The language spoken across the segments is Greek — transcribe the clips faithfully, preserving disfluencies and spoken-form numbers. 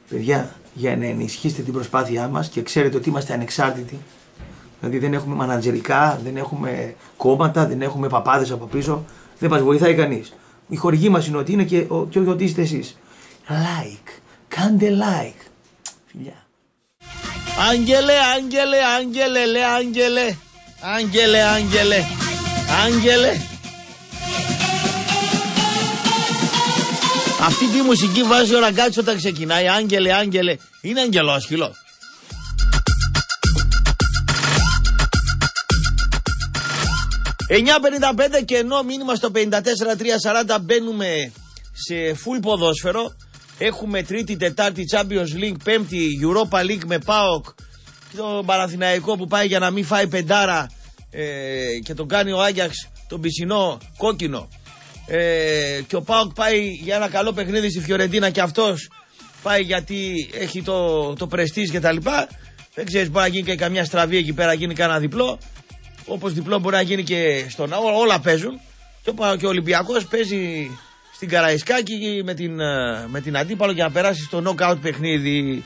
Παιδιά, για να ενισχύσετε την προσπάθειά μας και ξέρετε ότι είμαστε ανεξάρτητοι, δηλαδή δεν έχουμε μανατζερικά, δεν έχουμε κόμματα, δεν έχουμε παπάδες από πίσω, δεν μας βοηθάει κανείς. Η χορηγή μας είναι ότι είναι και, ο, και ότι είστε εσείς. Like, κάντε like. Φιλιά. Άγγελε, άγγελε, άγγελε, λέ, άγγελε. Άγγελε, άγγελε, άγγελε. Αυτή τη μουσική βάζει ο Ραγκάτσος όταν ξεκινάει. Άγγελε, άγγελε. Είναι αγγελόσχυλο. εννιά πενήντα πέντε και ενώ μήνυμα στο πενήντα τέσσερα τρία σαράντα μπαίνουμε σε full ποδόσφαιρο. Έχουμε τρίτη, τετάρτη Champions League, πέμπτη Europa League με ΠΑΟΚ και τον Παναθηναϊκό που πάει για να μην φάει πεντάρα ε, και τον κάνει ο Άγιαξ τον πισινό κόκκινο. Ε, και ο ΠΑΟΚ πάει για ένα καλό παιχνίδι στη Φιωρεντίνα και αυτός πάει γιατί έχει το, το πρεστίζ και τα λοιπά. Δεν ξέρεις, μπορεί να γίνει και καμιά στραβή εκεί πέρα, γίνει κανένα διπλό. Όπως διπλό μπορεί να γίνει και στον ναό, όλα παίζουν. Και ο, και ο Ολυμπιακός παίζει στην Καραϊσκάκη με την, με την αντίπαλο για να περάσει στο νοκάουτ παιχνίδι.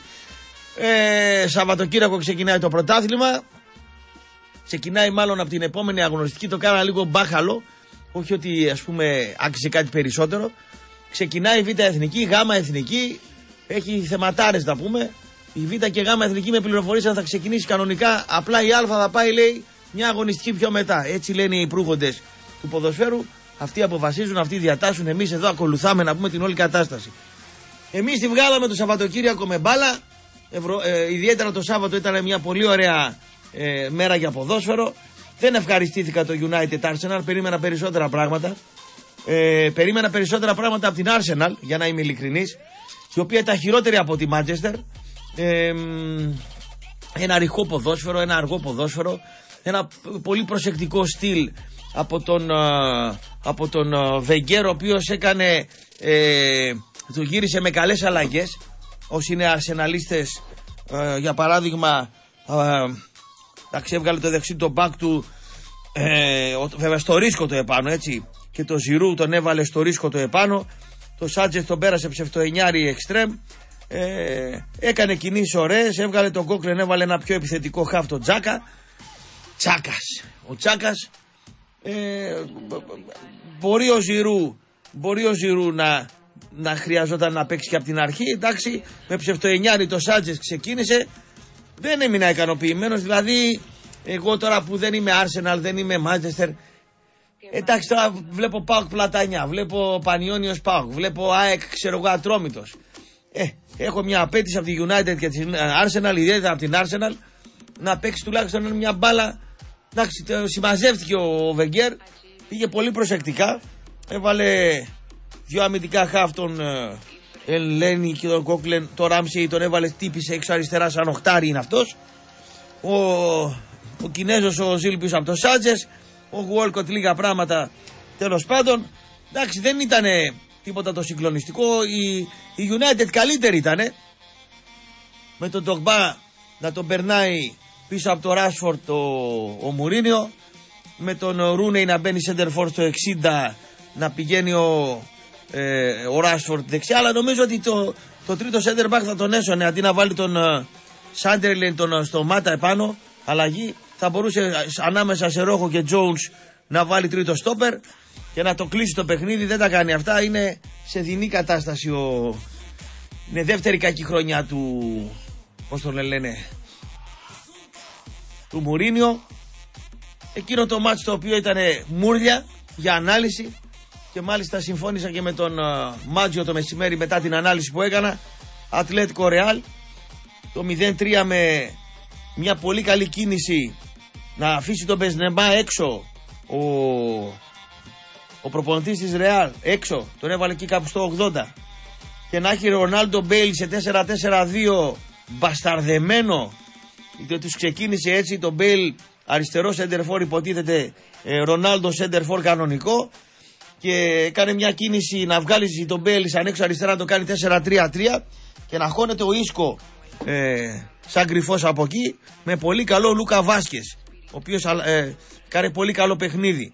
Ε, Σαββατοκύριακο ξεκινάει το πρωτάθλημα. Ξεκινάει μάλλον από την επόμενη αγωνιστική. Το κάνα λίγο μπάχαλο. Όχι ότι ας πούμε άξιζε κάτι περισσότερο. Ξεκινάει η Β' Εθνική, η Γ' Εθνική. Έχει θεματάρες να πούμε. Η Β' και Γ' Εθνική με πληροφορήσαν θα ξεκινήσει κανονικά. Απλά η Α θα πάει, λέει, μια αγωνιστική πιο μετά. Έτσι λένε οι προύχοντες του ποδοσφαίρου. Αυτοί αποφασίζουν, αυτοί διατάσσουν. Εμείς εδώ ακολουθάμε να πούμε την όλη κατάσταση. Εμείς τη βγάλαμε το Σαββατοκύριακο με μπάλα. Ευρω... Ε, ιδιαίτερα το Σάββατο ήταν μια πολύ ωραία ε, μέρα για ποδόσφαιρο. Δεν ευχαριστήθηκα το United Arsenal. Περίμενα περισσότερα πράγματα. Ε, περίμενα περισσότερα πράγματα από την Arsenal, για να είμαι ειλικρινής, η οποία ήταν χειρότερη από τη Manchester. Ε, ένα ρηχό ποδόσφαιρο, ένα αργό ποδόσφαιρο, ένα πολύ προσεκτικό στυλ από τον, από τον Wenger, ο οποίος έκανε, ε, του γύρισε με καλές αλλαγές. Όσοι είναι αρσεναλίστες, ε, για παράδειγμα, τα ξέβγαλε το δεξί το μπακ του, ε, βέβαια στο ρίσκο το επάνω, έτσι, και το Ζιρού τον έβαλε στο ρίσκο το επάνω. Το Σάντζες τον πέρασε ψευτοεννιάρι εξτρέμ. Ε, έκανε κινήσεις ωραίες, έβγαλε τον Κόκλεν, έβαλε ένα πιο επιθετικό χαφ τον Τζάκα. Τσάκας. Ο Τσάκας ε, μπορεί ο Ζιρού, μπορεί ο Ζιρού να, να χρειαζόταν να παίξει και από την αρχή. Εντάξει, με ψευτοεννιάρι το Σάντζες ξεκίνησε. Δεν έμεινα ικανοποιημένος, δηλαδή εγώ τώρα που δεν είμαι Arsenal, δεν είμαι Manchester. Εντάξει, τώρα βλέπω ΠΑΟΚ Πλατανιά, βλέπω Πανιόνιος ΠΑΟΚ, βλέπω ΑΕΚ, ξέρω εγώ, Ατρόμητος. Ε, έχω μια απέτηση από τη United και την Arsenal, ιδιαίτερα από την Arsenal, να παίξει τουλάχιστον μια μπάλα. Εντάξει, συμμαζεύτηκε ο Wenger, πήγε πολύ προσεκτικά, έβαλε δύο αμυντικά χαφ τον Ελένη και τον Κόκλεν, το Ράμσεϊ τον έβαλε, τύπησε έξω αριστερά σαν οχτάρι είναι αυτός. Ο, ο Κινέζος ο Ζήλπιος από το Σάντζες, ο Γουόλκοτ λίγα πράγματα, τέλος πάντων. Εντάξει, δεν ήταν τίποτα το συγκλονιστικό. Η, η United καλύτερη ήταν, με τον Ντογμπά να τον περνάει πίσω από το Ράσφορντ ο, ο Μουρίνιο, με τον Ρούνεϊ να μπαίνει σέντερφορ στο εξήντα, να πηγαίνει ο, ε, ο Ράσφορντ δεξιά. Αλλά νομίζω ότι το, το τρίτο center back θα τον έσωνε, αντί να βάλει τον Σάντερλεν τον στο Μάτα επάνω, αλλαγή, θα μπορούσε ανάμεσα σε Ρόχο και Jones να βάλει τρίτο στόπερ και να το κλείσει το παιχνίδι. Δεν τα κάνει αυτά, είναι σε δεινή κατάσταση. Ο... είναι δεύτερη κακή χρονιά του, πώς το λένε, του Μουρίνιο. Εκείνο το μάτς το οποίο ήταν μούρλια για ανάλυση, και μάλιστα συμφώνησα και με τον uh, Μάτζιο το μεσημέρι μετά την ανάλυση που έκανα. Ατλέτικο Ρεάλ, το μηδέν τρία με μια πολύ καλή κίνηση να αφήσει τον Μπεζνεμά έξω, ο, ο προπονητής της Ρεάλ έξω, τον έβαλε εκεί κάπου στο ογδόντα, και να έχει Ρονάλντο Μπέιλ σε τέσσερα τέσσερα δύο μπασταρδεμένο, γιατί τους ξεκίνησε έτσι, τον Μπέιλ αριστερό σέντερφορ υποτίθεται, Ρονάλντο σέντερφορ κανονικό, και έκανε μια κίνηση να βγάλει τον Μπέιλ σαν έξω αριστερά, να το κάνει τέσσερα τρία τρία και να χώνεται ο Ίσκο ε, σαν κρυφός από εκεί, με πολύ καλό Λούκα Βάσκες, ο οποίος ε, κάνει πολύ καλό παιχνίδι.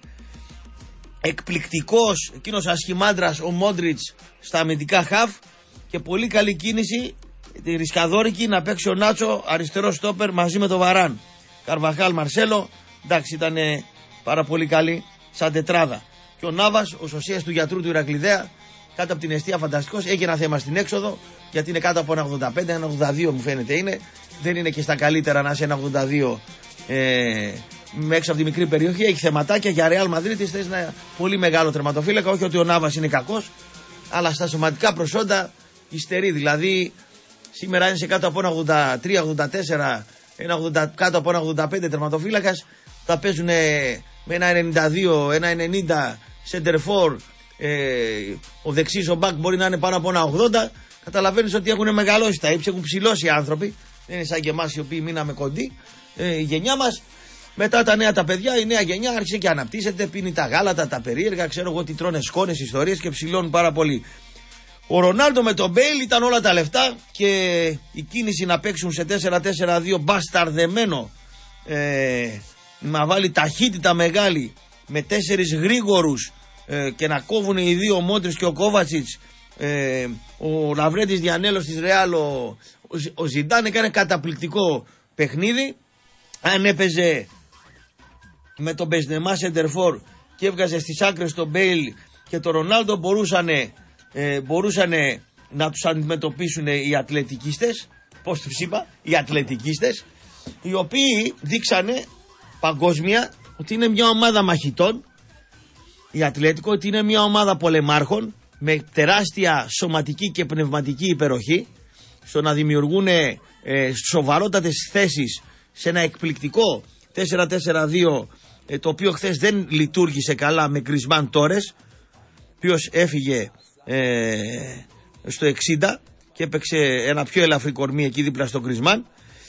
Εκπληκτικός εκείνος ασχημάντρας ο Μόντριτς στα αμυντικά χαφ, και πολύ καλή κίνηση τη ρισκαδόρικη να παίξει ο Νάτσο αριστερό στόπερ μαζί με τον Βαράν. Καρβαχάλ, Μαρσέλο, εντάξει, ήταν πάρα πολύ καλή σαν τετράδα. Και ο Νάβας, ο σωσίας του γιατρού του Ηρακλειδέα, κάτω από την εστία φανταστικός, έχει ένα θέμα στην έξοδο, γιατί είναι κάτω από ένα ογδόντα πέντε, ένα ογδόντα δύο μου φαίνεται είναι. Δεν είναι και στα καλύτερα να είσαι ένα ογδόντα δύο ε, έξω από τη μικρή περιοχή. Έχει θεματάκια για Ρεάλ Μαδρίτη. Θες ένα πολύ μεγάλο τερματοφύλακα. Όχι ότι ο Νάβας είναι κακός, αλλά στα σωματικά προσόντα υστερεί. Δηλαδή σήμερα είναι σε κάτω από ένα ογδόντα τρία ογδόντα τέσσερα, ένα ογδόντα, κάτω από ένα ογδόντα πέντε τερματοφύλακας. Θα παίζουν με ένα ενενήντα δύο, ένα ενενήντα center for. Ε, ο δεξής ο μπακ μπορεί να είναι πάνω από ένα ογδόντα. Καταλαβαίνεις ότι έχουν μεγαλώσει τα ύψη, έχουν ψηλώσει οι άνθρωποι. Δεν είναι σαν και εμάς οι οποίοι μείναμε κοντοί. Ε, η γενιά μας, μετά τα νέα τα παιδιά, η νέα γενιά άρχισε και αναπτύσσεται, πίνει τα γάλατα, τα περίεργα, ξέρω εγώ τι τρώνε σκόνες, ιστορίες και ψηλώνουν πάρα πολύ. Ο Ρονάλντο με τον Μπέιλ ήταν όλα τα λεφτά και η κίνηση να παίξουν σε τέσσερα τέσσερα δύο μπασταρδεμένο, ε, να βάλει ταχύτητα μεγάλη με τέσσερις γρήγορους ε, και να κόβουν οι δύο ο Μόντριτς και ο Κόβατσιτς. Ε, ο Λαβρέντης Διανέλος της Ρεάλ, ο, ο Ζιντάν έκανε καταπληκτικό παιχνίδι. Αν έπαιζε με τον Μπεζνεμά σεντερφόρ και έβγαζε στις άκρες τον Μπέιλ και τον Ρονάλντο, μπορούσανε, ε, μπορούσανε να τους αντιμετωπίσουν οι ατλετικίστες. Πώς τους είπα, οι ατλετικίστες, οι οποίοι δείξανε παγκόσμια ότι είναι μια ομάδα μαχητών, η Ατλέτικο, ότι είναι μια ομάδα πολεμάρχων με τεράστια σωματική και πνευματική υπεροχή στο να δημιουργούν ε, σοβαρότατες θέσεις σε ένα εκπληκτικό τέσσερα τέσσερα δύο, ε, το οποίο χθες δεν λειτουργήσε καλά με Γκρισμάν Τόρες, ο οποίος έφυγε ε, στο εξήντα και έπαιξε ένα πιο ελαφρύ κορμί εκεί δίπλα στο Γκρισμάν.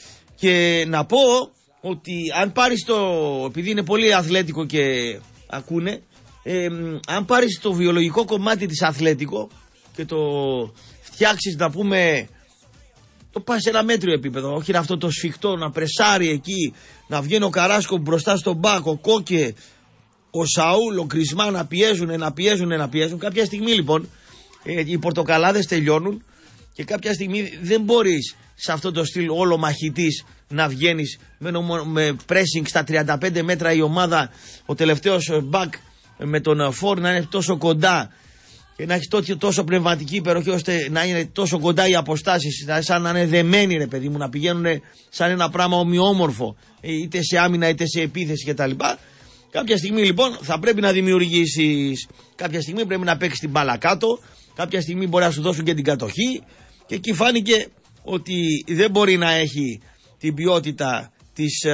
Και να πω ότι αν πάρεις το, επειδή είναι πολύ αθλέτικο και ακούνε, Ε, αν πάρεις το βιολογικό κομμάτι της Αθλέτικο και το φτιάξεις, να πούμε, το πας σε ένα μέτριο επίπεδο, όχι αυτό το σφιχτό να πρεσάρει εκεί, να βγαίνει ο Καράσκο μπροστά στον μπακ, ο Κόκε, ο Σαούλ, ο Γκρισμά να πιέζουν, να πιέζουν, να πιέζουν. Κάποια στιγμή λοιπόν ε, οι πορτοκαλάδες τελειώνουν και κάποια στιγμή δεν μπορείς σε αυτό το στυλ όλο μαχητής να βγαίνεις με, με pressing στα τριάντα πέντε μέτρα η ομάδα, ο τελευταίος μπακ με τον φόρ να είναι τόσο κοντά και να έχει τόσο, τόσο πνευματική υπεροχή ώστε να είναι τόσο κοντά οι αποστάσεις, σαν να είναι δεμένοι, ρε παιδί μου, να πηγαίνουν σαν ένα πράγμα ομοιόμορφο είτε σε άμυνα είτε σε επίθεση κτλ. Κάποια στιγμή λοιπόν θα πρέπει να δημιουργήσεις, κάποια στιγμή πρέπει να παίξεις την μπάλα κάτω, κάποια στιγμή μπορεί να σου δώσουν και την κατοχή και εκεί φάνηκε ότι δεν μπορεί να έχει την ποιότητα της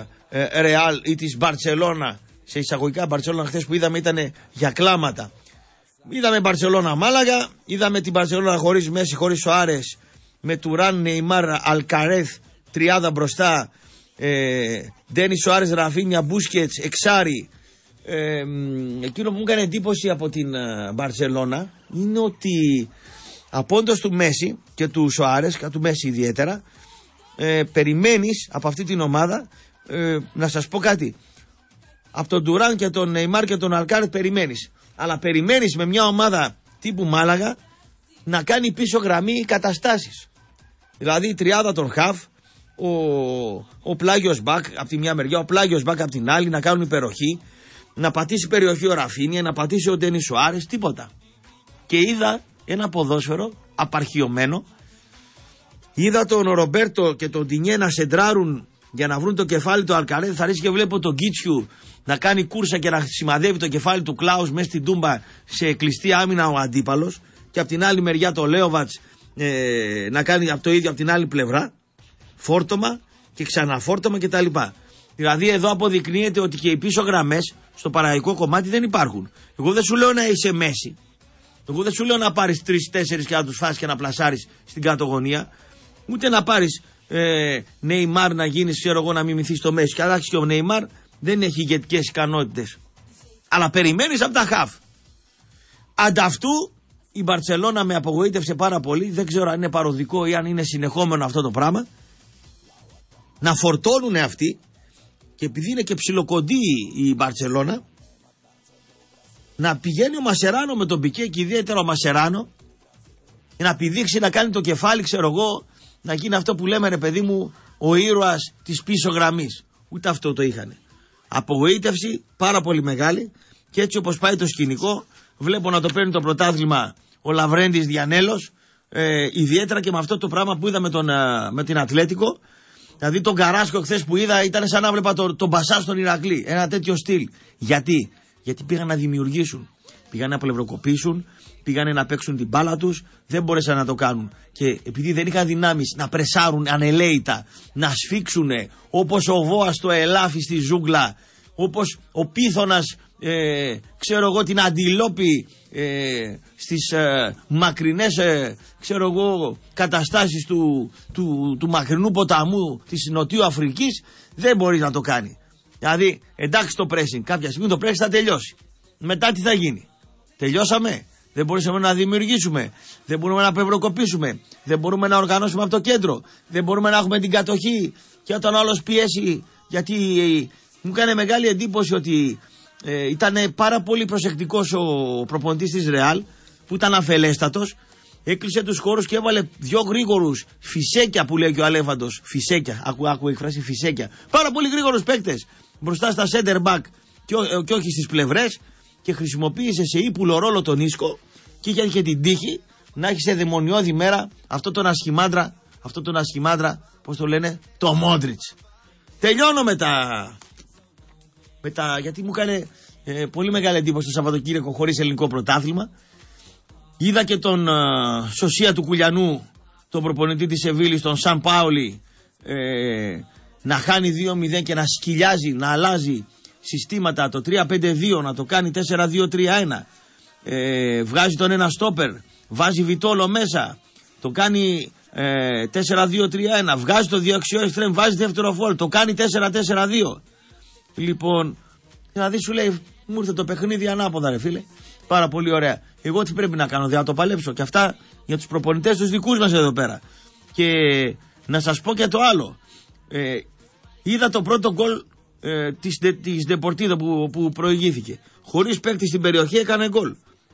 Ρεάλ ε, ε, ή της Μπαρτσελώνα. Σε εισαγωγικά Μπαρτσελώνα χθες που είδαμε ήταν για κλάματα. Είδαμε Μπαρτσελώνα Μάλαγα, είδαμε την Μπαρτσελώνα χωρίς Μέση, χωρίς Σοάρες, με Τουράν, Νεϊμάρ, Αλκαρέθ, τριάδα μπροστά, ε, Ντένις Σοάρες, Ραφίνια, Μπούσκετς, εξάρι. Ε, εκείνο που μου έκανε εντύπωση από την Μπαρτσελώνα είναι ότι απόντος του Μέση και του Σοάρες, και του Μέση ιδιαίτερα, ε, περιμένεις από αυτή την ομάδα, ε, να σας πω κάτι, από τον Τουράν και τον Νεϊμάρ και τον Αλκάρετ περιμένεις. Αλλά περιμένεις με μια ομάδα τύπου Μάλαγα να κάνει πίσω γραμμή καταστάσεις. Δηλαδή η τριάδα των Χαφ, ο, ο Πλάγιος Μπακ από τη μια μεριά, ο Πλάγιος Μπακ από την άλλη, να κάνουν υπεροχή, να πατήσει περιοχή ο Ραφίνια, να πατήσει ο Ντένις Σοάρες, τίποτα. Και είδα ένα ποδόσφαιρο απαρχιωμένο. Είδα τον Ρομπέρτο και τον Τινιέ να σεντράρουν για να βρουν το κεφάλι του Αλκαρέθ. Θα ρίξει και βλέπω τον Κίτσιου να κάνει κούρσα και να σημαδεύει το κεφάλι του Κλάους μέσα στην τούμπα σε κλειστή άμυνα ο αντίπαλος. Και από την άλλη μεριά το Λέοβατς ε, να κάνει από το ίδιο από την άλλη πλευρά. Φόρτωμα και ξαναφόρτωμα κτλ. Δηλαδή εδώ αποδεικνύεται ότι και οι πίσω γραμμές στο παραγωγικό κομμάτι δεν υπάρχουν. Εγώ δεν σου λέω να είσαι Μέση. Εγώ δεν σου λέω να πάρεις τρεις-τέσσερις και να τους φας και να πλασάρεις στην κάτω γωνία. Ούτε να πάρεις ε, Νεϊμάρ να γίνεις, ξέρω εγώ, να μιμηθείς το Μέση. Καλά, και ο Νεϊμάρ δεν έχει ηγετικές ικανότητες. Αλλά περιμένεις από τα χαφ. Ανταυτού η Μπαρτσελώνα με απογοήτευσε πάρα πολύ. Δεν ξέρω αν είναι παροδικό ή αν είναι συνεχόμενο αυτό το πράγμα. Να φορτώνουν αυτοί, και επειδή είναι και ψιλοκοντή η Μπαρτσελώνα, να πηγαίνει ο Μασεράνο με τον Πικέ, και ιδιαίτερα ο Μασεράνο, να πηδήξει, να κάνει το κεφάλι, ξέρω εγώ, να γίνει αυτό που λέμε, ρε παιδί μου, ο ήρωας της πίσω γραμμής. Ούτε αυτό το είχανε. Απογοήτευση πάρα πολύ μεγάλη, και έτσι όπως πάει το σκηνικό, βλέπω να το παίρνει το πρωτάθλημα ο Λαβρέντης Διανέλος, ε, ιδιαίτερα και με αυτό το πράγμα που είδα με, τον, ε, με την Ατλέτικο. Δηλαδή τον Καράσκο χθες που είδα ήταν σαν να βλέπα τον το Μπασά στον Ηρακλή. Ένα τέτοιο στυλ. Γιατί? Γιατί πήγαν να δημιουργήσουν. Πήγαν να πλευροκοπήσουν, πήγαν να παίξουν την μπάλα τους, δεν μπόρεσαν να το κάνουν. Και επειδή δεν είχαν δυνάμεις να πρεσάρουν ανελαίητα, να σφίξουν όπως ο Βόας το ελάφι στη ζούγκλα, όπως ο Πίθωνας, ε, ξέρω εγώ, την αντιλόπη ε, στις ε, μακρινές ε, ξέρω εγώ, καταστάσεις του, του, του μακρινού ποταμού της Νοτιού Αφρικής, δεν μπορεί να το κάνει. Δηλαδή, εντάξει το pressing, κάποια στιγμή το pressing θα τελειώσει. Μετά τι θα γίνει? Τελειώσαμε. Δεν μπορούσαμε να δημιουργήσουμε. Δεν μπορούμε να πευροκοπήσουμε. Δεν μπορούμε να οργανώσουμε από το κέντρο. Δεν μπορούμε να έχουμε την κατοχή. Και όταν ο άλλος πιέσει, γιατί ε, μου κάνει μεγάλη εντύπωση ότι ε, ήταν πάρα πολύ προσεκτικός ο προπονητής της Ρεάλ, που ήταν αφελέστατος. Έκλεισε τους χώρους και έβαλε δύο γρήγορους φυσέκια, που λέει και ο Αλέφαντος. Φυσέκια. Άκου, άκου εκφράση φυσέκια. Πάρα πολύ γρήγορους παίκτες μπροστά στα center back και, ό, και όχι στις πλευρές. Και χρησιμοποίησε σε ύπουλο ρόλο τον Ίσκο, και είχε και την τύχη να έχει σε δαιμονιώδη μέρα αυτό τον ασχημάντρα, αυτό τον ασχημάντρα, πώς το λένε, το Μόντριτς. Τελειώνω με τα, με τα γιατί μου έκανε ε, πολύ μεγάλη εντύπωση το Σαββατοκύριακο χωρίς ελληνικό πρωτάθλημα. Είδα και τον ε, Σωσία του Κουλιανού, τον προπονητή της Σεβίλης, τον Σαν Πάολη, ε, να χάνει δύο μηδέν και να σκυλιάζει, να αλλάζει συστήματα, το τρία πέντε δύο να το κάνει τέσσερα δύο τρία ένα, ε, βγάζει τον ένα στόπερ, βάζει Βιτόλο μέσα, το κάνει ε, τέσσερα δύο τρία ένα, βγάζει το διοξιό εξτρέμ, βάζει δεύτερο φόρ, το κάνει τέσσερα τέσσερα δύο. Λοιπόν, δηλαδή σου λέει, μου ήρθε το παιχνίδι ανάποδα, ρε φίλε. Πάρα πολύ ωραία. Εγώ τι πρέπει να κάνω? Δεν θα το παλέψω. Και αυτά για τους προπονητές τους δικούς μας εδώ πέρα. Και να σας πω και το άλλο. Ε, είδα το πρώτο γκολ ε, της, της Ντεπορτίδο που, που προηγήθηκε. Χωρίς παίκτη στην περιοχή έκανε γκολ.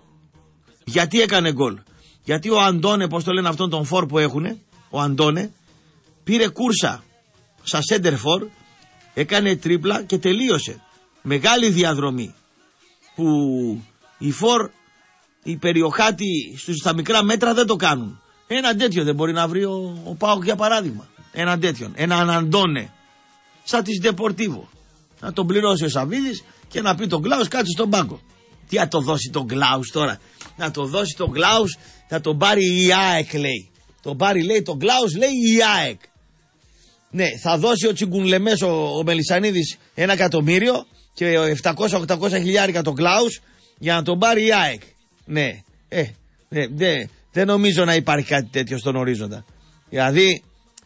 Γιατί έκανε γκολ? Γιατί ο Αντώνε, πώς το λένε αυτόν τον φορ που έχουνε, ο Αντώνε πήρε κούρσα σαν center for, έκανε τρίπλα και τελείωσε. Μεγάλη διαδρομή που οι φορ, οι περιοχάτοι στα μικρά μέτρα δεν το κάνουν. Ένα τέτοιο δεν μπορεί να βρει ο, ο Πάοκ, για παράδειγμα. Ένα τέτοιον, έναν Αντώνε σαν της Ντεπορτίβο. Να τον πληρώσει ο Σαββίδης και να πει τον Κλάους κάτσε στον πάγκο. Τι θα το δώσει τον Κλάους τώρα? Να το δώσει τον Κλάους, θα τον πάρει η ΑΕΚ, λέει. Τον πάρει, λέει, τον Κλάους, λέει η ΑΕΚ. Ναι, θα δώσει ο Τσιγκουνλεμές, ο, ο Μελισσανίδης, ένα εκατομμύριο και επτακόσια οχτακόσια χιλιάρικα τον Κλάους για να τον πάρει η ΑΕΚ. Ναι, ε, ναι, ναι, δεν νομίζω να υπάρχει κάτι τέτοιο στον ορίζοντα. Δηλαδή,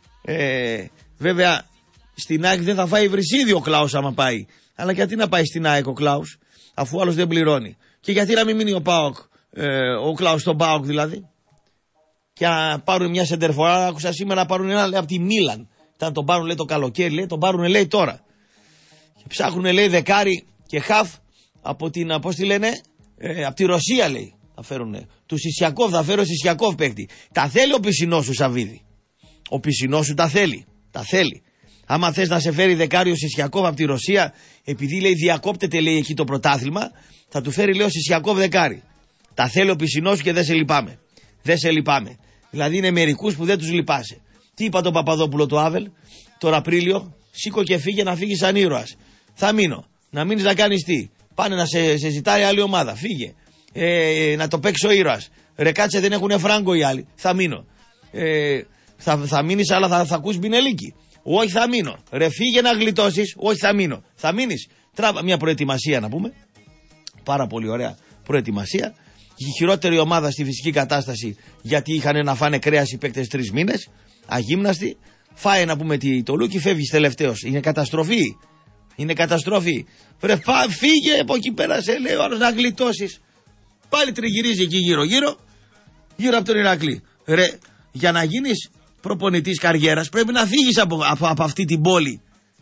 ε, βέβαια, στην ΑΕΚ δεν θα φάει βρυσίδι ο Κλάους άμα πάει. Αλλά γιατί να πάει στην ΑΕΚ ο Κλάους, αφού άλλος δεν πληρώνει? Και γιατί να μην μείνει ο ΠΑΟΚ, ε, ο Κλάους στον ΠΑΟΚ δηλαδή? Και να πάρουν μια σεντερφορά, άκουσα σήμερα να πάρουν ένα, λέει, από τη Μίλαν. Ήταν τον πάρουν, λέει, το καλοκαίρι, λέει, τον πάρουν, λέει, τώρα. Και ψάχνουν, λέει, δεκάρι και χαφ από την, πώς τη λένε, ε, από τη Ρωσία, λέει. Θα φέρουνε. Του Σισιακόβ, θα φέρω Σισιακόβ παίκτη. Τα θέλει ο πισινός σου, Σαββίδη. Ο πισινός σου τα θέλει. Τα θέλει. Άμα θες να σε φέρει δεκάριο Σισιακόβ από τη Ρωσία, επειδή, λέει, διακόπτεται, λέει, εκεί το πρωτάθλημα, θα του φέρει, λέει, ο Σισιακόβ δεκάρι. Τα θέλει ο πισινός σου και δεν σε λυπάμαι. Δεν σε λυπάμαι. Δηλαδή είναι μερικούς που δεν τους λυπάσαι. Τι είπα τον Παπαδόπουλο το Άβελ, τον Απρίλιο? Σήκω και φύγε να φύγει σαν ήρωας. Θα μείνω. Να μείνεις να κάνεις τι? Πάνε να σε, σε ζητάει άλλη ομάδα. Φύγε. Ε, να το παίξει ο ήρωας. Ρε κάτσε, δεν έχουν φράγκο οι άλλοι. Θα μείνω. Ε, θα, θα μείνεις, αλλά θα, θα ακούς Μπινελίκη. Όχι, θα μείνω. Ρε φύγε να γλιτώσεις. Όχι, θα μείνω. Θα μείνεις. Τράβα μια προετοιμασία να πούμε. Πάρα πολύ ωραία προετοιμασία. Η χειρότερη ομάδα στη φυσική κατάσταση, γιατί είχαν να φάνε κρέας οι παίκτες τρεις μήνες. Αγύμναστοι. Φάε να πούμε το Λούκι, φεύγεις τελευταίος. Είναι καταστροφή. Είναι καταστροφή. Βρε, φύγε από εκεί πέρα, σε λέει ο άλλος, να γλιτώσεις. Πάλι τριγυρίζει εκεί γύρω-γύρω, γύρω από τον Ηρακλή. Ρε, για να γίνεις προπονητής καριέρας πρέπει να φύγεις από, από, από αυτή την πόλη.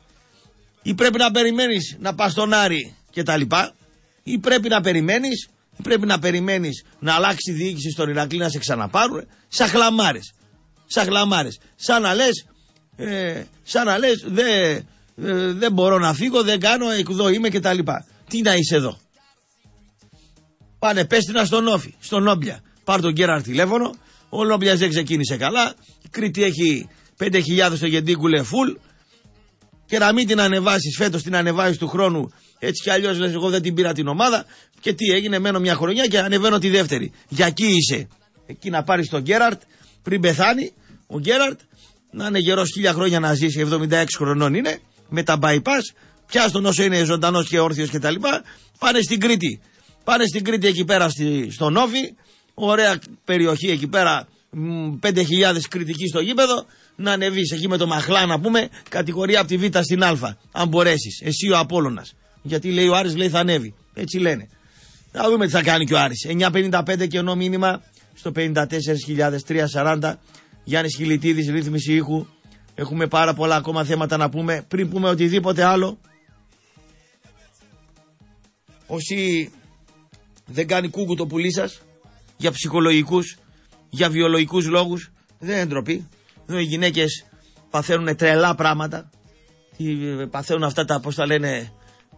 Ή πρέπει να περιμένεις να πας στον Άρη και τα λοιπά, ή πρέπει να περιμένεις, ή πρέπει να περιμένεις να αλλάξει η διοίκηση στον Ηρακλή να σε ξαναπάρουν, σαν χλαμάρες. Σαν χλαμάρες. Σαν να λες, ε, σαν να λες δεν ε, δε μπορώ να φύγω, δεν κάνω, εδώ είμαι κτλ. Τι να είσαι εδώ. Πάνε πέστηνα στον Όφη, στον Νόμπλια. Πάρ' τον Γκέραρτ τηλέφωνο. Ο Νόμπλιας δεν ξεκίνησε καλά. Η Κρήτη έχει πέντε χιλιάδες στο Γεντίκουλε φουλ. Και να μην την ανεβάσεις φέτος, την ανεβάσεις του χρόνου. Έτσι κι αλλιώς λες, εγώ δεν την πήρα την ομάδα. Και τι έγινε, μένω μια χρονιά και ανεβαίνω τη δεύτερη. Για εκεί είσαι. Εκεί να πάρεις τον Γκέραρτ πριν πεθάνει. Ο Γκέραρτ να είναι γερός χίλια χρόνια να ζήσει, εβδομήντα έξι χρονών είναι. Με τα bypass. Πιάσ' τον όσο είναι ζωντανός και όρθιος κτλ. Πάνε στην Κρήτη. Πάνε στην Κρήτη εκεί πέρα στη, στον Όφη. Ωραία περιοχή εκεί πέρα. πέντε χιλιάδες κριτικοί στο γήπεδο. Να ανεβείς εκεί με το Μαχλά να πούμε. Κατηγορία από τη Β στην Α. Αν μπορέσεις. Εσύ ο Απόλλωνας. Γιατί λέει ο Άρης λέει θα ανέβει. Έτσι λένε. Να δούμε τι θα κάνει και ο Άρης. εννιά πενήντα πέντε κενό μήνυμα στο πενήντα τέσσερις χιλιάδες τριακόσια σαράντα. Γιάννης Χιλιτίδης, ρύθμιση ήχου. Έχουμε πάρα πολλά ακόμα θέματα να πούμε. Πριν πούμε οτιδήποτε άλλο. Όσοι δεν κάνει κούκου το πουλί σας για ψυχολογικούς, για βιολογικούς λόγους, δεν είναι ντροπή. Εδώ οι γυναίκες παθαίνουν τρελά πράγματα. Παθαίνουν αυτά τα, πώς τα λένε,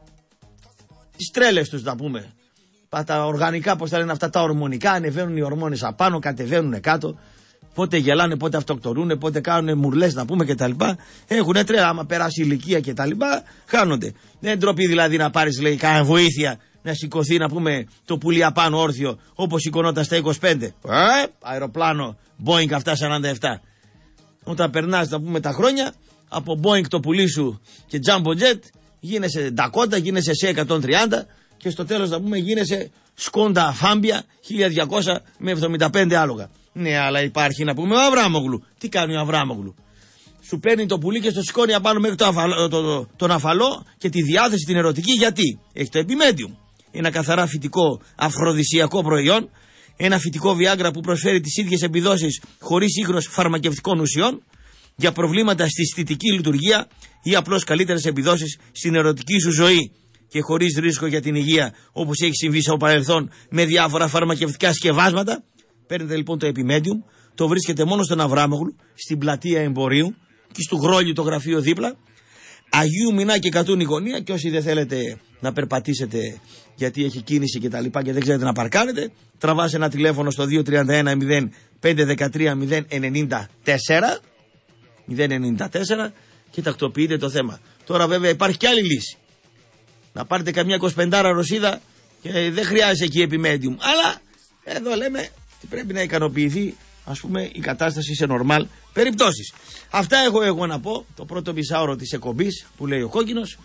τις τρέλες τους να πούμε. Τα οργανικά, πώς τα λένε αυτά, τα ορμονικά. Ανεβαίνουν οι ορμόνες απάνω, κατεβαίνουν κάτω. Πότε γελάνε, πότε αυτοκτονούν, πότε κάνουν μουρλές να πούμε κτλ. Έχουν τρέλα. Άμα περάσει η ηλικία κτλ. Χάνονται. Δεν είναι ντροπή δηλαδή να πάρεις, λέει, κάνα βοήθεια να σηκωθεί να πούμε το πουλί απάνω όρθιο όπως σηκωνόταν στα είκοσι πέντε. Ε, αεροπλάνο Boeing αυτά σαράντα επτά. Όταν περνάς να πούμε τα χρόνια, από Boeing το πουλί σου και Jumbo Jet γίνεσαι Dakota, γίνεσαι σε εκατόν τριάντα και στο τέλος να πούμε γίνεσαι Σκόντα Φάμπια χίλια διακόσια με εβδομήντα πέντε άλογα. Ναι, αλλά υπάρχει να πούμε ο Αβράμογλου. Τι κάνει ο Αβράμογλου? Σου παίρνει το πουλί και στο σηκώνει απάνω μέχρι το αφαλό, το, το, τον αφαλό και τη διάθεση την ερωτική. Γιατί? Έχει το επιμέντιουμ. Ένα καθαρά φυτικό αφροδισιακό προϊόν. Ένα φυτικό βιάγκρα που προσφέρει τις ίδιες επιδόσεις χωρίς ίχνος φαρμακευτικών ουσιών για προβλήματα στη αισθητική λειτουργία ή απλώς καλύτερες επιδόσεις στην ερωτική σου ζωή και χωρίς ρίσκο για την υγεία, όπως έχει συμβεί στο παρελθόν με διάφορα φαρμακευτικά σκευάσματα. Παίρνετε λοιπόν το επιμέντιουμ, το βρίσκεται μόνο στον Αβράμογλου, στην πλατεία Εμπορίου και στο Γρόλιο το γραφείο δίπλα. Αγίου Μινάκη Κατούνη γωνία, και όσοι δεν θέλετε να περπατήσετε γιατί έχει κίνηση και τα λοιπά και δεν ξέρετε να παρκάρετε, τραβάς ένα τηλέφωνο στο δύο τρία ένα μηδέν πέντε ένα τρία μηδέν εννιά τέσσερα μηδέν εννιά τέσσερα και τακτοποιείτε το θέμα. Τώρα βέβαια υπάρχει και άλλη λύση. Να πάρετε καμιά εικοσιπεντάρα ρωσίδα και δεν χρειάζεται εκεί επιμέντιουμ. Αλλά εδώ λέμε ότι πρέπει να ικανοποιηθεί, ας πούμε, η κατάσταση σε νορμάλ περιπτώσεις. Αυτά έχω εγώ να πω το πρώτο μισάωρο της εκπομπής που λέει ο Κόκκινος.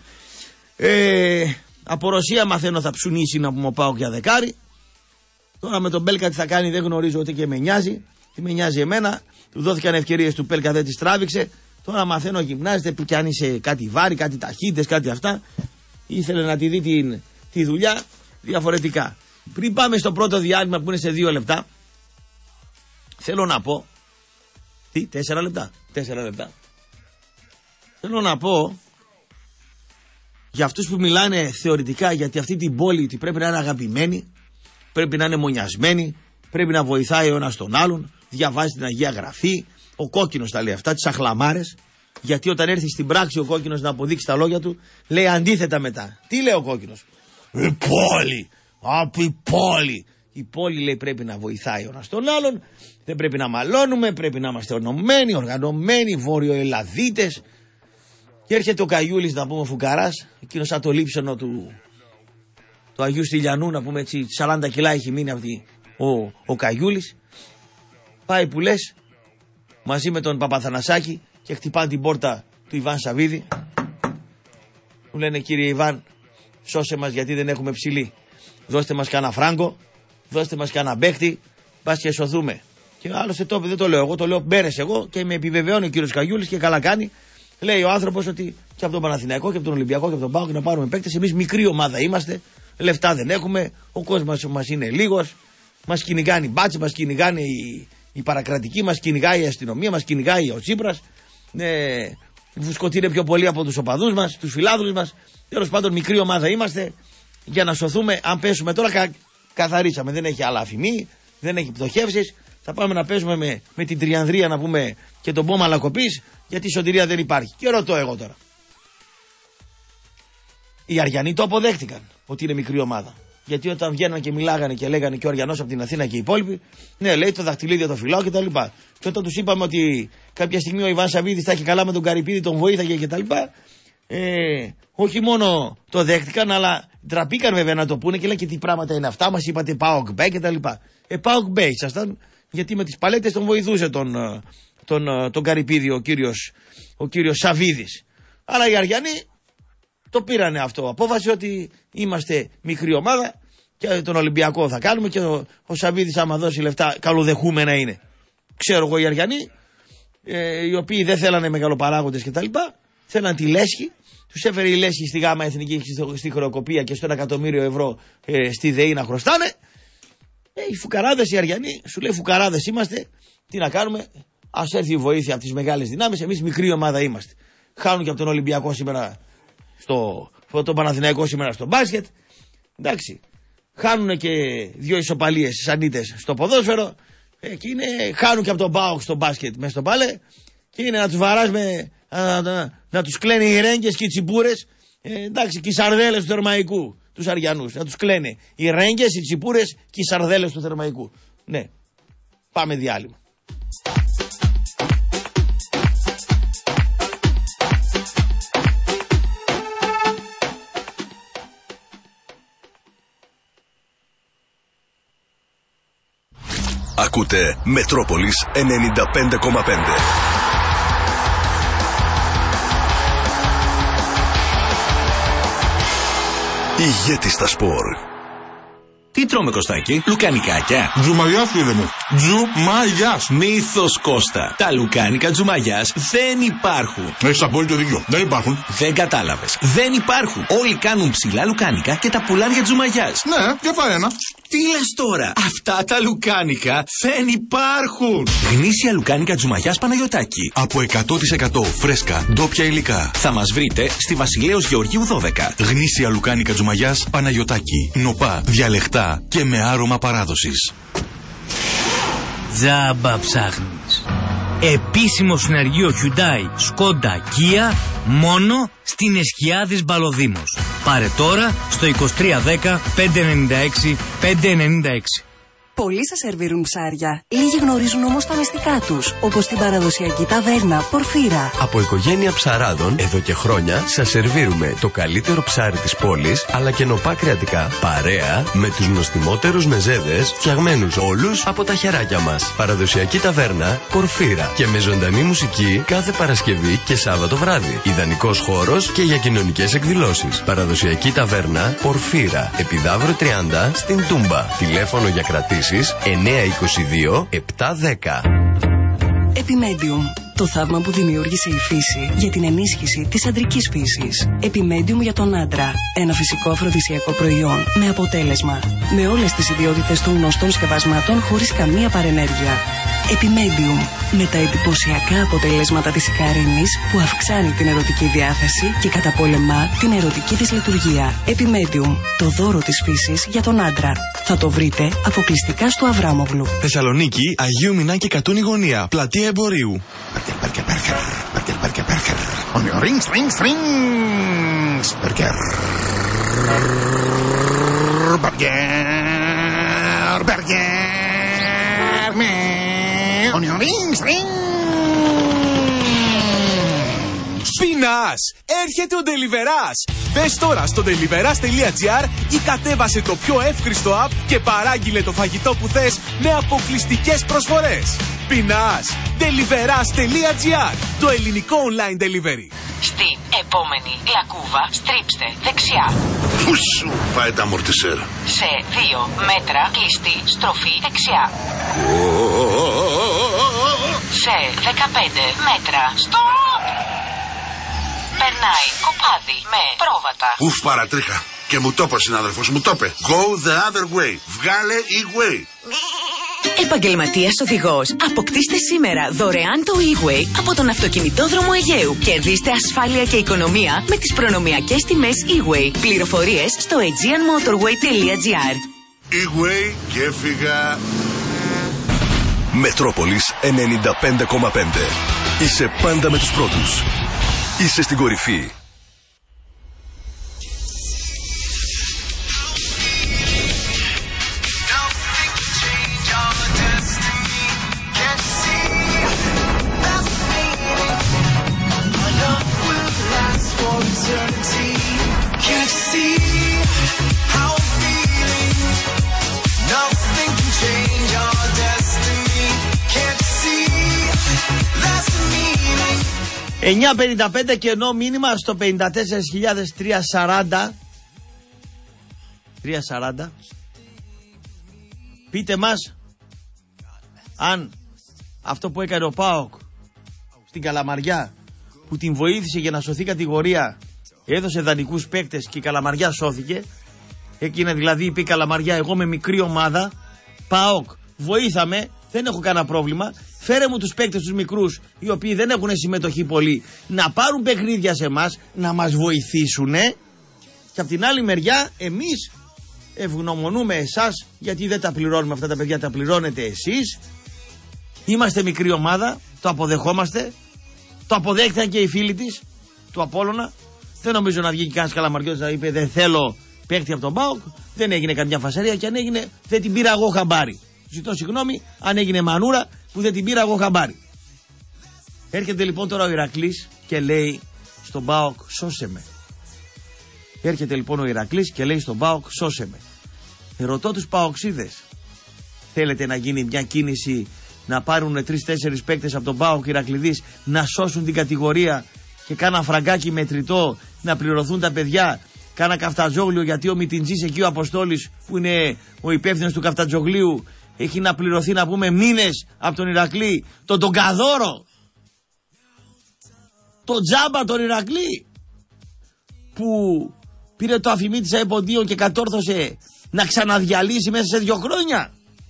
Ε, από Ρωσία μαθαίνω θα ψουνίσει να πούμε πάω για δεκάρι. Τώρα με τον Μπέλκα τι θα κάνει δεν γνωρίζω, ούτε και με νοιάζει. Τι με νοιάζει εμένα. Του δόθηκαν ευκαιρίες του Πέλκα, δεν τις τράβηξε. Τώρα μαθαίνω γυμνάζεται, πιάνει σε κάτι βάρη, κάτι ταχύτητες, κάτι αυτά. Ήθελε να τη δει την, τη δουλειά διαφορετικά. Πριν πάμε στο πρώτο διάλειμμα που είναι σε δύο λεπτά, θέλω να πω. Τι, τέσσερα λεπτά. Τέσσερα λεπτά. Θέλω να πω για αυτούς που μιλάνε θεωρητικά γιατί αυτή την πόλη ότι πρέπει να είναι αγαπημένη, πρέπει να είναι μονιασμένη, πρέπει να βοηθάει ο ένας τον άλλον, διαβάζει την Αγία Γραφή. Ο Κόκκινος τα λέει αυτά, τις αχλαμάρες. Γιατί όταν έρθει στην πράξη ο Κόκκινος να αποδείξει τα λόγια του, λέει αντίθετα μετά. Τι λέει ο Κόκκινος? Η πόλη, από η πόλη. Η πόλη λέει πρέπει να βοηθάει ο ένας τον άλλον, δεν πρέπει να μαλώνουμε, πρέπει να είμαστε ονωμένοι, οργανωμένοι, βόρειο-ελλαδίτες. Και έρχεται ο Καγιούλης να πούμε φουκαράς, εκείνος σαν το λείψανο του, του Αγίου Στυλιανού, να πούμε έτσι, σαράντα κιλά έχει μείνει αυτή ο, ο Καγιούλης. Πάει που λες, μαζί με τον Παπαθανασάκη και χτυπάνε την πόρτα του Ιβάν Σαββίδη. Μου λένε κύριε Ιβάν, σώσε μας γιατί δεν έχουμε ψηλή. Δώστε μας κανένα φράγκο, δώστε μας κανένα παίχτη, πας και σωθούμε. Και άλλωστε το δεν το λέω εγώ, το λέω μπέρες εγώ και με επιβεβαιώνει ο κύριος Καγιούλης και καλά κάνει. Λέει ο άνθρωπος ότι και από τον Παναθηναϊκό και από τον Ολυμπιακό και από τον ΠΑΟΚ να πάρουμε παίκτες. Εμείς μικρή ομάδα είμαστε, λεφτά δεν έχουμε, ο κόσμος μας είναι λίγος, μας κυνηγάνε οι μπάτσες, μας κυνηγάνε οι, οι παρακρατικοί, μας κυνηγάει η αστυνομία, μας κυνηγάει ο Τσίπρας. Ε, Φουσκωτήρε πιο πολύ από τους οπαδούς μας, τους φιλάδρους μας. Τέλος πάντων, μικρή ομάδα είμαστε. Για να σωθούμε, αν πέσουμε τώρα, κα, καθαρίσαμε. Δεν έχει άλλα αφημί, δεν έχει πτωχεύσεις. θα πάμε να παίζουμε με, με την Τριανδρία να πούμε και τον Πόμα Λακοπής, γιατί η σωτηρία δεν υπάρχει. Και ρωτώ εγώ τώρα. Οι Αριανοί το αποδέχτηκαν ότι είναι μικρή ομάδα. Γιατί όταν βγαίναν και μιλάγανε και λέγανε και ο Αριανός από την Αθήνα και οι υπόλοιποι, ναι, λέει το δαχτυλίδι το φυλάω κτλ. Και, και όταν τους είπαμε ότι κάποια στιγμή ο Ιβάν Σαββίδης τα είχε καλά με τον Καρυπίδη, τον βοήθαγε κτλ. Ε, όχι μόνο το δέχτηκαν, αλλά ντραπήκαν βέβαια να το πούνε και λένε και τι πράγματα είναι αυτά. Μας είπατε ΠΑΟΚ Μπέ κτλ. Ε, ΠΑΟΚ Μπέ ήσασταν, γιατί με τις παλέτες τον βοηθούσε τον, τον, τον, τον Καρυπίδη ο κύριος, ο κύριος Σαββίδης. Αλλά οι Αριανοί το πήρανε αυτό. Απόφαση ότι είμαστε μικρή ομάδα και τον Ολυμπιακό θα κάνουμε και ο, ο Σαββίδης άμα δώσει λεφτά καλοδεχούμενα είναι. Ξέρω εγώ οι Αριανοί, ε, οι οποίοι δεν θέλανε μεγαλοπαράγοντες κτλ. Θέλαν τη λέσχη. Τους έφερε η λέσχη στη ΓΑΜΑ Εθνική στη χρεοκοπία και στο ένα εκατομμύριο ευρώ ε, στη ΔΕΗ να χρωστάνε. Ε, οι φουκαράδες οι Αριανοί, σου λέει φουκαράδες είμαστε, τι να κάνουμε, ας έρθει η βοήθεια από τις μεγάλες δυνάμεις, εμείς μικρή ομάδα είμαστε. Χάνουν και από τον Ολυμπιακό σήμερα, στο, τον Παναθηναϊκό σήμερα στο μπάσκετ. Εντάξει, χάνουν και δύο ισοπαλίες σανίτες στο ποδόσφαιρο ε, και είναι, χάνουν και από τον ΠΑΟΚ στο μπάσκετ μέσα στο μπάλε και είναι να τους βαράς με, να, να, να τους κλαίνε οι ρέγγες και οι τσιμπούρες, ε, εντάξει, και οι σαρδέλες του Θερμαϊκού. Τους Αριανούς, να τους κλαίνε οι ρέγγες, οι τσιπούρες και οι σαρδέλες του Θερμαϊκού. Ναι, πάμε διάλειμμα. Ακούτε Μετρόπολης ενενήντα πέντε κόμμα πέντε. Ηγέτη στα σπορ. Τι τρώμε, Κωστάκη? Λουκανικάκια. Τζουμαγιάς, φίλε μου. Τζουμαγιάς. Μύθος, Κώστα. Τα λουκάνικα Τζουμαγιάς δεν υπάρχουν. Έχεις απόλυτο δίκιο. Δεν υπάρχουν. Δεν κατάλαβες. Δεν υπάρχουν. Όλοι κάνουν ψηλά λουκάνικα και τα πουλάνε για Τζουμαγιάς. Ναι, για φάει ένα. Τι λες τώρα? Αυτά τα λουκάνικα δεν υπάρχουν. Γνήσια λουκάνικα Τζουμαγιάς Παναγιωτάκη. Από εκατό τοις εκατό φρέσκα, ντόπια υλικά. Θα μας βρείτε στη Βασιλέως Γεωργίου δώδεκα. Γνήσια λουκάνικα Τζουμαγιάς Παναγιωτάκη. Νοπά, διαλεχτά και με άρωμα παράδοσης. Τζάμπα ψάχνεις. Επίσημο συνεργείο Hyundai, Skoda, Kia, μόνο στην Εσχιάδης Μπαλοδήμος. Πάρε τώρα στο είκοσι τρία δέκα πεντακόσια ενενήντα έξι πεντακόσια ενενήντα έξι. Πολλοί σας σερβίρουν ψάρια. Λίγοι γνωρίζουν όμως τα μυστικά τους, όπως την παραδοσιακή ταβέρνα Πορφύρα. Από οικογένεια ψαράδων, εδώ και χρόνια σας σερβίρουμε το καλύτερο ψάρι της πόλης, αλλά και νοπά κρεατικά, παρέα με τους νοστιμότερους μεζέδες, φτιαγμένους όλους από τα χεράκια μας. Παραδοσιακή ταβέρνα Πορφύρα και με ζωντανή μουσική κάθε Παρασκευή και Σάββατο βράδυ. Ιδανικός χώρος και για κοινωνικές εκδηλώσεις. Παραδοσιακή ταβέρνα Πορφύρα, Επιδαύρο τριάντα στην Τούμπα. Τηλέφωνο για κρατήσεις εννιά είκοσι δύο επτακόσια δέκα. Επιμέντιουμ. Το θαύμα που δημιούργησε η φύση για την ενίσχυση της αντρικής φύσης. Επιμέντιουμ για τον άντρα. Ένα φυσικό αφροδισιακό προϊόν με αποτέλεσμα. Με όλες τις ιδιότητες των γνωστών σκευασμάτων χωρίς καμία παρενέργεια. Επιμέντιουμ. Με τα εντυπωσιακά αποτελέσματα της ικαρίνης που αυξάνει την ερωτική διάθεση και καταπολεμά την ερωτική της λειτουργία. Επιμέντιουμ. Το δώρο της φύσης για τον άντρα. Θα το βρείτε αποκλειστικά στο Αβράμογλου. Θεσσαλονίκη, Αγίου Μινάκη Κατούνη Γωνία. Πλατεία Εμπορίου. Burger, burger, burger, burger, burger. On your rings, rings, rings. Burger. Burger, burger. On your rings, rings. Πεινάς! Έρχεται ο Deliverás! Μπες τώρα στο deliveras τελεία gr ή κατέβασε το πιο εύχριστο app και παράγγειλε το φαγητό που θες με αποκλειστικές προσφορές. Πεινάς! deliveras τελεία gr, το ελληνικό online delivery. Στην επόμενη λακκούβα στρίψτε δεξιά. Πού σου πάει τα αμορτισέρ? Σε δύο μέτρα κλειστή στροφή δεξιά. Σε δεκαπέντε μέτρα στοπ. Περνάει κοπάδι με πρόβατα. Ουφ, παρατρίχα. Και μου το είπε ο συνάδελφος, μου το είπε. Go the other way. Βγάλε e-way. Επαγγελματίας οδηγός. Αποκτήστε σήμερα δωρεάν το e-way από τον αυτοκινητόδρομο Αιγαίου. Κερδίστε ασφάλεια και οικονομία με τις προνομιακές τιμές e-way. Πληροφορίες στο aegean motorway τελεία gr. E-way και έφυγα. Μετρόπολης ενενήντα πέντε κόμμα πέντε. Είσαι πάντα με τους πρώτους. Είσαι στην κορυφή. εννιά πενήντα πέντε και ενώ μήνυμα στο πενήντα τέσσερα χιλιάδες τριακόσια σαράντα. τριακόσια σαράντα. Πείτε μας αν αυτό που έκανε ο ΠΑΟΚ στην Καλαμαριά, που την βοήθησε για να σωθεί κατηγορία, έδωσε δανεικούς παίκτες και η Καλαμαριά σώθηκε. Εκείνα δηλαδή είπε η Καλαμαριά, εγώ με μικρή ομάδα, ΠΑΟΚ βοήθαμε, δεν έχω κανένα πρόβλημα. Φέρε μου τους παίκτες τους μικρούς, οι οποίοι δεν έχουν συμμετοχή πολύ, να πάρουν παιχνίδια σε εμάς, να μας βοηθήσουνε. Και από την άλλη μεριά εμείς ευγνωμονούμε εσάς, γιατί δεν τα πληρώνουμε αυτά τα παιδιά, τα πληρώνετε εσείς. Είμαστε μικρή ομάδα, το αποδεχόμαστε. Το αποδέχτηκαν και οι φίλοι της, του Απόλλωνα. Δεν νομίζω να βγει και κανένας Καλαμαριώτης να είπε δεν θέλω παίκτη από τον ΠΑΟΚ. Δεν έγινε καμιά φασαρία και αν έγινε δεν την πήρα εγώ χαμπάρι. Ζητώ συγγνώμη αν έγινε μανούρα που δεν την πήρα εγώ χαμπάρι. Έρχεται λοιπόν τώρα ο Ηρακλής και λέει στον ΠΑΟΚ σώσε με. Έρχεται λοιπόν ο Ηρακλής και λέει στον ΠΑΟΚ σώσε με. Ρωτώ τους ΠΑΟΚσίδες, θέλετε να γίνει μια κίνηση να πάρουν τρεις-τέσσερις παίκτες από τον ΠΑΟΚ Ηρακληδείς να σώσουν την κατηγορία και κάνα φραγκάκι μετρητό να πληρωθούν τα παιδιά, κάνα καφτατζόγλιο, γιατί ο Μητιντζής εκεί ο Αποστόλης που είναι ο υπεύθυνος του καφτατζογλίου έχει να πληρωθεί να πούμε μήνες από τον Ηρακλή, τον τον Καδόρο, τον Τζάμπα τον Ηρακλή που πήρε το αφημί της ΑΕΠΟΝΤΙΟΝ και κατόρθωσε να ξαναδιαλύσει μέσα σε δύο χρόνια.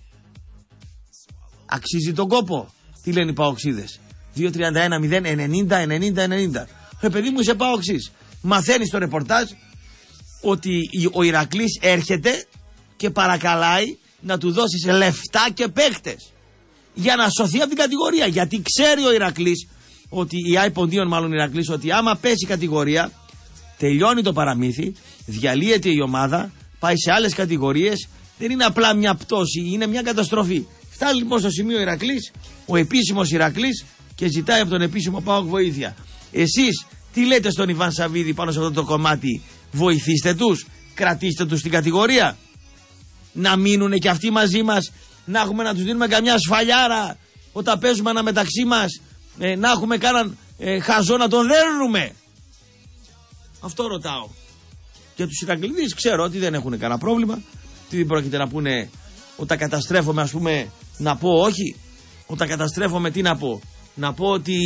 Αξίζει τον κόπο. Τι λένε οι ΠΑΟΚσίδες? δύο τριάντα ένα μηδέν ενενήντα ενενήντα ενενήντα. Ρε παιδί μου, είσαι ΠΑΟΚσής. Μαθαίνεις στο ρεπορτάζ ότι ο Ηρακλής έρχεται και παρακαλάει να του δώσεις λεφτά και παίχτες για να σωθεί από την κατηγορία. Γιατί ξέρει ο Ηρακλής, ότι η ΑΕΠΟΝΤΙΟΝ μάλλον Ηρακλής, ότι άμα πέσει η κατηγορία τελειώνει το παραμύθι, διαλύεται η ομάδα, πάει σε άλλες κατηγορίες. Δεν είναι απλά μια πτώση, είναι μια καταστροφή. Φτάνει λοιπόν στο σημείο ο Ηρακλής, ο επίσημος Ηρακλής, και ζητάει από τον επίσημο ΠΑΟΚ βοήθεια. Εσείς τι λέτε στον Ιβάν Σαββίδη πάνω σε αυτό το κομμάτι? Βοηθήστε τους, κρατήστε τους στην κατηγορία, να μείνουν και αυτοί μαζί μας, να έχουμε να τους δίνουμε καμιά σφαλιάρα όταν παίζουμε αναμεταξύ μας, ε, να έχουμε κάναν ε, χαζό να τον δέρνουμε. Αυτό ρωτάω. Για τους Ηρακλήδες ξέρω ότι δεν έχουν κανένα πρόβλημα. Τι δεν πρόκειται να πούνε όταν καταστρέφομαι, ας πούμε, να πω όχι? Όταν καταστρέφομαι τι να πω? Να πω ότι,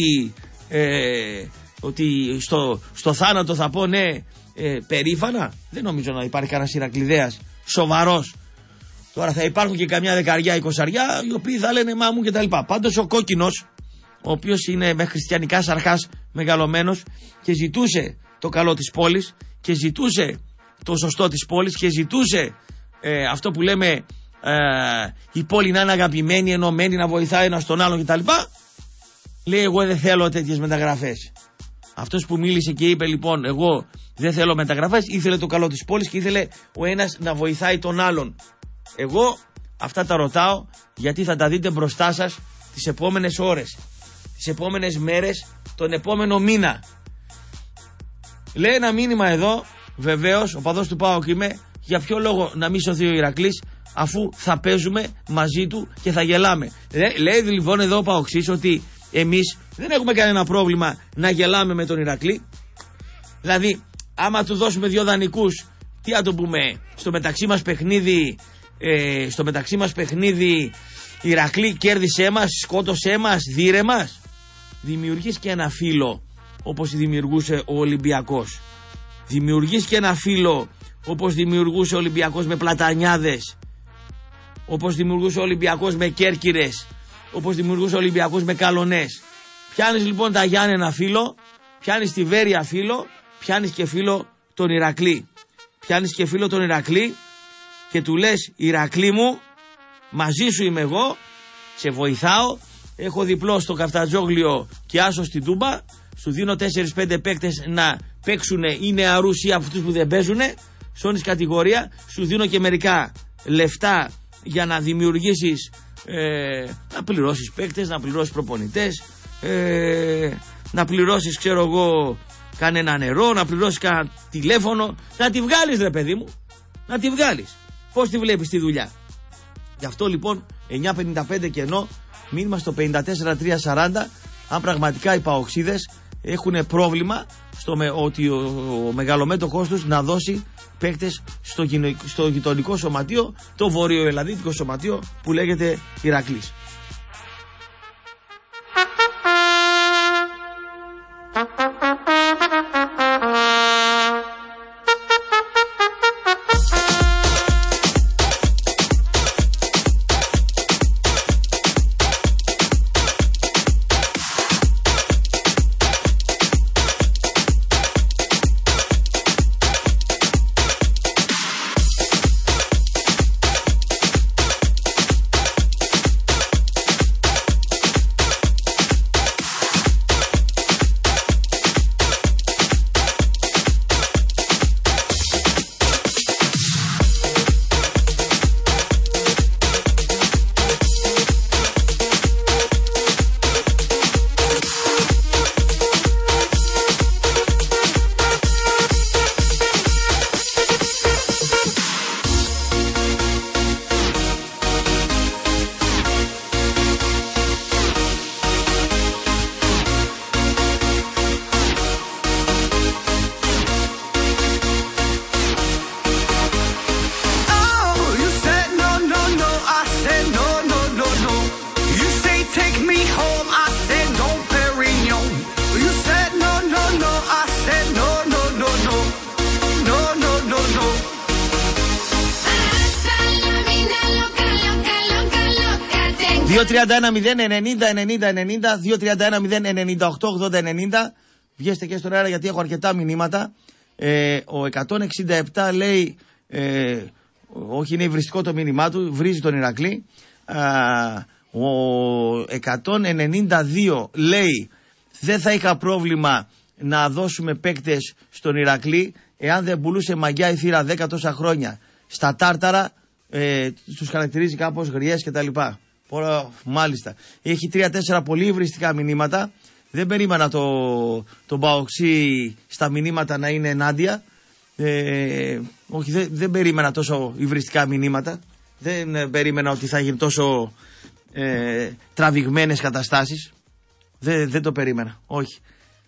ε, ότι στο, στο θάνατο θα πω ναι, ε, περήφανα? Δεν νομίζω να υπάρχει κανένας Ηρακληδέας σοβαρός. Τώρα θα υπάρχουν και καμιά δεκαριά, εικοσαριά, οι οποίοι θα λένε μα μου και τα λοιπά. Πάντως ο Κόκκινος, ο οποίος είναι με χριστιανικά αρχάς μεγαλωμένος και ζητούσε το καλό της πόλης και ζητούσε το σωστό της πόλης και ζητούσε ε, αυτό που λέμε ε, η πόλη να είναι αγαπημένη, ενωμένη, να βοηθάει ένας τον άλλον κτλ. Λέει εγώ δεν θέλω τέτοιες μεταγραφές. Αυτός που μίλησε και είπε λοιπόν εγώ δεν θέλω μεταγραφές, ήθελε το καλό της πόλης και ήθελε ο ένας να βοηθάει τον άλλον. Εγώ αυτά τα ρωτάω γιατί θα τα δείτε μπροστά σας τις επόμενες ώρες, τις επόμενες μέρες, τον επόμενο μήνα. Λέει ένα μήνυμα εδώ, βεβαίως, ο παδός του ΠΑΟΚ είμαι, για ποιο λόγο να μην σωθεί ο Ηρακλής αφού θα παίζουμε μαζί του και θα γελάμε. Λέει λοιπόν εδώ ο ΠΑΟΚσής ότι εμείς δεν έχουμε κανένα πρόβλημα να γελάμε με τον Ηρακλή. Δηλαδή, άμα του δώσουμε δύο δανεικούς, τι να το πούμε, στο μεταξύ μας παιχνίδι, ε, στο μεταξύ μας παιχνίδι Ηρακλή κέρδισέ μας, σκότωσέ μας, δίρε μας. Δημιουργείς και ένα φύλλο όπως δημιουργούσε ο Ολυμπιακός. Δημιουργείς και ένα φύλλο όπως δημιουργούσε ο Ολυμπιακός με πλατανιάδες, όπως δημιουργούσε ο Ολυμπιακός με κέρκυρες, όπως δημιουργούσε ο Ολυμπιακός με καλονές. Πιάνεις λοιπόν τα Γιάννενα φύλλο, πιάνεις τη Βέρεια φύλλο, πιάνεις και φύλλο τον Ηρακλή. Πιάνεις και φύλλο τον Ηρακλή και του λες Ηρακλή μου, μαζί σου είμαι εγώ, σε βοηθάω. Έχω διπλό στο Καφτατζόγλιο και άσο στην Τούμπα. Σου δίνω τέσσερις πέντε παίκτες να παίξουν ή νεαρούς ή από αυτούς που δεν παίζουν. Σώνεις κατηγορία. Σου δίνω και μερικά λεφτά για να δημιουργήσεις, ε, να πληρώσεις παίκτες, να πληρώσεις προπονητές, ε, να πληρώσεις, ξέρω εγώ, κανένα νερό, να πληρώσεις κανένα τηλέφωνο. Να τη βγάλεις, ρε παιδί μου. Να τη βγάλεις. Πώς τη βλέπεις τη δουλειά? Γι' αυτό λοιπόν εννιά πενήντα πέντε κενό, μήνυμα στο πενήντα τέσσερα τρία σαράντα. Αν πραγματικά οι παοξίδες έχουν πρόβλημα στο με, ότι ο, ο μεγαλομέτωχός τους να δώσει παίκτες στο, στο γειτονικό σωματείο, το βορειοελλαδίτικο σωματείο που λέγεται Ηρακλής. δύο τρία ένα μηδέν ενενήντα ενενήντα ενενήντα, δύο τρία ένα μηδέν ενενήντα οκτώ ογδόντα ενενήντα. Βγαίνετε και στον αέρα γιατί έχω αρκετά μηνύματα. Ε, ο εκατόν εξήντα επτά λέει, ε, όχι είναι υβριστικό το μήνυμά του, βρίζει τον Ηρακλή. Α, ο εκατόν ενενήντα δύο λέει, δεν θα είχα πρόβλημα να δώσουμε παίκτες στον Ηρακλή εάν δεν πουλούσε μαγιά η θύρα δέκα τόσα χρόνια. Στα τάρταρα ε, τους χαρακτηρίζει κάπως γριές κτλ. Μάλιστα. Έχει τρία τέσσερα πολύ υβριστικά μηνύματα. Δεν περίμενα το, το Παοξή στα μηνύματα να είναι ενάντια. Ε, όχι, δεν, δεν περίμενα τόσο υβριστικά μηνύματα. Δεν ε, περίμενα ότι θα γίνει τόσο ε, τραβηγμένες καταστάσεις. Δεν, δεν το περίμενα. Όχι.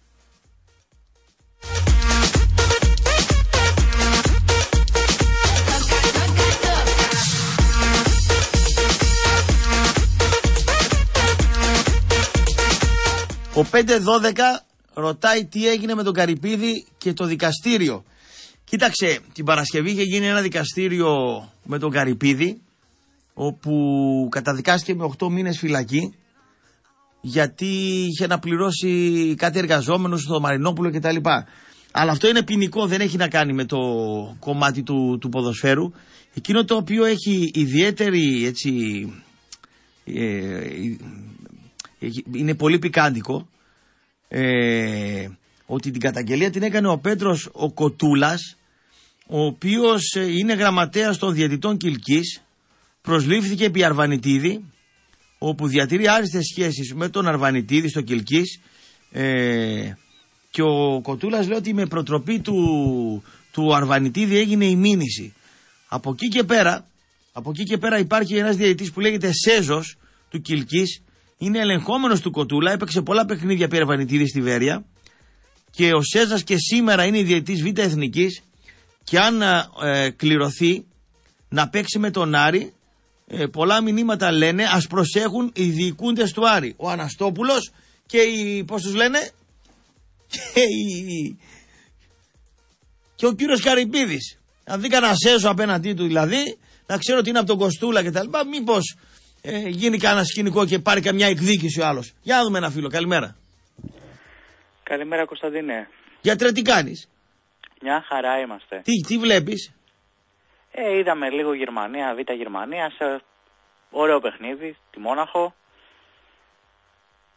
Ο πέντε δώδεκα ρωτάει τι έγινε με τον Καρυπίδη και το δικαστήριο. Κοίταξε, την Παρασκευή είχε γίνει ένα δικαστήριο με τον Καρυπίδη, όπου καταδικάστηκε με οκτώ μήνες φυλακή, γιατί είχε να πληρώσει κάτι εργαζόμενους στο Μαρινόπουλο κτλ. Αλλά αυτό είναι ποινικό, δεν έχει να κάνει με το κομμάτι του, του ποδοσφαίρου. Εκείνο το οποίο έχει ιδιαίτερη, έτσι, ε, είναι πολύ πικάντικο, ε, ότι την καταγγελία την έκανε ο Πέτρος ο Κοτούλας, ο οποίος είναι γραμματέας των διαιτητών Κιλκής, προσλήφθηκε επί Αρβανιτίδη, όπου διατηρεί άριστες σχέσεις με τον Αρβανιτίδη στο Κιλκής, ε, και ο Κοτούλας λέει ότι με προτροπή του, του Αρβανιτίδη έγινε η μήνυση. Από εκεί και πέρα, από εκεί και πέρα υπάρχει ένας διαιτητής που λέγεται Σέζος του Κιλκής, είναι ελεγχόμενος του Κοτούλα, έπαιξε πολλά παιχνίδια επί Αρβανιτίδη στη Βέρεια, και ο Σέζας και σήμερα είναι διαιτητής Β' Εθνικής, και αν ε, κληρωθεί να παίξει με τον Άρη, ε, πολλά μηνύματα λένε ας προσέχουν οι διοικούντες του Άρη, ο Αναστόπουλος και οι, πώς τους λένε, και, οι, και ο κύριος Καρυπίδης. Αν δει κανένα Σέζο απέναντί του δηλαδή, να ξέρω ότι είναι από τον Κοστούλα κτλ. Μήπως ε, γίνει κανένα σκηνικό και πάρει καμιά εκδίκηση ο άλλος. Για να δούμε ένα φίλο. Καλημέρα. Καλημέρα Κωνσταντίνε. Γιατρέ, τι κάνεις? Μια χαρά είμαστε. Τι, τι βλέπεις? Ε, είδαμε λίγο Γερμανία, Β' Γερμανία, σε ωραίο παιχνίδι, τη Μόναχο.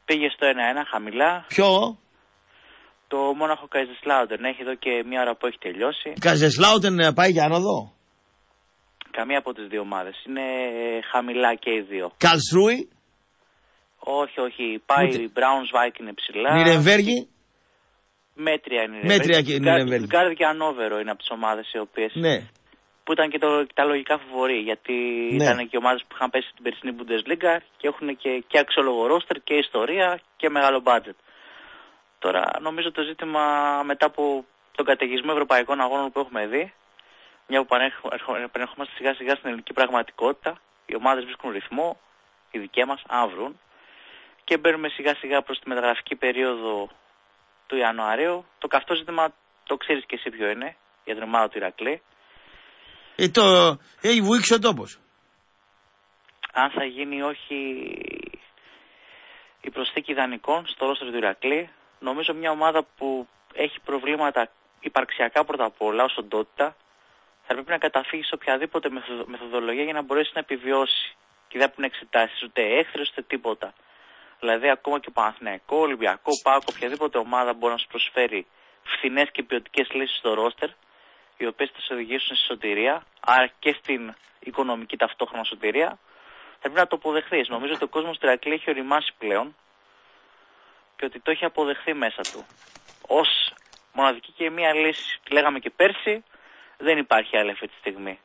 Πήγε στο ένα ένα χαμηλά. Ποιο? Το Μόναχο Καϊζεσλάουντεν. Έχει εδώ και μία ώρα που έχει τελειώσει. Καϊζεσλάουντεν πάει για άνοδο. Καμία από τις δύο ομάδες. Είναι χαμηλά και οι δύο. Καλσρούι. Όχι, όχι. Πάει η Braunschweig είναι ψηλά. Νιρεμβέργη. Μέτρια είναι η Μέτρια και η Νιρεμβέργη. Γκάρδ και Ανόβερο είναι από τις ομάδες οι οποίες. Ναι. Που ήταν και το, τα λογικά φοβοροί. Γιατί ναι. ήταν και ομάδες που είχαν πέσει στην περσινή Bundesliga και έχουν και, και αξιόλογο ρόστερ και ιστορία και μεγάλο μπάτζετ. Τώρα νομίζω το ζήτημα μετά από τον καταιγισμό ευρωπαϊκών αγώνων που έχουμε δει, μια που επανέρχομαστε σιγά σιγά στην ελληνική πραγματικότητα, οι ομάδες βρίσκουν ρυθμό, οι δικές μας, αν βρουν, και μπαίνουμε σιγά σιγά προς τη μεταγραφική περίοδο του Ιανουαρίου. Το καυτό ζήτημα το ξέρεις και εσύ ποιο είναι, για την ομάδα του Ηρακλή. Ε, το έχει βουήξει ο τόπος. Αν θα γίνει όχι η προσθήκη δανεικών στο ρόστερ του Ηρακλή, νομίζω μια ομάδα που έχει προβλήματα υπαρξιακά πρώτα απ' όλα ως οντότητα, θα πρέπει να καταφύγει σε οποιαδήποτε μεθοδολογία για να μπορέσει να επιβιώσει. Και δεν πρέπει να εξετάσει ούτε έχθρες ούτε τίποτα. Δηλαδή, ακόμα και Παναθηναϊκό, Ολυμπιακό, ΠΑΟΚ, οποιαδήποτε ομάδα μπορεί να σου προσφέρει φθηνές και ποιοτικές λύσεις στο ρόστερ, οι οποίες θα σε οδηγήσουν στη σωτηρία, άρα και στην οικονομική ταυτόχρονα σωτηρία, θα πρέπει να το αποδεχθείς. Νομίζω ότι ο κόσμος του Ηρακλή έχει οριμάσει πλέον και ότι το έχει αποδεχθεί μέσα του. Ως μοναδική και μία λύση, τη λέγαμε και πέρσι, δεν υπάρχει άλλη αυτή τη στιγμή.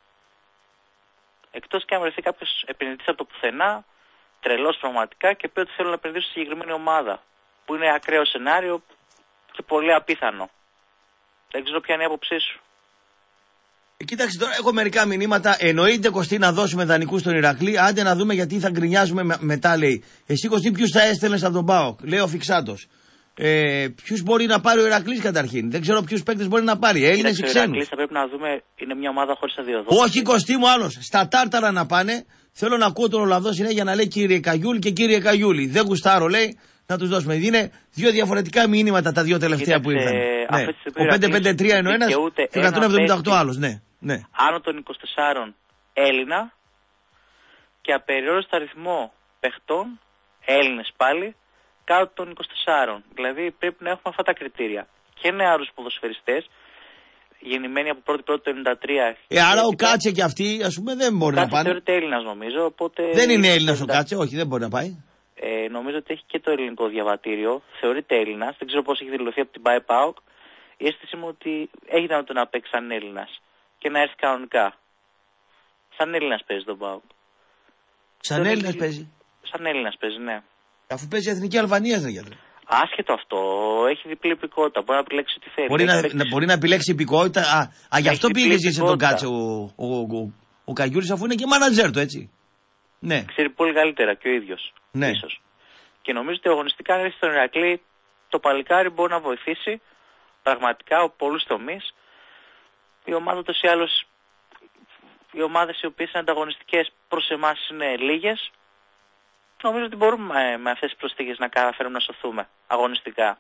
Εκτός και αν βρεθεί κάποιος επενδυτής από το πουθενά, τρελός πραγματικά, και πει ότι θέλω να επενδύσω στη συγκεκριμένη ομάδα, που είναι ακραίο σενάριο και πολύ απίθανο. Δεν ξέρω ποια είναι η άποψή σου. Ε, κοίταξε τώρα, έχω μερικά μηνύματα. Εννοείται, Κωστή, να δώσουμε δανεικούς στον Ηρακλή. Άντε να δούμε γιατί θα γκρινιάζουμε με, μετά, λέει. Εσύ, Κωστή, ποιους θα έστελνες από τον ΠΑΟΚ? Λέει ο Φιξάτος. Ε, ποιους μπορεί να πάρει ο Ηρακλής καταρχήν? Δεν ξέρω ποιους παίκτες μπορεί να πάρει. Έλληνες ή ξένους? Ο Ηρακλής θα πρέπει να δούμε, είναι μια ομάδα χωρίς αδειοδότηση. Όχι, Κωστή μου, άλλος. Στα τάρταρα να πάνε. Θέλω να ακούω τον Ολλανδό συνέχεια να λέει κύριε Καγιούλη και κύριε Καγιούλη. Δεν γουστάρω, λέει, να τους δώσουμε. Είναι δύο διαφορετικά μηνύματα τα δύο τελευταία. Κοίταξε, που ήρθαν. Ναι. Ο πεντακόσια πενήντα τρία είναι ο ένας και εκατόν εβδομήντα οκτώ άλλος. Ναι. Ναι. Άνω των είκοσι τεσσάρων Έλληνα και απεριόριστο αριθμό παιχτών, Έλληνες πάλι, κάτω των είκοσι τεσσάρων. Δηλαδή πρέπει να έχουμε αυτά τα κριτήρια. Και νεαρούς ποδοσφαιριστές, γεννημένοι από πρώτη πρώτη το ενενήντα τρία. Ε, άρα ο Κάτσε και αυτοί, ας πούμε, δεν μπορεί ο να πάνε. Θεωρείται Έλληνας νομίζω. Οπότε δεν είναι Έλληνας ο Κάτσε, όχι, δεν μπορεί να πάει. Ε, νομίζω ότι έχει και το ελληνικό διαβατήριο. Θεωρείται Έλληνας. Δεν ξέρω πώς έχει δηλωθεί από την Πάε ΠΑΟΚ. Η αίσθηση μου ότι έχει δυνατόν να παίξει σαν Έλληνας και να έρθει κανονικά. Σαν Έλληνας παίζει τον ΠΑΟΚ. Σαν Έλληνας παίζει. Σαν Έλληνας παίζει, ναι. Αφού παίζει Εθνική Αλβανία, δεν γιατρέ. Άσχετο αυτό. Έχει διπλή υπηκότητα. Μπορεί να επιλέξει ό,τι θέλει. Μπορεί, να, να, μπορεί να επιλέξει υπηκότητα. Α, α γι' αυτό πήγε εσύ τον Κάτσε ο, ο, ο, ο, ο Καγιούρης, αφού είναι και μάνατζερ του, έτσι. Ναι. Ξέρει πολύ καλύτερα και ο ίδιος. Ναι. Ίσως. Και νομίζω ότι αγωνιστικά αν έρθει στον Ηρακλή, το παλικάρι μπορεί να βοηθήσει πραγματικά από πολλούς τομείς. Η ομάδα ούτως ή άλλως, οι ομάδες οι οποίες είναι ανταγωνιστικές προς εμάς είναι λίγες. Νομίζω ότι μπορούμε με αυτές τις προσθήκες να καταφέρουμε να σωθούμε αγωνιστικά.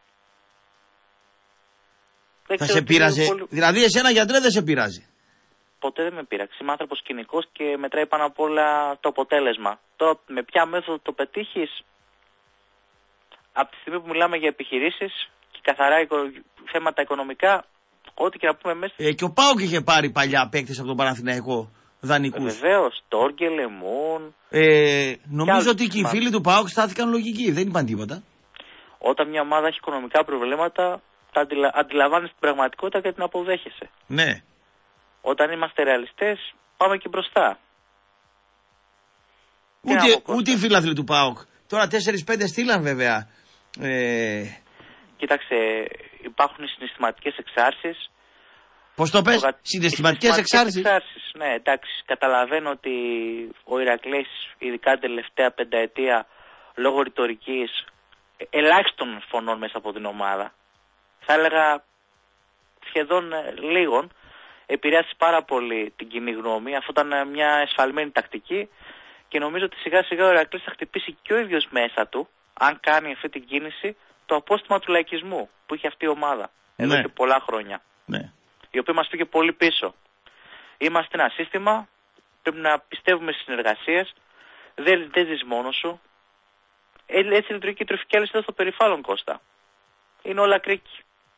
Θα σε πείραζε, πολύ... δηλαδή εσένα γιατρέ δεν σε πειράζει? Ποτέ δεν με πείραξε. Είμαι άνθρωπος κοινικός και μετράει πάνω απ' όλα το αποτέλεσμα. Τώρα με ποια μέθοδο το πετύχεις, από τη στιγμή που μιλάμε για επιχειρήσεις και καθαρά θέματα οικονομικά, ό,τι και να πούμε μέσα. Ε, και ο ΠΑΟΚ είχε πάρει παλιά παίκτες από τον Παναθηναϊκό δανεικούς. Βεβαίως, Τόργκε, Λεμούν. Ε, νομίζω και ότι και οι φίλοι του ΠΑΟΚ στάθηκαν λογικοί, δεν είπαν τίποτα. Όταν μια ομάδα έχει οικονομικά προβλήματα, τα αντιλα... αντιλαμβάνεις την πραγματικότητα και την αποδέχεσαι. Ναι. Όταν είμαστε ρεαλιστές, πάμε και μπροστά. Ούτε, ούτε οι φίλαθλοι του ΠΑΟΚ. Τώρα τέσσερις πέντε στείλαν βέβαια. Ε... Κοίταξε, υπάρχουν οι συναισθηματικές εξάρσεις. Πώς το πες, συναισθηματικές εξάρσεις? εξάρσεις. Ναι, εντάξει, καταλαβαίνω ότι ο Ηρακλής, ειδικά την τελευταία πενταετία, λόγω ρητορικής, ελάχιστων φωνών μέσα από την ομάδα, θα έλεγα σχεδόν λίγων, επηρεάσει πάρα πολύ την κοινή γνώμη. Αυτό ήταν μια εσφαλμένη τακτική και νομίζω ότι σιγά σιγά ο Ηρακλής θα χτυπήσει και ο ίδιος μέσα του, αν κάνει αυτή την κίνηση, το απόστημα του λαϊκισμού που είχε αυτή η ομάδα εδώ ναι. και πολλά χρόνια. Ναι. Η οποία μας πήγε πολύ πίσω. Είμαστε ένα σύστημα, πρέπει να πιστεύουμε στις συνεργασίες, δεν, δεν ζεις μόνος σου. Ε, έτσι λειτουργεί και η τροφική αλυσίδα στο περιβάλλον, Κώστα. Είναι όλα κρίκη.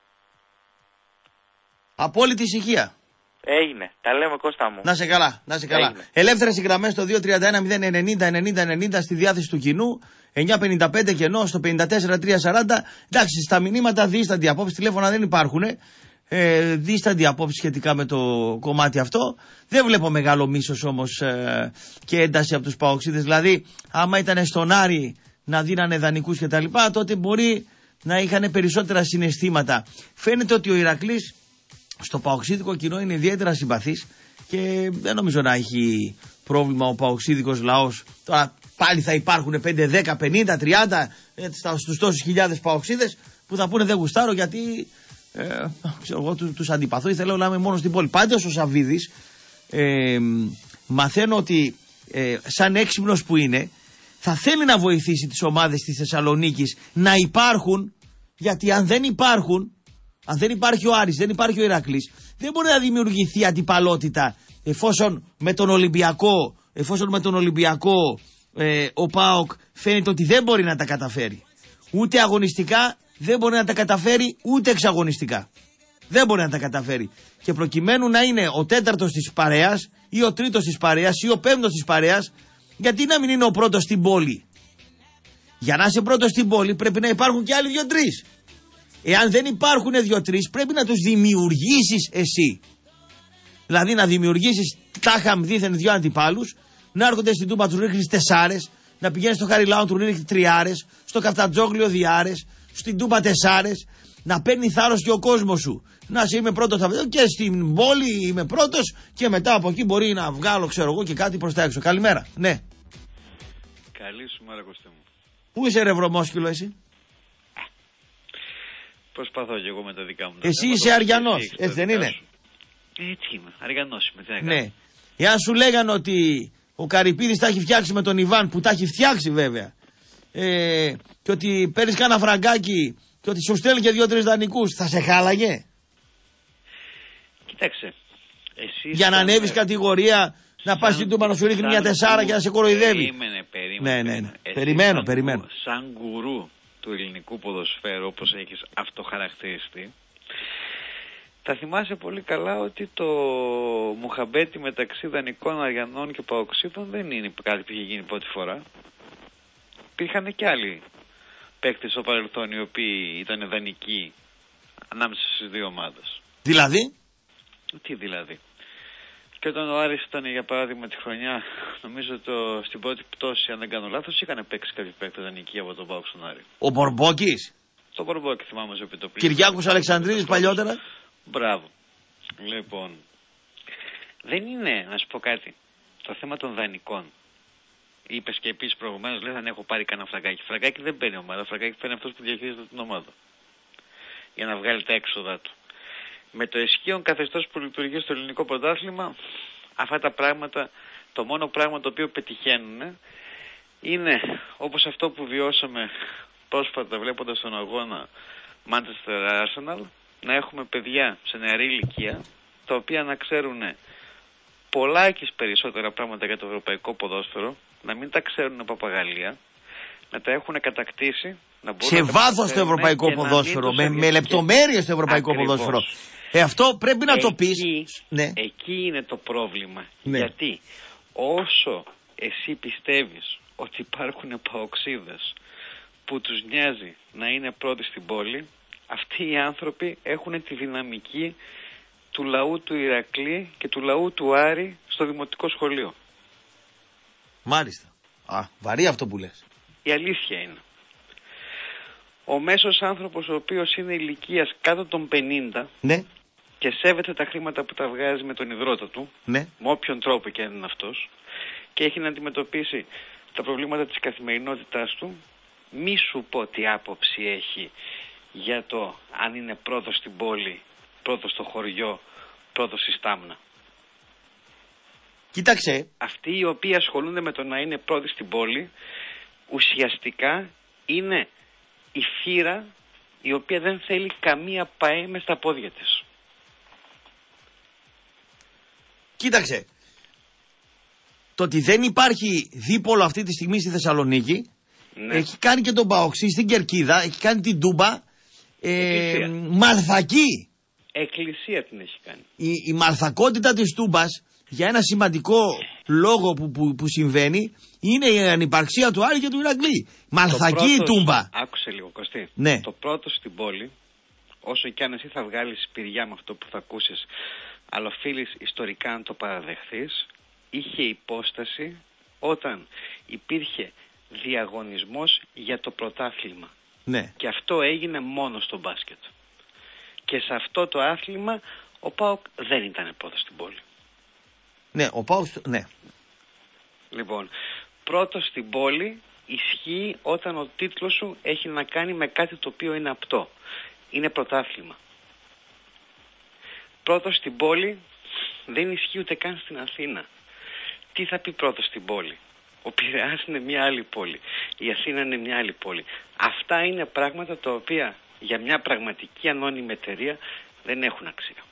Απόλυτη ησυχία. Έγινε. Τα λέμε, Κώστα μου. Να σε καλά, να σε καλά. Ελεύθερες οι γραμμές στο δύο τρία ένα μηδέν ενενήντα ενενήντα ενενήντα στη διάθεση του κοινού. εννιά πενήντα πέντε κενό στο πενήντα τέσσερα τριακόσια σαράντα. Εντάξει, στα μηνύματα δίσταντη απόψη, τηλέφωνα δεν υπάρχουν. Ε, δίσταντη απόψη σχετικά με το κομμάτι αυτό. Δεν βλέπω μεγάλο μίσος όμως ε, και ένταση από τους παοξίδες. Δηλαδή, άμα ήταν στον Άρη να δίνανε δανεικούς κτλ., τότε μπορεί να είχαν περισσότερα συναισθήματα. Φαίνεται ότι ο Ηρακλής στο παοξίδικο κοινό είναι ιδιαίτερα συμπαθής και δεν νομίζω να έχει πρόβλημα ο παοξίδικος λαός. Τώρα πάλι θα υπάρχουν πέντε, δέκα, πενήντα, τριάντα στους τόσους χιλιάδες παοξίδες που θα πούνε δεν γουστάρω γιατί ε, ξέρω εγώ τους, τους αντιπαθώ ή θέλω να είμαι μόνο στην πόλη. Πάντως ο Σαββίδης ε, μαθαίνω ότι ε, σαν έξυπνος που είναι θα θέλει να βοηθήσει τις ομάδες της Θεσσαλονίκης να υπάρχουν, γιατί αν δεν υπάρχουν, αν δεν υπάρχει ο Άρης, δεν υπάρχει ο Ηρακλής, δεν μπορεί να δημιουργηθεί αντιπαλότητα εφόσον με τον Ολυμπιακό, εφόσον με τον Ολυμπιακό ε, ο ΠΑΟΚ φαίνεται ότι δεν μπορεί να τα καταφέρει. Ούτε αγωνιστικά δεν μπορεί να τα καταφέρει, ούτε εξαγωνιστικά. Δεν μπορεί να τα καταφέρει. Και προκειμένου να είναι ο τέταρτος της παρέας ή ο τρίτος της παρέας ή ο πέμπτος της παρέας, γιατί να μην είναι ο πρώτος στην πόλη. Για να είσαι πρώτος στην πόλη πρέπει να υπάρχουν και άλλοι δύο-τρεις. Εάν δεν υπάρχουν δύο-τρεις πρέπει να τους δημιουργήσεις εσύ. Δηλαδή να δημιουργήσεις τάχαμ δίθεν δυο αντιπάλους, να έρχονται στην Τούμπα τους ρίχνεις τεσσάρες, να πηγαίνεις στο Χαριλάου του ρίχνεις τριάρες, στο Καφτατζόγλιο διάρες, στην Τούμπα τεσσάρες, να παίρνει θάρρος και ο κόσμος σου. Να σε είμαι πρώτος και στην πόλη είμαι πρώτος και μετά από εκεί μπορεί να βγάλω ξέρω εγώ και κάτι προς τα έξω. Καλημέρα. Ναι. Καλή σου μέρα, Κωστή μου. Πού είσαι ρε βρωμόσκυλο εσύ? Προσπαθώ και εγώ με τα δικά μου. Εσύ είσαι Αριανός, έτσι δεν είναι? Έτσι είμαι, Αριανός είμαι, τι να κάνω. Ναι. Εάν σου λέγανε ότι ο Καρυπίδης τα έχει φτιάξει με τον Ιβάν, που τα έχει φτιάξει βέβαια, ε, και ότι παίρνεις κάνα φραγκάκι και ότι σου στέλνει και δύο-τρεις δανεικούς, θα σε χάλαγε? Κοίταξε. Εσύ για να ανέβεις κατηγορία, να πας στην Τούμπα να σου ρίχνει μια τεσσάρα και να σε κοροϊδεύει. Περίμενε, περίμενε. Ναι, ναι, ναι. Περιμένω, σαν, περιμένω. Σαν γκουρού του ελληνικού ποδοσφαίρου, όπως έχεις αυτοχαρακτηριστεί, θα θυμάσαι πολύ καλά ότι το μουχαμπέτι μεταξύ δανεικών Αριανών και παοξίδων δεν είναι κάτι που είχε γίνει πρώτη φορά. Υπήρχαν και άλλοι παίκτες στο παρελθόν οι οποίοι ήταν δανεικοί ανάμεσα στις δύο ομάδες. Δηλαδή? Τι δηλαδή? Και όταν ο Άρης ήταν για παράδειγμα τη χρονιά, νομίζω το, στην πρώτη πτώση, αν δεν κάνω λάθος, είχαν παίξει κάποιοι παίκτες δανεικοί από τον ΠΑΟΚ στον Άρη. Ο Μπορμπόκης. Το Μπορμπόκη θυμάμαι στο επιτοπλίστων. Κυριάκος Αλεξανδρίδης παλιότερα. Μπράβο. Λοιπόν, δεν είναι, να σου πω κάτι, το θέμα των δανεικών. Είπες και επίσης προηγουμένως, λέει, αν έχω πάρει κανένα φραγκάκι. Φραγκάκι δεν παίρνει ομάδα, φραγκάκι παίρνει αυτός που διαχειρίζεται την ομάδα. Για να βγάλει τα έξοδα του. Με το ισχύον καθεστώς που λειτουργεί στο ελληνικό πρωτάθλημα, αυτά τα πράγματα, το μόνο πράγμα το οποίο πετυχαίνουν είναι όπως αυτό που βιώσαμε πρόσφατα βλέποντας τον αγώνα Manchester Arsenal, να έχουμε παιδιά σε νεαρή ηλικία, τα οποία να ξέρουν πολλάκις περισσότερα πράγματα για το ευρωπαϊκό ποδόσφαιρο, να μην τα ξέρουν παπαγαλία, να τα έχουν κατακτήσει, να μπορούν σε να βάθος στο ευρωπαϊκό ποδόσφαιρο, με, με λεπτομέρειες στο ευρωπαϊκό ακριβώς. Ποδόσφαιρο. Ε, αυτό πρέπει να εκεί, το πεις. Ναι. Εκεί είναι το πρόβλημα. Ναι. Γιατί όσο εσύ πιστεύεις ότι υπάρχουν παοξίδες που τους νοιάζει να είναι πρώτοι στην πόλη, αυτοί οι άνθρωποι έχουν τη δυναμική του λαού του Ηρακλή και του λαού του Άρη στο δημοτικό σχολείο. Μάλιστα. Α, βαρύ αυτό που λες. Η αλήθεια είναι. Ο μέσος άνθρωπος ο οποίος είναι ηλικίας κάτω των πενήντα, ναι, και σέβεται τα χρήματα που τα βγάζει με τον ιδρώτα του, ναι, με όποιον τρόπο και αν είναι αυτός, και έχει να αντιμετωπίσει τα προβλήματα της καθημερινότητάς του, μη σου πω τι άποψη έχει για το αν είναι πρώτος στην πόλη, πρώτος στο χωριό, πρώτος στη Στάμνα. Κοίταξε. Αυτοί οι οποίοι ασχολούνται με το να είναι πρώτοι στην πόλη, ουσιαστικά είναι η φύρα η οποία δεν θέλει καμία παέ μες στα πόδια της. Κοίταξε. Το ότι δεν υπάρχει δίπολο αυτή τη στιγμή στη Θεσσαλονίκη Ναι. Έχει κάνει και τον Παοξή στην Κερκίδα, έχει κάνει την Τούμπα. Ε, μαλθακή. Εκκλησία την έχει κάνει. Η, η μαλθακότητα της Τούμπας, για ένα σημαντικό λόγο που, που, που συμβαίνει, είναι η ανυπαρξία του Άρη και του Ηρακλή. Μαλθακή η Τούμπα. Άκουσε λίγο, Κωστή. Ναι. Το πρώτο στην πόλη, όσο κι αν εσύ θα βγάλεις πυριά με αυτό που θα ακούσεις, αλλά οφείλεις ιστορικά να το παραδεχθείς, είχε υπόσταση όταν υπήρχε διαγωνισμός για το πρωτάθλημα. Ναι. Και αυτό έγινε μόνο στο μπάσκετ. Και σε αυτό το άθλημα ο ΠΑΟΚ δεν ήταν πρώτος στην πόλη. Ναι, ο ΠΑΟΚ, ναι. Λοιπόν, πρώτος στην πόλη ισχύει όταν ο τίτλος σου έχει να κάνει με κάτι το οποίο είναι απτό. Είναι πρωτάθλημα. Πρώτος στην πόλη δεν ισχύει ούτε καν στην Αθήνα. Τι θα πει πρώτος στην πόλη? Ο Πειραιάς είναι μια άλλη πόλη. Η Αθήνα είναι μια άλλη πόλη. Αυτά είναι πράγματα τα οποία για μια πραγματική ανώνυμη εταιρεία δεν έχουν αξία.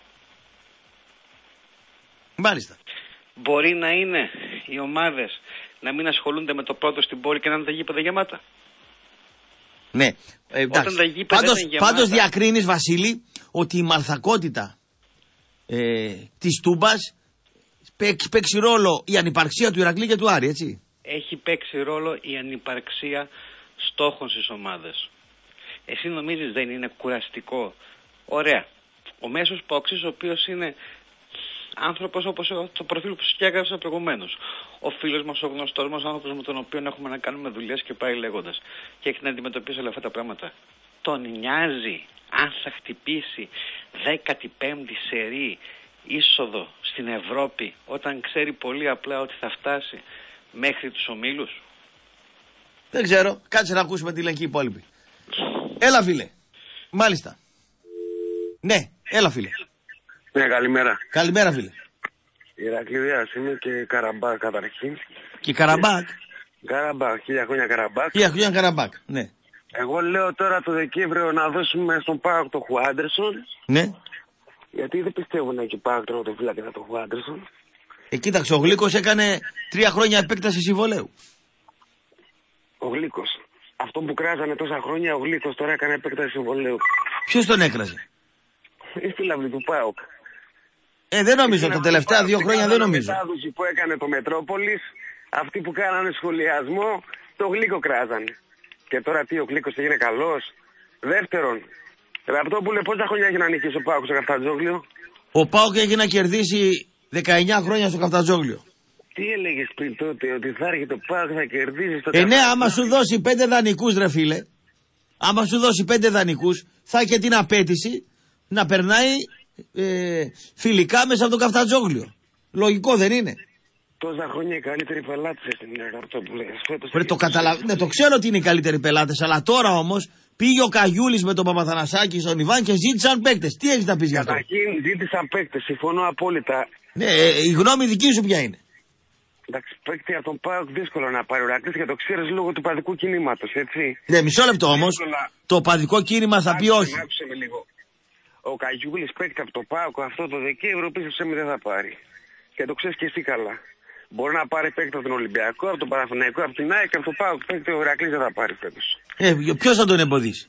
Μάλιστα. Μπορεί να είναι οι ομάδες να μην ασχολούνται με το πρώτο στην πόλη και να είναι τα γήπεδα γεμάτα. Ναι, ε, εντάξει. Πάντως, πάντως διακρίνεις, Βασίλη, ότι η μαλθακότητα ε, της Τούμπας παίξει, παίξει ρόλο η ανυπαρξία του Ηρακλή και του Άρη, έτσι. Έχει παίξει ρόλο η ανυπαρξία στόχων στις ομάδες. Εσύ νομίζεις δεν είναι κουραστικό? Ωραία. Ο μέσος Παοξής, ο οποίος είναι άνθρωπος όπως το προφίλ που σκιάγραψα προηγουμένως. Ο φίλος μας, ο γνωστός μας, ο άνθρωπος με τον οποίο έχουμε να κάνουμε δουλειές και πάει λέγοντας. Και έχει να αντιμετωπίσει όλα αυτά τα πράγματα. Τον νοιάζει αν θα χτυπήσει δέκατη πέμπτη σερί είσοδο στην Ευρώπη όταν ξέρει πολύ απλά ότι θα φτάσει μέχρι τους ομίλους? Δεν ξέρω. Κάτσε να ακούσουμε τι λένε και οι υπόλοιποι. Έλα, φίλε. Μάλιστα. Ναι, έλα, φίλε. Ναι, καλημέρα. Καλημέρα, φίλε. Ηρακλήδας είμαι και Καραμπάκ καταρχήν. Και Καραμπάκ. Καραμπάκ, χίλια χρόνια Καραμπάκ. Χίλια χρόνια Καραμπάκ, ναι. Εγώ λέω τώρα το Δεκέμβριο να δώσουμε στον ΠΑΟΚ το Χουάντερσον. Ναι. Γιατί δεν πιστεύω να έχει ΠΑΟΚ τερματοφύλακα το Χουάντερσον. Ε, κοίταξε, ο Γλίκος έκανε τρία χρόνια επέκταση συμβολέου. Ο Γλίκος. Αυτό που κράζανε τόσα χρόνια, ο Γλίκος τώρα έκανε επέκταση συμβολέου. Ποιος τον έκραζε? Η φίλαυλη του ΠΑΟΚ. Ε, δεν νομίζω. Τα τελευταία δύο χρόνια δεν νομίζω. Η μετάδοση που έκανε το Μετρόπολης, αυτοί που κάνανε σχολιασμό, το Γλίκο κράζανε. Και τώρα τι, ο Γλίκος έγινε καλός? Δεύτερον, Ραπτόπουλε, πόσα χρόνια έχει να νικήσει ο ΠΑΟΚ στο Καφτατζόγλιο? Ο ΠΑΟΚ έχει να κερδίσει δεκαεννιά χρόνια στο Καφτατζόγλιο. Τι έλεγες πριν τότε, ότι θα έρχεται το ΠΑΟΚ, θα κερδίσει στο Καφτατζόγλιο? Ε, ναι, άμα σου δώσει πέντε δανεικούς, ρε φίλε, άμα σου δώσει πέντε δανεικούς, θα έχει την απέτηση να περνάει ε, φιλικά μέσα από το Καφτατζόγλιο. Λογικό δεν είναι? Τόσα χρόνια οι καλύτεροι πελάτες στην Ραπτόπουλε. Το, καταλα... ναι, το ξέρω ότι είναι οι καλύτεροι πελάτες, αλλά τώρα όμως πήγε ο Καγιούλης με τον Παπαθανασάκη στον Ιβάν και ζήτησαν παίκτες. Τι έχεις να πεις για αυτό? Καταρχήν ζήτησαν παίκτες, συμφωνώ απόλυτα. Ναι, ε, η γνώμη δική σου ποια είναι? Εντάξει, παίκτη από τον ΠΑΟΚ δύσκολο να πάρει ο Ηρακλής και το ξέρεις λόγω του παδικού κινήματος, έτσι. Ναι, μισό λεπτό όμως. Το παδικό κίνημα θα πει όχι. Άκουσε με λίγο. Ο Καγιούλης παίκτη από το ΠΑΟΚ αυτό το Δεκέμβριο πίσω σε δεν θα πάρει. Και το ξέρεις και εσύ καλά. Μπορεί να πάρει παίκτη από τον Ολυμπιακό, από τον Παναθηναϊκό, από την ΑΕΚ και από το ΠΑΟΚ παίκτη ο Ηρακλής δεν θα πάρει φέτος. Ε, ποιος θα τον εμποδίσει?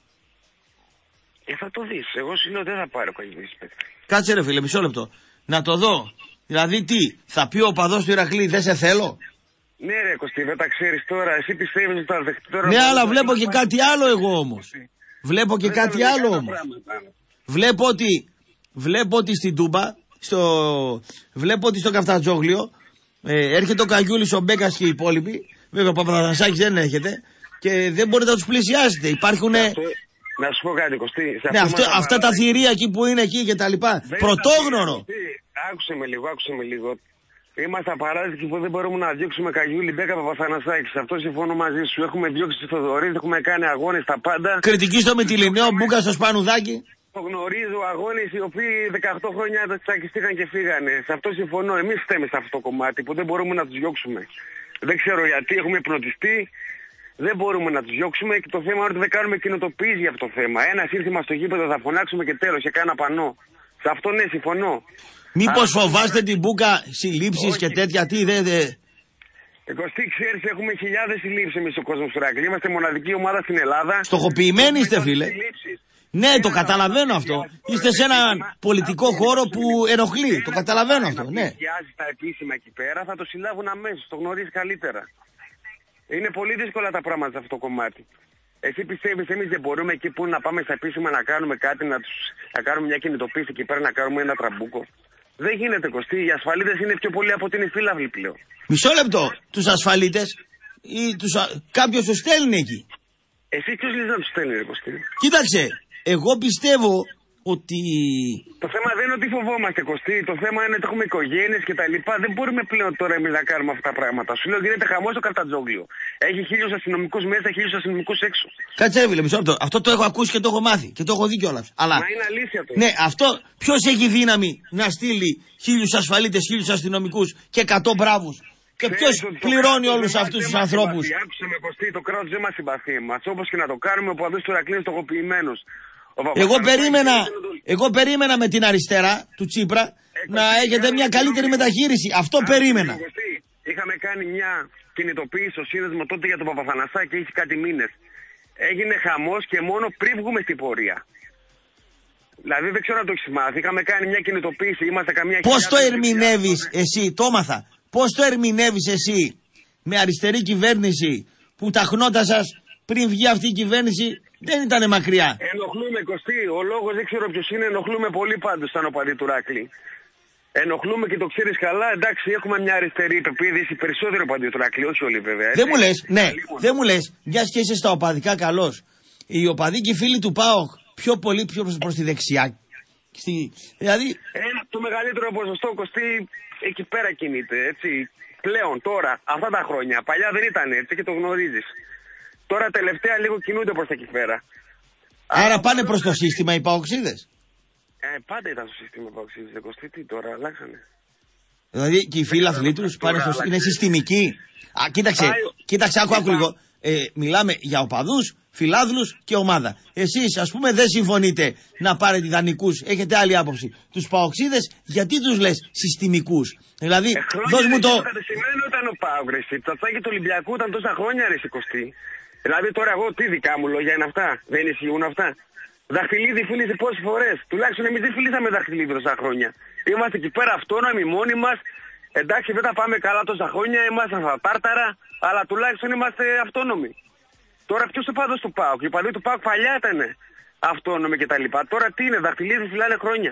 Ε, θα το δεις. Εγώ σου λέω δεν θα πάρει ο Καγιούλης παίκτη. Κάτσε ρε φίλε, μισό λεπτό. Να το δω. Δηλαδή τι, θα πει ο παδός του Ηρακλή, δεν σε θέλω? Ναι ρε Κωστή, δεν τα ξέρεις τώρα. Εσύ πιστεύεις ότι θα δεχτεί τώρα? Ναι, αλλά βλέπω και κάτι άλλο εγώ όμως. Βλέπω και κάτι άλλο όμως. Βλέπω ότι, βλέπω ότι στην Τούμπα, στο, βλέπω ότι στο Καφτατζόγλιο ε, έρχεται ο Καγιούλης, ο Μπέκας και οι υπόλοιποι. Βέβαια ο Παπαδανασάκης δεν έρχεται και δεν μπορείτε να τους πλησιάσετε. Υπάρχουν... Να σου πω κάτι Κωστή. Ναι, αυτό, αυτά τα θηρία εκεί που είναι εκεί και τα λοιπά. Πρωτόγνωρο. Άκουσε με λίγο, άκουσε με λίγο. Είμαστε απαράδεκτοι που δεν μπορούμε να διώξουμε Καγιούλη, Μπέκα, Παπαθανασάκη. Σε αυτό συμφωνώ μαζί σου. Έχουμε διώξει τη Θοδωρίδη, έχουμε κάνει αγώνες τα πάντα. Κριτική στο Μυτιληναίο, Μπούκα στο Σπανουδάκι. Το γνωρίζω, αγώνες οι οποίοι δεκαοκτώ χρόνια τσακιστήκαν και φύγανε. Σε αυτό συμφωνώ. Εμείς φταίμε σε αυτό το κομμάτι που δεν μπορούμε να τους διώξουμε. Δεν ξέρω γιατί, έχουμε υπνοτιστεί. Δεν μπορούμε να τους διώξουμε και το θέμα είναι ότι δεν κάνουμε κοινοτοποίηση για αυτό το θέμα. Ένα σύνθημα στο γήπεδο θα φωνάξουμε και τέλος και κάνα πανό. Σε αυτό ναι, συμφωνώ. Μήπως φοβάστε την Μπούκα συλλήψεις και τέτοια, τι δεν... Δε... Κωστή, ξέρεις, έχουμε χιλιάδες συλλήψεις εμείς ο κόσμος του Ηρακλή. Είμαστε μοναδική ομάδα στην Ελλάδα. Στοχοποιημένοι είστε, φίλε. Ναι, το καταλαβαίνω αυτό. Είστε σε έναν πολιτικό χώρο που ενοχλεί. Το καταλαβαίνω αυτό. Ναι. Αν πιάσει τα επίσημα εκεί πέρα, θα το συλλάβουν αμέσως. Το γνωρίζει καλύτερα. Είναι πολύ δύσκολα τα πράγματα σε αυτό το κομμάτι. Εσύ πιστεύεις εμείς δεν μπορούμε εκεί που να πάμε στα επίσημα να κάνουμε κάτι, να, τους, να κάνουμε μια κινητοποίηση εκεί πέρα, να κάνουμε ένα τραμπούκο? Δεν γίνεται, Κωστή. Οι ασφαλίτες είναι πιο πολλοί από την φύλαυλη πλέον. Μισό λεπτό. Τους ασφαλίτες ή τους, κάποιος τους στέλνει εκεί. Εσύ ποιος λες να τους στέλνει, ρε Κωστή? Κοίταξε, εγώ πιστεύω ότι... Το θέμα δεν είναι ότι φοβόμαστε, Κωστή. Το θέμα είναι ότι έχουμε οικογένειες και τα λοιπά. Δεν μπορούμε πλέον τώρα εμείς να κάνουμε αυτά τα πράγματα. Σου λέω γίνεται χαμός το καρτατζόγλιο. Έχει χίλιους αστυνομικούς μέσα, χίλιους αστυνομικούς έξω. Κάτσε, ρε, μισό λεπτό. Αυτό το έχω ακούσει και το έχω μάθει και το έχω δει κιόλας. Αλλά... Μα είναι αλήθεια το. Ναι, αυτό ποιος έχει δύναμη να στείλει χίλιους ασφαλίτες, χίλιους αστυνομικούς και εκατό μπράβους? Και ποιος πληρώνει όλους αυτούς τους ανθρώπους? Άκουσε με, Κωστή, το κράτος δεν μας συμπαθεί εμάς. Όπως και να το κάνουμε, ο παδούς του Ηρακλείου είναι στοχοποιημένος. Εγώ περίμενα, εγώ περίμενα με την αριστερά του Τσίπρα ε, να έχετε μια καλύτερη μεταχείριση. Αυτό Α, περίμενα. Είχαμε κάνει μια κινητοποίηση στο σύνδεσμο τότε για τον Παπαθανασά και είχε κάτι μήνες. Έγινε χαμός και μόνο πριν βγούμε στην πορεία. Δηλαδή δεν ξέρω αν το έχεις μάθει. Είχαμε κάνει μια κινητοποίηση. Είμαστε καμία Πώς το ερμηνεύεις εσύ, το έμαθα. Πώς το ερμηνεύεις εσύ με αριστερή κυβέρνηση που τα χνότα σας πριν βγει αυτή η κυβέρνηση δεν ήταν μακριά? Ενοχλούμε, Κωστή. Ο λόγος δεν ξέρω ποιος είναι. Ενοχλούμε πολύ πάντως σαν οπαδί του Ηρακλή. Ενοχλούμε και το ξέρεις καλά. Εντάξει, έχουμε μια αριστερή πεποίθηση, περισσότερο οπαδί του Ηρακλή, όχι όλοι βέβαια. Δεν μου λες, ναι, δεν μου λες, μιας και είσαι στα οπαδικά καλός. Οι οπαδοί και οι φίλοι του ΠΑΟΚ πιο πολύ πιο προς, προς τη δεξιά. Στη, δηλαδή... Ένα, το μεγαλύτερο ποσοστό, Κωστή, εκεί πέρα κινείται, έτσι. Πλέον, τώρα, αυτά τα χρόνια. Παλιά δεν ήταν έτσι και το γνωρίζεις. Τώρα τελευταία λίγο κινούνται προς τα εκεί πέρα. Άρα Α, πάνε προς το σύστημα οι παοξίδες. Ε, πάντα ήταν στο σύστημα οι παοξίδες. Κωστή, τι τώρα, αλλάξανε. Δηλαδή και οι φίλαθλοι τους πάνε στο... είναι συστημικοί. Α, κοίταξε, Πάει... κοίταξε, άκου, άκου λίγο. Ε, μιλάμε για οπαδούς, φιλάθλους και ομάδα. Εσείς, ας πούμε, δεν συμφωνείτε να πάρετε δανεικούς, έχετε άλλη άποψη. Τους παοξίδες, γιατί τους λες συστημικούς? Δηλαδή, ε, δώσ' μου το... Σημαίνει ήταν ο ΠΑΟΚ, ρε. Τα τσάκια του Ολυμπιακού ήταν τόσα χρόνια, ρε, Κωστή. Δηλαδή τώρα εγώ τι δικά μου λόγια είναι αυτά? Δεν ισχύουν αυτά? Δαχτυλίδι φίλησε πόσες φορές? Τουλάχιστον εμείς δεν φιλήσαμε δαχτυλίδι τόσα χρόνια. Είμαστε εκεί πέρα αυτόνομοι μόνοι μας. Εντάξει, δεν τα πάμε καλά τόσα χρόνια, είμαστε στα τάρταρα, αλλά τουλάχιστον είμαστε αυτόνομοι. Τώρα ποιος ο παδός του ΠΑΟΚ? Οι παδοί του ΠΑΟΚ παλιά ήταν αυτόνομοι κτλ. Τώρα τι είναι? Δαχτυλίδι φυλάνε χρόνια.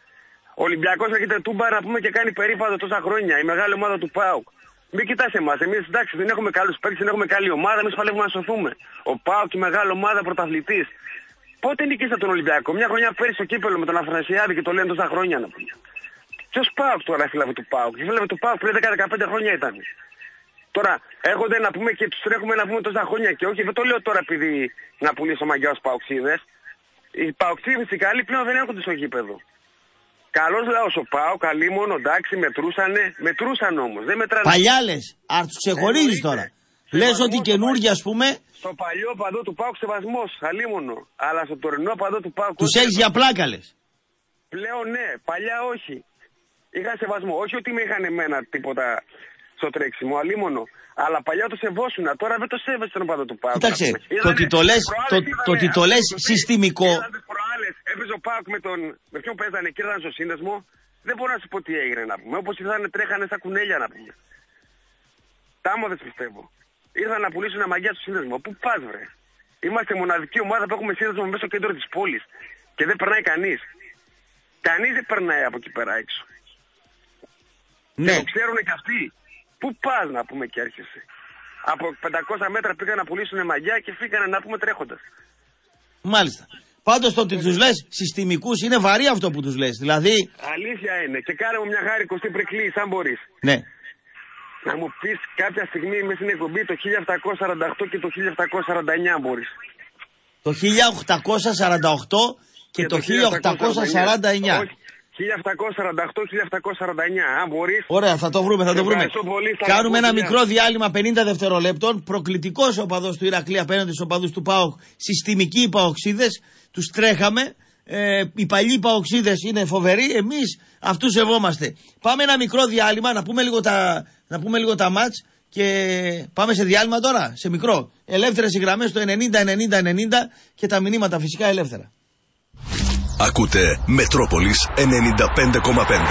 Ο Ολυμπιακός έρχεται τούμπα να πούμε και κάνει περίπατο τόσα χρόνια. Η μεγάλη ομάδα του ΠΑΟΚ. Μην κοιτάς εμάς. Εμείς εντάξει δεν έχουμε καλούς παίκτες, δεν έχουμε καλή ομάδα. Εμείς παλεύουμε να σωθούμε. Ο ΠΑΟΚ, η μεγάλη ομάδα, πρωταθλητής. Πότε νικήσατε τον Ολυμπιακό? Μια χρονιά πέρυσι στο κύπελο με τον Αφρασιάδη και το λένε τόσα χρόνια να πούμε. Ποιος ΠΑΟΚ τώρα φίλαβε του ΠΑΟΚ? Φίλαβε του ΠΑΟΚ πριν δέκα δεκαπέντε χρόνια ήταν. Τώρα έρχονται να πούμε και τους τρέχουμε να πούμε τόσα χρόνια και όχι. Δεν το λέω τώρα επειδή να πουλήσω μαγιά ως παοξίδες. Οι παοξίδες οι καλοί πλέον δεν έρχονται στο γήπεδο. Καλός λαός ο ΠΑΟΚ, καλή μόνο, εντάξει, μετρούσανε, μετρούσαν όμως, δεν μετράνε. Παλιά λες, α, τους ξεχωρίζεις τώρα. Λες ότι καινούργια, ας πούμε. Στο παλιό παδό του ΠΑΟΚ σεβασμός, αλίμονο. Αλλά στο τωρινό παδό του ΠΑΟΚ... Τους έχεις για πλάκα, λες. Πλέον ναι, παλιά όχι. Είχα σεβασμό, όχι ότι με είχαν εμένα τίποτα στο τρέξιμο, αλίμονο. Αλλά παλιά το σεβόσουνα, τώρα δεν το σέβεσαι στον παδό του ΠΑΟΚ. Κοίταξε, το ότι το λες, το, το, το, το λες συστημικό... Έπαιζε ο ΠΑΟΚ με τον. Με ποιον παίζανε και ήρθαν στο σύνδεσμο. Δεν μπορώ να σου πω τι έγινε να πούμε. Όπως ήρθαν τρέχανε σαν κουνέλια να πούμε. Τάμοδες πιστεύω. Ήρθαν να πουλήσουν μαγιά στο σύνδεσμο. Πού πας βρε? Είμαστε μοναδική ομάδα που έχουμε σύνδεσμο μέσα στο κέντρο της πόλης. Και δεν περνάει κανείς. Κανείς δεν περνάει από εκεί πέρα έξω. Ναι. Και το ξέρουν και αυτοί. Πού πας να πούμε και έρχεσαι? Από πεντακόσια μέτρα πήγαν να πουλήσουν μαγιά και φύγανε να πούμε τρέχοντας. Μάλιστα. Πάντως το ότι τους λες συστημικούς είναι βαρύ αυτό που τους λες. Δηλαδή... Αλήθεια είναι. Και κάνε μου μια χάρη Κωστή πριν κλείσεις, αν μπορείς. Ναι. Να μου πεις κάποια στιγμή μέσα στην εκπομπή το χίλια επτακόσια σαράντα οκτώ και το χίλια επτακόσια σαράντα εννιά, αν μπορείς. Το χίλια οκτακόσια σαράντα οκτώ και, και το χίλια οκτακόσια σαράντα εννιά. Όχι. χίλια επτακόσια σαράντα οκτώ και χίλια επτακόσια σαράντα εννιά, αν μπορείς. Ωραία, θα το βρούμε, θα το βρούμε. Πολύ, Κάνουμε ένα μικρό διάλειμμα πενήντα δευτερολέπτων. Προκλητικός ο οπαδός του Ηρακλή απέναντι στους οπαδούς του ΠΑΟΚ. Συστημικοί οι παοξίδες. Τους τρέχαμε. Ε, οι παλιοί παοξίδες είναι φοβεροί. Εμείς αυτούς σεβόμαστε. Πάμε ένα μικρό διάλειμμα να πούμε λίγο τα, να πούμε λίγο τα μάτς Και πάμε σε διάλειμμα τώρα, σε μικρό. Ελεύθερες οι γραμμές στο ενενήντα ενενήντα ενενήντα και τα μηνύματα φυσικά ελεύθερα. Ακούτε Μετρόπολης ενενήντα πέντε κόμμα πέντε.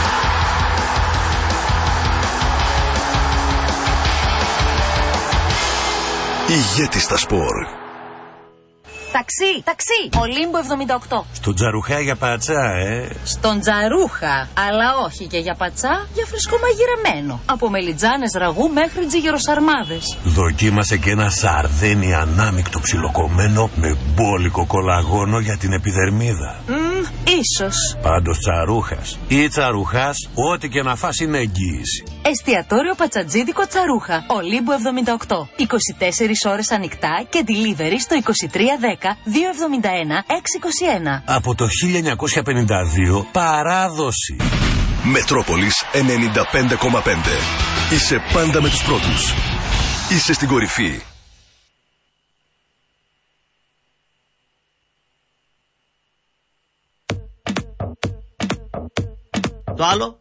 Ηγέτη στα σπορ. Ταξί, ταξί, Ολύμπο εβδομήντα οκτώ. Στον Τζαρουχά για πατσά, ε. Στον Τζαρούχα, αλλά όχι και για πατσά, για φρεσκό μαγειρεμένο. Από μελιτζάνες ραγού μέχρι τζιγεροσαρμάδες. Δοκίμασε και ένα σαρδένι ανάμεικτο ψιλοκομμένο με μπόλικο κολαγόνο για την επιδερμίδα. Μμμ, ίσως. Πάντως Τσαρούχας ή Τσαρουχάς, ό,τι και να φας είναι εγγύηση. Εστιατόριο Πατσατζίδικο Τσαρούχα, Ολύμπο εβδομήντα οκτώ. είκοσι τέσσερις ώρες ανοιχτά και delivery στο είκοσι τρία δέκα δύο εβδομήντα ένα έξι είκοσι ένα. Από το χίλια εννιακόσια πενήντα δύο παράδοση. Μετρόπολης ενενήντα πέντε κόμμα πέντε. Είσαι πάντα με τους πρώτους. Είσαι στην κορυφή. Το άλλο.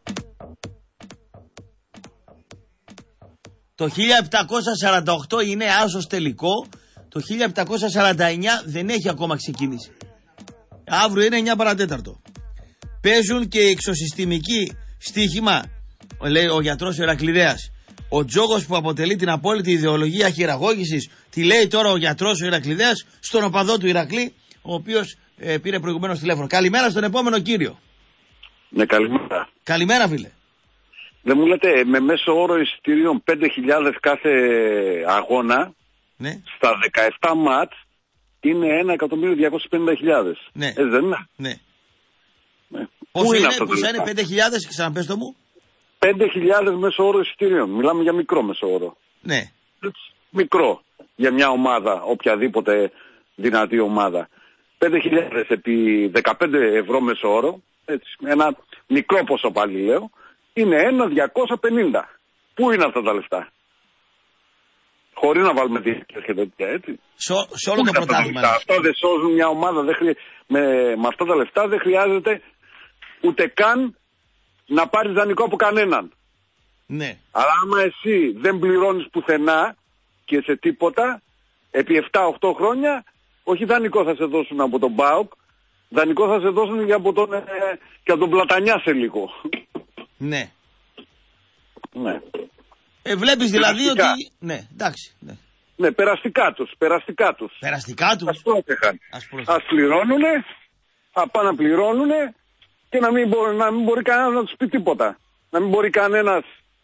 Το χίλια επτακόσια σαράντα οκτώ είναι άσος τελικό. Το χίλια επτακόσια σαράντα εννιά δεν έχει ακόμα ξεκινήσει. Αύριο είναι εννιά παρατέταρτο. Παίζουν και εξωσυστημική στοίχημα, λέει ο γιατρός Ηρακλειδέας. Ο τζόγος που αποτελεί την απόλυτη ιδεολογία χειραγώγησης, τη λέει τώρα ο γιατρός ο Ηρακλειδέας στον οπαδό του Ηρακλή, ο οποίος ε, πήρε προηγουμένως τηλέφωνο. Καλημέρα στον επόμενο κύριο. Ναι, καλημέρα. Καλημέρα, φίλε. Δεν μου λέτε, με μέσο όρο εισιτηρίων πέντε χιλιάδες κάθε αγώνα, ναι, στα δεκαεπτά μάτς είναι ένα εκατομμύριο διακόσιες πενήντα χιλιάδες. Ναι. Έτσι δεν είναι? Ναι. Ναι. Πόσο Πού είναι, είναι αυτό? πόσα είναι, πέντε χιλιάδες, ξαναπες το μου. πέντε χιλιάδες μέσο όρο εισιτηρίων. Μιλάμε για μικρό μέσο όρο. Ναι. Μικρό για μια ομάδα, οποιαδήποτε δυνατή ομάδα. πέντε χιλιάδες επί δεκαπέντε ευρώ μέσο όρο, έτσι, ένα μικρό ποσό πάλι λέω, είναι ένα διακόσια πενήντα. Πού είναι αυτά τα λεφτά? Χωρίς να βάλουμε τη και τέτοια, έτσι. Σο, σε όλο το πρωτάθλημα. Αυτά δεν σώζουν μια ομάδα. Δεν χρει... με, με αυτά τα λεφτά δεν χρειάζεται ούτε καν να πάρεις δανεικό από κανέναν. Ναι. Αλλά άμα εσύ δεν πληρώνεις πουθενά και σε τίποτα, επί επτά οκτώ χρόνια, όχι δανεικό θα σε δώσουν από τον ΠΑΟΚ, δανεικό θα σε δώσουν και από τον, ε, και από τον Πλατανιά σε λίγο. Ναι. Ναι. Ε, βλέπεις δηλαδή ότι... Ναι, εντάξει. Ναι, ναι, περαστικά τους, περαστικά τους. Περαστικά τους. Ας πρότεχαν. Ας, Ας πληρώνουνε, να πάνε να πληρώνουνε και να μην, μπορεί, να μην μπορεί κανένας να τους πει τίποτα. Να μην μπορεί κανένας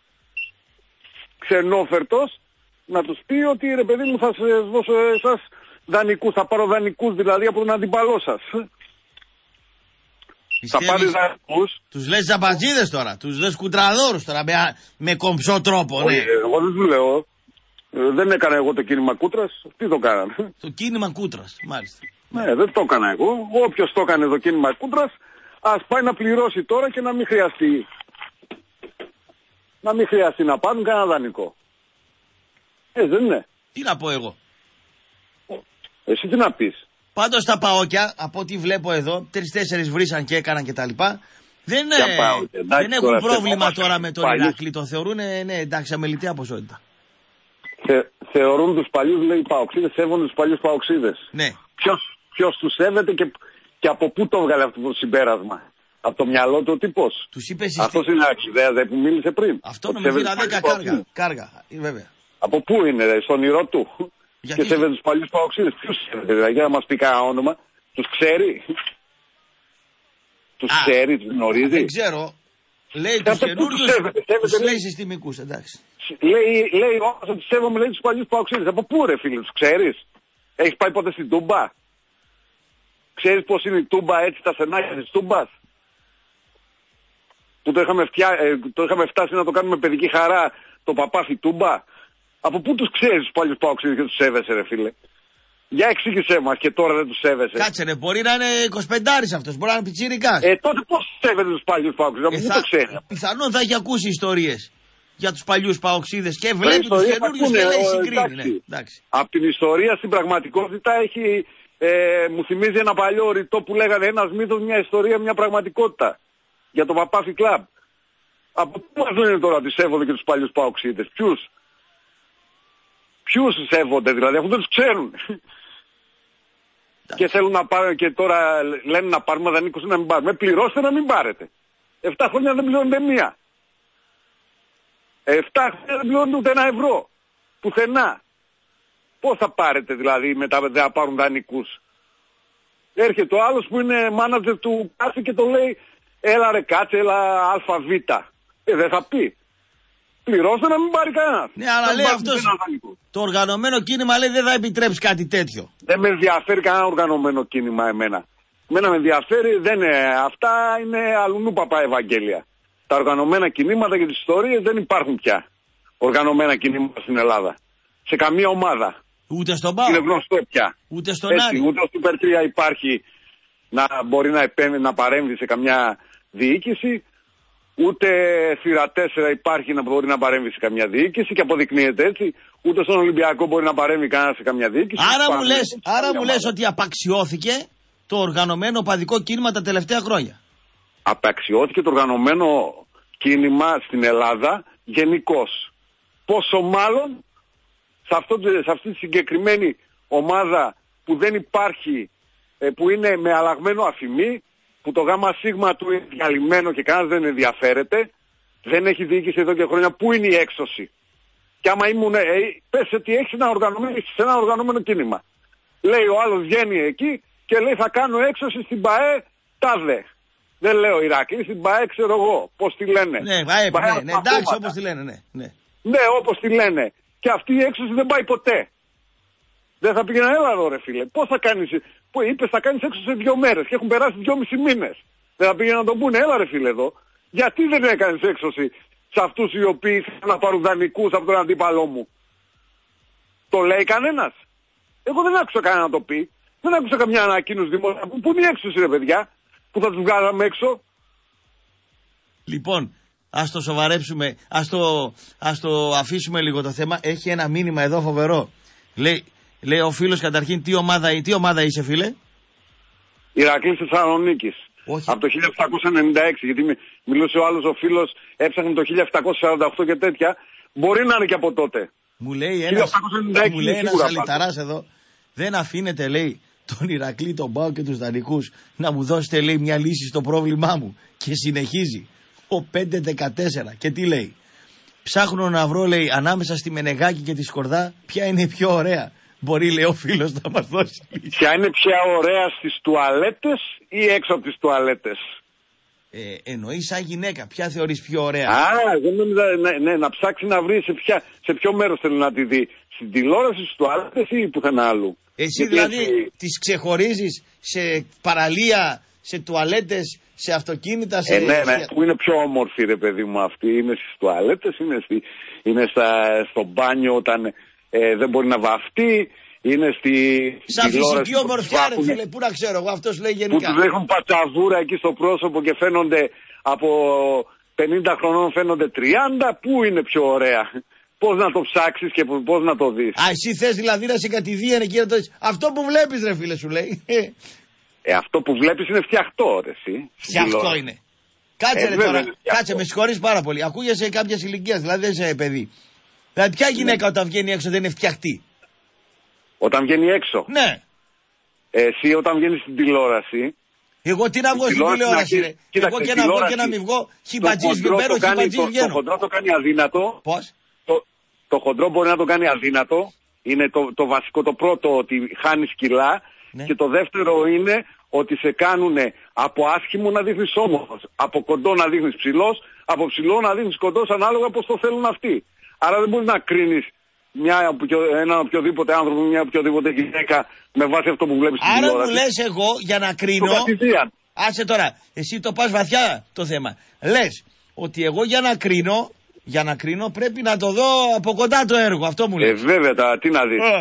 ξενόφερτος να τους πει ότι ρε παιδί μου θα σας δώσω εσάς δανεικούς, θα πάρω δανεικούς δηλαδή από τον αντιπαλό σας. Πιστεύεις, θα πάρει δανεικούς. Τους λες ζαμπατζίδες τώρα, τους λες κουτραδόρους τώρα με, με κομψό τρόπο. Όχι, ναι. Εγώ δεν του λέω. Δεν έκανα εγώ το κίνημα Κούτρας. Τι το κάνανε? Το κίνημα Κούτρας, μάλιστα. Ναι, δεν το έκανα εγώ. Όποιος το έκανε το κίνημα Κούτρας, ας πάει να πληρώσει τώρα και να μην χρειαστεί. Να μην χρειαστεί να πάρουν κανένα δανεικό. Ε, δεν είναι. Τι να πω εγώ. Εσύ τι να πεις. Πάντως τα παόκια, από ό,τι βλέπω εδώ, τρεις-τέσσερις βρήσαν και έκαναν κτλ. Δεν, ε, δεν έχουν πρόβλημα τώρα με τον Ηρακλή. Το θεωρούν, ναι, εντάξει, αμεληταία ποσότητα. Θε, θεωρούν τους παλιούς, λέει, παοξίδες, σέβονται τους παλιούς παοξίδες. Ναι. Ποιος, ποιος τους σέβεται και, και από πού το βγάλε αυτό το συμπέρασμα? Από το μυαλό του ο τύπος. Τους είπε αυτός είναι Αξιδέας που μίλησε πριν. Αυτό νομίζω είναι δέκα κάργα. Κάργα, βέβαια. Από πού είναι, δηλαδή, στον όνειρό του? Γιατί... Και σέβεται τους παλιούς παοξίδες. Ποιους σέβεται, δηλαδή, για να μας πει κανένα όνομα. Τους ξέρει? Τους ξέρει, τους γνωρίζει? Δεν ξέρω. Λέει τους καινούριους, τους λέει συστημικούς, εντάξει. Λέει, λέει όμως ότι σέβομαι, λέει, τους παλιούς παοξίδες. Από πού ρε φίλε, τους ξέρεις? Έχεις πάει ποτέ στην Τούμπα? Ξέρεις πώς είναι η Τούμπα, έτσι, τα στενάκια της Τούμπας? Που το είχαμε, φτιά, ε, το είχαμε φτάσει να το κάνουμε παιδική χαρά, το παπάφι Τούμπα. Από πού τους ξέρεις τους παλιούς παοξίδες και τους σέβεσαι ρε φίλε? Για εξήγησέ μας και τώρα δεν τους σέβεσαι. Κάτσε ρε, μπορεί να είναι εικοσιπεντάρης αυτός, μπορεί να είναι πιτσιρικάς. Ε, τότε πώς σέβεται τους παλιούς παοξίδες, από ε, πού θα, το ξέρει? Πιθανόν θα έχει ακούσει ιστορίες για τους παλιούς παοξίδες και βλέπει τους καινούριους και λέει συγκρίνει. Ναι, εντάξει. Από την ιστορία στην πραγματικότητα έχει, ε, μου θυμίζει ένα παλιό ρητό που λέγανε ένας μύθος, μια ιστορία, μια πραγματικότητα. Για το Παπάφι Κλαμπ. Από πού μας λένε τώρα ότι σέβονται και τους παλιούς παοξίδες? Ποιους? Ποιους σέβονται δηλαδή, αφού δεν τους ξέρουν. Και θέλουν να πάρουν και τώρα λένε να πάρουμε δανείκους ή να μην πάρουμε. Πληρώστε να μην πάρετε. Εφτά χρόνια δεν πληρώνετε μία. Εφτά χρόνια δεν πληρώνετε ούτε ένα ευρώ. Πουθενά. Πώς θα πάρετε δηλαδή μετά να πάρουν δανεικούς. Έρχεται ο άλλος που είναι μάνατζερ του κάθε και το λέει έλα ρε κάτσε, έλα ΑΒ. Ε, δεν θα πει. Πληρώστε να μην πάρει κανένα. Ναι, αλλά λέει αυτός, το οργανωμένο κίνημα λέει δεν θα επιτρέψει κάτι τέτοιο. Δεν με ενδιαφέρει κανένα οργανωμένο κίνημα εμένα. Εμένα με ενδιαφέρει, δεν είναι, αυτά είναι αλλουνού παπά Ευαγγέλια. Τα οργανωμένα κινήματα και τις ιστορίες δεν υπάρχουν πια. Οργανωμένα κινήματα στην Ελλάδα. Σε καμία ομάδα. Ούτε στον ΠΑΟΚ. Είναι γνωστό πια. Ούτε στον Άρη. Ούτε στο Super τρία υπάρχει να μπορεί να, επέμει, να παρέμβει σε καμιά διοίκηση. Ούτε θύρα τέσσερα υπάρχει να μπορεί να παρέμβει σε καμιά διοίκηση και αποδεικνύεται έτσι. Ούτε στον Ολυμπιακό μπορεί να παρέμβει κανένα σε καμιά διοίκηση. Άρα μου λες, άρα μου λες ότι απαξιώθηκε το οργανωμένο οπαδικό κίνημα τα τελευταία χρόνια. Απαξιώθηκε το οργανωμένο κίνημα στην Ελλάδα γενικώς. Πόσο μάλλον σε, αυτό, σε αυτή τη συγκεκριμένη ομάδα που δεν υπάρχει, που είναι με αλλαγμένο αφημί, που το γάμα σίγμα του είναι διαλυμένο και κανένας δεν ενδιαφέρεται, δεν έχει διοίκηση εδώ και χρόνια, πού είναι η έξωση. Και άμα ήμουν, ε, πες ότι έχεις ένα οργανωμένο, σε ένα οργανωμένο κίνημα. Λέει ο άλλος βγαίνει εκεί και λέει θα κάνω έξωση στην ΠΑΕ τάδε. Δεν λέω Ηράκλειο, στην ΠΑΕ ξέρω εγώ, πώς τη λένε. Ναι, ΠΑΕ, ναι, ναι, εντάξει όπως τη λένε, ναι. Ναι, ναι όπως τη λένε. Και αυτή η έξωση δεν πάει ποτέ. Δεν θα πήγαινε, έλα εδώ ρε φίλε, πώς θα κάνεις, που είπες θα κάνεις έξω σε δύο μέρες και έχουν περάσει δυόμισι μήνες. Δεν θα πήγαινε να τον πούνε, έλα ρε φίλε εδώ, γιατί δεν έκανες έξωση σε αυτούς οι οποίοι θέλουν να πάρουν δανεικούς από τον αντίπαλό μου. Το λέει κανένας. Εγώ δεν άκουσα κανένα να το πει. Δεν άκουσα καμιά ανακοίνωση δημόσια. Πού είναι η έξωση ρε παιδιά, που θα τους βγάλαμε έξω. Λοιπόν, ας το σοβαρέψουμε, ας το, ας το αφήσουμε λίγο το θέμα. Έχει ένα μήνυμα εδώ φοβερό. Λέει, λέει ο φίλος καταρχήν τι ομάδα, τι ομάδα είσαι φίλε? Ηρακλής Θεσσαλονίκης. Όχι. Από το χίλια επτακόσια ενενήντα έξι, γιατί μιλούσε ο άλλος ο φίλος, έψαχνε το χίλια επτακόσια σαράντα οκτώ και τέτοια. Μπορεί να είναι και από τότε. Μου λέει ένας, μου λέει ένας αλυταράς εδώ, δεν αφήνεται λέει τον Ηρακλή, τον ΠΑΟΚ και τους δανεικούς να μου δώσετε λέει μια λύση στο πρόβλημά μου. Και συνεχίζει ο πέντε δεκατέσσερα και τι λέει? Ψάχνω να βρω λέει ανάμεσα στη Μενεγάκη και τη Σκορδά ποια είναι πιο ωραία. Μπορεί λέει ο φίλος να μας δώσει λύση. Ποια είναι πια ωραία στις τουαλέτες ή έξω από τις τουαλέτες? Ε, εννοείς σαν γυναίκα, ποια θεωρείς πιο ωραία? Α, εγώ νόμιζα ναι, ναι, να ψάξει να βρει σε, ποια, σε ποιο μέρος θέλει να τη δει. Στην τηλεόραση, στις τουαλέτες ή πουθενά αλλού. Εσύ γιατί δηλαδή έτσι τις ξεχωρίζεις σε παραλία, σε τουαλέτες, σε αυτοκίνητα, σε... Ε, ναι, ναι, που είναι πιο όμορφη ρε παιδί μου αυτή. Είναι στις τουαλέτες, είναι, στη, είναι στα, στο μπάνιο όταν ε, δεν μπορεί να βαφτεί. Είναι στη. Σαν φυσική ομορφιά, ρε φίλε, πού να ξέρω εγώ, αυτός λέει γενικά. Που τους έχουν πατσαβούρα εκεί στο πρόσωπο και φαίνονται από πενήντα χρονών φαίνονται τριάντα, πού είναι πιο ωραία? Πώς να το ψάξεις και πώς να το δεις? Α, εσύ θες δηλαδή να σε κατηδίανε και να το δεις. Αυτό που βλέπεις, ρε φίλε, σου λέει. Ε, αυτό που βλέπεις είναι φτιαχτό, ρε εσύ. Φτιαχτό είναι. Κάτσε, ε, ρε, τώρα, κάτσε, με συγχωρείς πάρα πολύ. Ακούγεσαι κάποια ηλικία, δηλαδή δεν είσαι παιδί. Δηλαδή, ποια γυναίκα όταν βγαίνει έξω δεν είναι φτιαχτή? Όταν βγαίνει έξω. Ναι. Εσύ όταν βγαίνεις στην τηλεόραση. Εγώ τι να βγω στην τηλεόραση, ρε. Εγώ και να βγω και να μην βγω. Χιμπατζής βγαίνω, χιμπατζής βγαίνω. Το χοντρό το κάνει αδύνατο. Πώς? Το, το χοντρό μπορεί να το κάνει αδύνατο. Είναι το, το βασικό, το πρώτο ότι χάνεις κιλά. Ναι. Και το δεύτερο είναι ότι σε κάνουν από άσχημο να δείχνεις όμορφος. Από κοντό να δείχνεις ψηλός. Από ψηλό να δείχνεις κοντός ανάλογα πώς το θέλουν αυτοί. Άρα δεν μπορείς να κρίνεις μια, έναν οποιοδήποτε άνθρωπο, μια οποιοδήποτε γυναίκα με βάση αυτό που βλέπεις στην τηλεόραση. Άρα μου λες εγώ για να κρίνω. Άσε τώρα, εσύ το πας βαθιά το θέμα. Λες ότι εγώ για να κρίνω, για να κρίνω πρέπει να το δω από κοντά το έργο. Αυτό μου λες. Ε, βέβαια, τα, τι να δεις.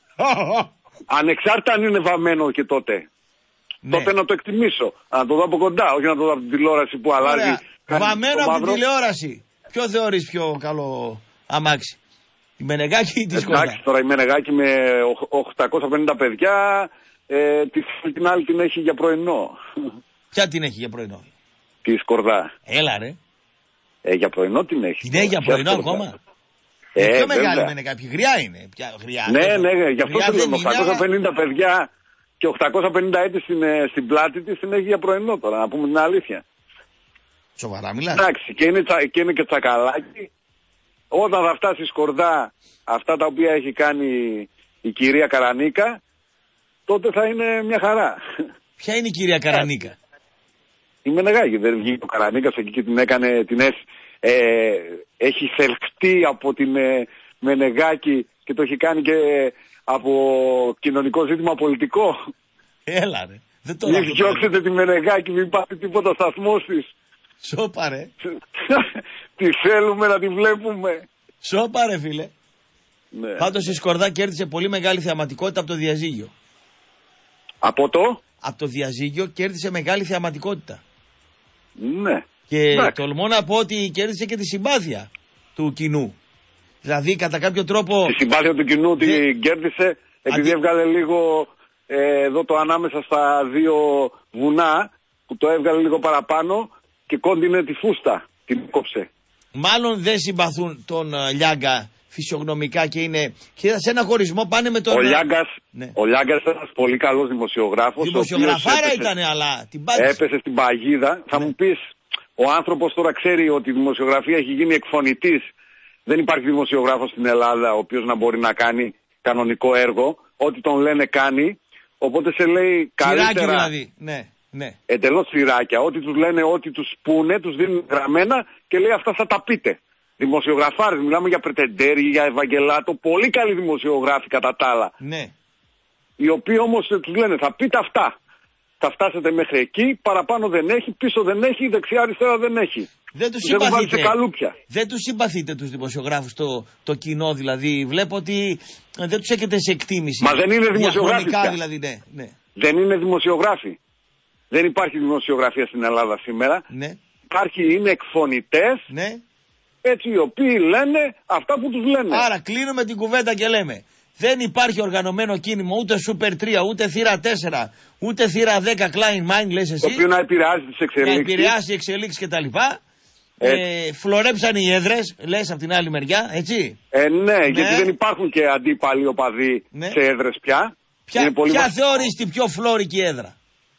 Ανεξάρτητα αν είναι βαμμένο και τότε. Ναι. Τότε να το εκτιμήσω. Να το δω από κοντά, όχι να το δω από την τηλεόραση που αλλάζει. Βαμμένο από την τηλεόραση. Ποιο θεωρείς πιο καλό αμάξι? Η Μενεγάκη ή τη Σκορδά? Εντάξει, τώρα η Μενεγάκη με οκτακόσια πενήντα παιδιά, ε, την άλλη την έχει για πρωινό. Ποια την έχει για πρωινό? Τη Σκορδά. Έλα ρε. Ε, για πρωινό την έχει. Την έχει για πρωινό ακόμα? Ε, πιο βέβαια. μεγάλη είναι κάποιοι. Γριά είναι. Πια, γριά, Ναι, δεν... ναι, γι' αυτό γριά σου λέω δεν είναι, οκτακόσια πενήντα αλλά... παιδιά και οκτακόσια πενήντα έτη στην, στην πλάτη της την έχει για πρωινό τώρα, να πούμε την αλήθεια. Σοβαρά μιλάς. Εντάξει, και είναι, τσα, και είναι και τσακαλάκι. Όταν θα φτάσει σκορδά αυτά τα οποία έχει κάνει η κυρία Καρανίκα, τότε θα είναι μια χαρά. Ποια είναι η κυρία Καρανίκα? Η Μενεγάκη, δεν βγήκε ο Καρανίκας εκεί και την έκανε την έσ... Ε, έχει θελκτεί από την ε, Μενεγάκη και το έχει κάνει και από κοινωνικό ζήτημα πολιτικό. Έλα ρε. Δεν το μην διώξετε τη Μενεγάκη, μην πάτε τίποτα σταθμός της. Σώπα ρε. Τη θέλουμε να τη βλέπουμε. Σώπα ρε φίλε. Ναι. Πάντως η Σκορδά κέρδισε πολύ μεγάλη θεαματικότητα από το διαζύγιο. Από το? Από το διαζύγιο κέρδισε μεγάλη θεαματικότητα. Ναι. Και Εντάξει. τολμώ να πω ότι κέρδισε και τη συμπάθεια του κοινού. Δηλαδή κατά κάποιο τρόπο... Τη συμπάθεια του κοινού Δε... την κέρδισε επειδή Αντι... έβγαλε λίγο ε, εδώ το ανάμεσα στα δύο βουνά που το έβγαλε λίγο παραπάνω και κόντινε τη φούστα. Την κόψε. Μάλλον δεν συμπαθούν τον uh, Λιάγκα φυσιογνωμικά και είναι... Και σε ένα χωρισμό πάνε με τον... Ο Λιάγκας, ναι. ο Λιάγκας ήταν ένας πολύ καλός δημοσιογράφος. Δημοσιογραφάρα ήταν, αλλά την πάτησε. Έπεσε στην παγίδα. Θα ναι. μου πεις, ο άνθρωπος τώρα ξέρει ότι η δημοσιογραφία έχει γίνει εκφωνητής. Δεν υπάρχει δημοσιογράφος στην Ελλάδα ο οποίος να μπορεί να κάνει κανονικό έργο. Ό,τι τον λένε κάνει. Οπότε σε λέει καλύτερα... Τσιράκι δηλαδή, ναι. Ναι. Εντελώς τσιράκια. Ό,τι τους λένε, ό,τι τους πούνε, τους δίνουν γραμμένα και λέει αυτά θα τα πείτε. Δημοσιογραφάρες, μιλάμε για Πρετεντέρη, για Ευαγγελάτο, πολύ καλοί δημοσιογράφοι κατά τα άλλα. Ναι. Οι οποίοι όμως τους λένε θα πείτε αυτά. Θα φτάσετε μέχρι εκεί, παραπάνω δεν έχει, πίσω δεν έχει, δεξιά αριστερά δεν έχει. Δεν τους συμπαθείτε. Καλούπια. Δεν τους συμπαθείτε τους δημοσιογράφους, το, το κοινό δηλαδή. Βλέπω ότι δεν τους έχετε σε εκτίμηση. Μα δεν είναι δημοσιογράφοι. Δηλαδή, ναι, ναι. Δεν είναι δημοσιογράφοι. Δεν υπάρχει δημοσιογραφία στην Ελλάδα σήμερα. Ναι. Υπάρχει, είναι εκφωνητές. Ναι. Έτσι οι οποίοι λένε αυτά που τους λένε. Άρα κλείνουμε την κουβέντα και λέμε. Δεν υπάρχει οργανωμένο κίνημα ούτε Super τρία, ούτε θύρα τέσσερα, ούτε θύρα δέκα Klein Mind, λες εσύ. Το οποίο να επηρεάζει τις εξελίξεις. Να επηρεάσει εξελίξεις κτλ. Ε, φλωρέψαν οι έδρες, λες από την άλλη μεριά, έτσι. Ε, ναι, ναι, γιατί δεν υπάρχουν και αντίπαλοι οπαδοί ναι. σε έδρες πια. Ποια, πολύ ποια βα... θεωρείς την πιο φλόρικη έδρα?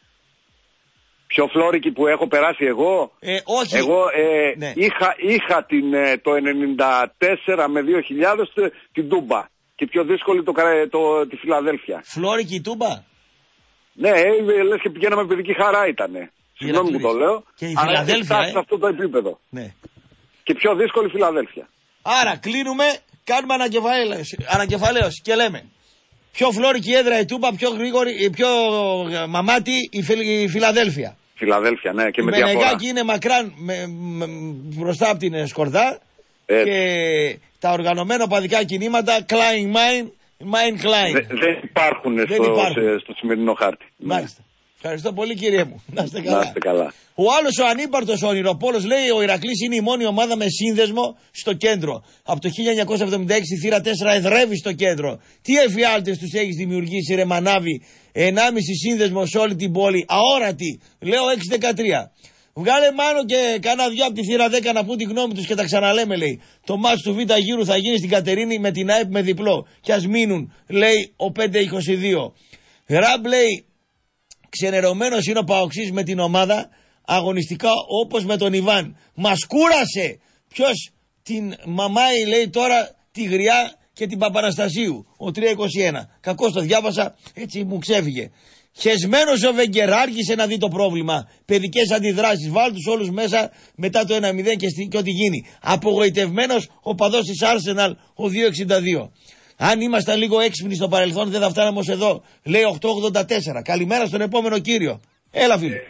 Πιο φλόρικη που έχω περάσει εγώ. Ε, όχι. Εγώ ε, ναι. είχα, είχα την, το ενενήντα τέσσερα με δύο χιλιάδες την Τούμπα. Και πιο δύσκολη το, το, τη Φιλαδέλφια. Φλόρικη η Τούμπα. Ναι, λες και πηγαίναμε παιδική χαρά ήτανε. Συγγνώμη που το λέω. Και η Φιλαδέλφια. Αλλά σε αυτό το επίπεδο. Ναι. Και πιο δύσκολη Φιλαδέλφια. Άρα κλείνουμε, κάνουμε ανακεφαλαίωση και λέμε. Πιο φλόρικη έδρα η Τούμπα, πιο γρήγορη, πιο μαμάτη η, Φιλ, η Φιλαδέλφια. Φιλαδέλφια, ναι, και η με διαφορά. Η Μενεγάκη είναι μακράν με, με, μπροστά από την Σκορδά. Έτσι. Και τα οργανωμένα οπαδικά κινήματα Klein Mind, Mind Klein. Δε, δεν υπάρχουν, δεν στο, υπάρχουν. Σε, στο σημερινό χάρτη. Μάλιστα. Ευχαριστώ πολύ κύριε μου. Να είστε καλά. Να είστε καλά. Ο άλλος ο ανύπαρτος ο ονειροπόλος λέει ο Ηρακλής είναι η μόνη ομάδα με σύνδεσμο στο κέντρο. Από το χίλια εννιακόσια εβδομήντα έξι η θύρα τέσσερα εδρεύει στο κέντρο. Τι εφιάλτες τους έχεις δημιουργήσει ρε Μανάβη? ενάμιση σύνδεσμο σε όλη την πόλη. Αόρατη. Λέω έξι δεκατρία. Βγάλε μάνο και κάνα δυο από τη θύρα δέκα να πούν τη γνώμη τους και τα ξαναλέμε λέει. Το μάτς του Β' γύρου θα γίνει στην Κατερίνη με την ΑΕΠ με διπλό. Κι ας μείνουν λέει ο πέντε είκοσι δύο. Ραμπ λέει ξενερωμένος είναι ο Παοξής με την ομάδα αγωνιστικά όπως με τον Ιβάν. Μας κούρασε. Ποιος την μαμάει λέει τώρα τη Γριά και την Παπαναστασίου. Ο τρία είκοσι ένα. Κακώς το διάβασα έτσι μου ξέφυγε. Χεσμένος ο Βεγγερ άρχισε να δει το πρόβλημα. Παιδικές αντιδράσεις. Βάλ τους όλους μέσα μετά το ένα μηδέν και, στη, και ό,τι γίνει. Απογοητευμένος ο παδός της Arsenal ο δύο εξήντα δύο. Αν ήμασταν λίγο έξυπνοι στο παρελθόν δεν θα φτάναμε ως εδώ. Λέει οκτώ ογδόντα τέσσερα. Καλημέρα στον επόμενο κύριο. Έλα φίλε.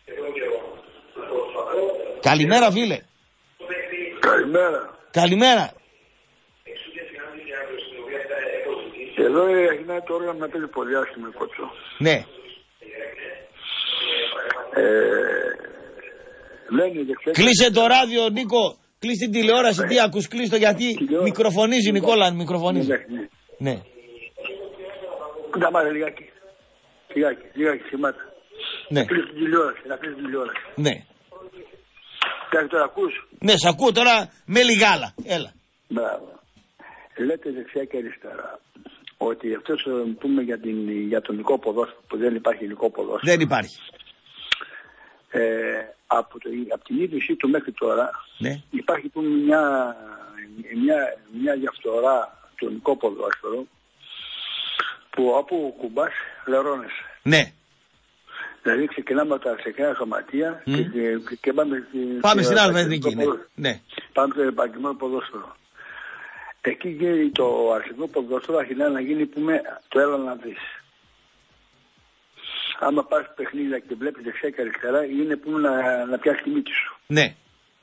Καλημέρα φίλε. Καλημέρα. Καλημέρα. Εδώ έγινε το όργανο να παίζει πολύ άσχημο κότσο. Ναι. Ε, λένε, κλείσε το ράδιο Νίκο. Κλείσε την τηλεόραση. Ναι. Τι ακούς κλείστο γιατί τηλεόραση. Μικροφωνίζει Νικόλα. Μικροφωνίζει. Ναι. ναι. ναι. Κοίτα μάρε λιγάκι. Λιγάκι. Λιγάκι σημάτα. Ναι. Να κλείσει την τηλεόραση. Να κλείσει την τηλεόραση. Ναι. Κάτι τώρα ακούς. Ναι, σ' ακούω τώρα με λιγάλα. Έλα. Μπράβο. λέτε δεξιά και αριστερά ότι αυτό πούμε για, την, για το υλικό ποδόσφαιρο που δεν υπάρχει υλικό ποδόσφαιρο. Δεν υπάρχει. Ε, από, το, από την ίδρυσή του μέχρι τώρα ναι. υπάρχει πούμε, μια, μια, μια διαφθορά του υλικό ποδόσφαιρο που όπου κουμπάς λερώνεσαι. Ναι. Δηλαδή ξεκινάμε από τα ξεκινά σωματεία mm. και, και, και πάμε, πάμε στην άλλη εθνική. Ναι. Ναι. Πάμε στο επαγγελματικό ποδόσφαιρο. Εκεί γίνει το αρχικό ποδόσφαιρο, αρχινά να γίνει πούμε, το έλα να δεις. Άμα πας παιχνίδια και βλέπεις δεξιά και αριστερά, είναι πούμε, να, να πιάσεις τη μύτη σου. Ναι.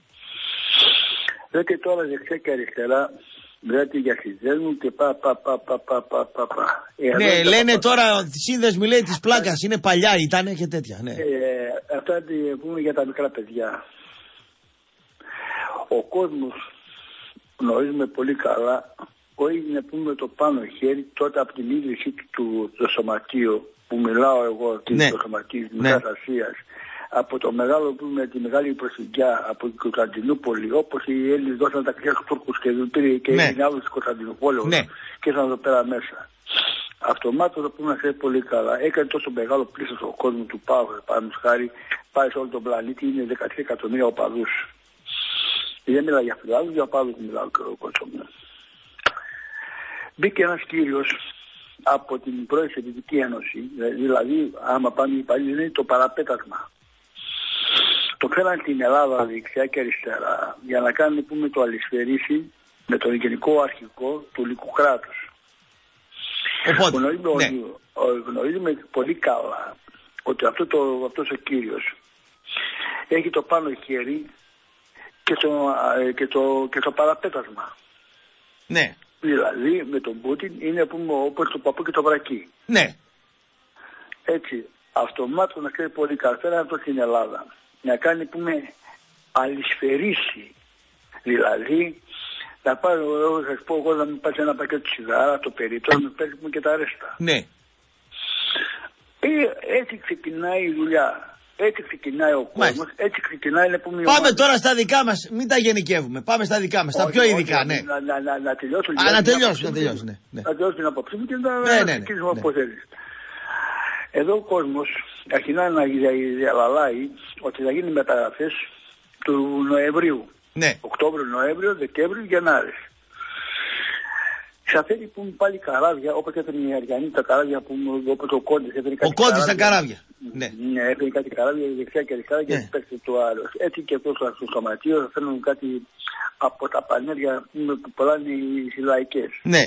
Λέτε τώρα δεξιά και αριστερά, δηλαδή για σύνδεσμου και πα πα πα πα πα πα πα πα. Ε, ναι, λένε πα, τώρα ότι οι σύνδεσμοι λέει της πλάκας είναι παλιά, ήταν και τέτοια. Ναι. Ε, αυτά πούμε για τα μικρά παιδιά. Ο κόσμος γνωρίζουμε πολύ καλά ότι είναι πούμε το πάνω χέρι τότε από την ίδρυση του το σωματείο που μιλάω εγώ ναι. το σωματείο της Μικράς ναι. Ασίας, από το μεγάλο πούμε τη μεγάλη προσφυγιά από την Κωνσταντινούπολη, όπως οι Έλληνες δώσαν τα κλειδιά στους Τούρκους και πήρε και ναι. έγινε άλλο της Κωνσταντινούπολης ναι. και ήρθαν εδώ πέρα μέσα. Αυτομάτως το πούμε να ξέρει πολύ καλά. Έκανε τόσο μεγάλο πλήθος ο κόσμος του ΠΑΟΚ, παραδείγματος χάρη, πάει σε όλο τον πλανήτη, είναι δεκατρία εκατομμύρια οπαδούς. Δεν μιλάω για φιλάδους, για οπαδούς μιλάω και ο κόσμο. Μπήκε ένας κύριος από την πρώην Σοβιετική Ένωση, δηλαδή άμα πάνε οι παλιοί είναι το παραπέτασμα. Το φέραν στην Ελλάδα δεξιά και αριστερά για να κάνουν πούμε, το αλυσφαιρίσι με τον γενικό αρχικό του λυκού κράτους. Οπότε, γνωρίζουμε, ναι. γνωρίζουμε πολύ καλά ότι αυτό το, αυτός ο κύριος έχει το πάνω χέρι και το, και το, και το παραπέτασμα. Ναι. Δηλαδή με τον Πούτιν είναι πούμε, όπως το παππού και το βρακί. Ναι. Έτσι, αυτομάτως να ξέρει πολύ καλά αυτό στην Ελλάδα. Να κάνει πούμε αλυσφαιρίσει. Δηλαδή να πάρει, εγώ θα σας πω εγώ να μην πάρει ένα πακέτο σιγάρα το περίπτωμα να μην παίρνει και τα ρέστα. Ναι. Ε, έτσι ξεκινάει η δουλειά. Έτσι ξεκινάει ο κόσμος, έτσι ξεκινάει να πούμε. Πάμε τώρα στα δικά μας, μην τα γενικεύουμε. Πάμε στα δικά μας, τα πιο ειδικά, ναι. Να, να, να, να τελειώσω. Α, να τελειώσω, να τελειώσω, ναι. Να τελειώσω την απόψη μου και να ναι, ναι, ναι, κλείσουμε ναι. όπως θέλεις. Εδώ ο κόσμος αρχινά να διαλαλάει ότι θα γίνει μεταγραφές του Νοεμβρίου. Ναι. Οκτώβριο, Νοέμβριο, Δεκέμβριο, Γενάρη. Ξαφέρει που είναι πάλι καράβια, όπως έφερε η Αργιανή τα καράβια που όπως ο Κόντης έφερε κάτι. Ο Κόντης τα καράβια. Ναι. Ναι, έφερε κάτι καράβια δεξιά και αριστερά και παίξε το άλλο. Έτσι και αυτό στο σωματείο θα φέρνουν κάτι από τα πανέρια που πουλάνε οι λαϊκές. Ναι.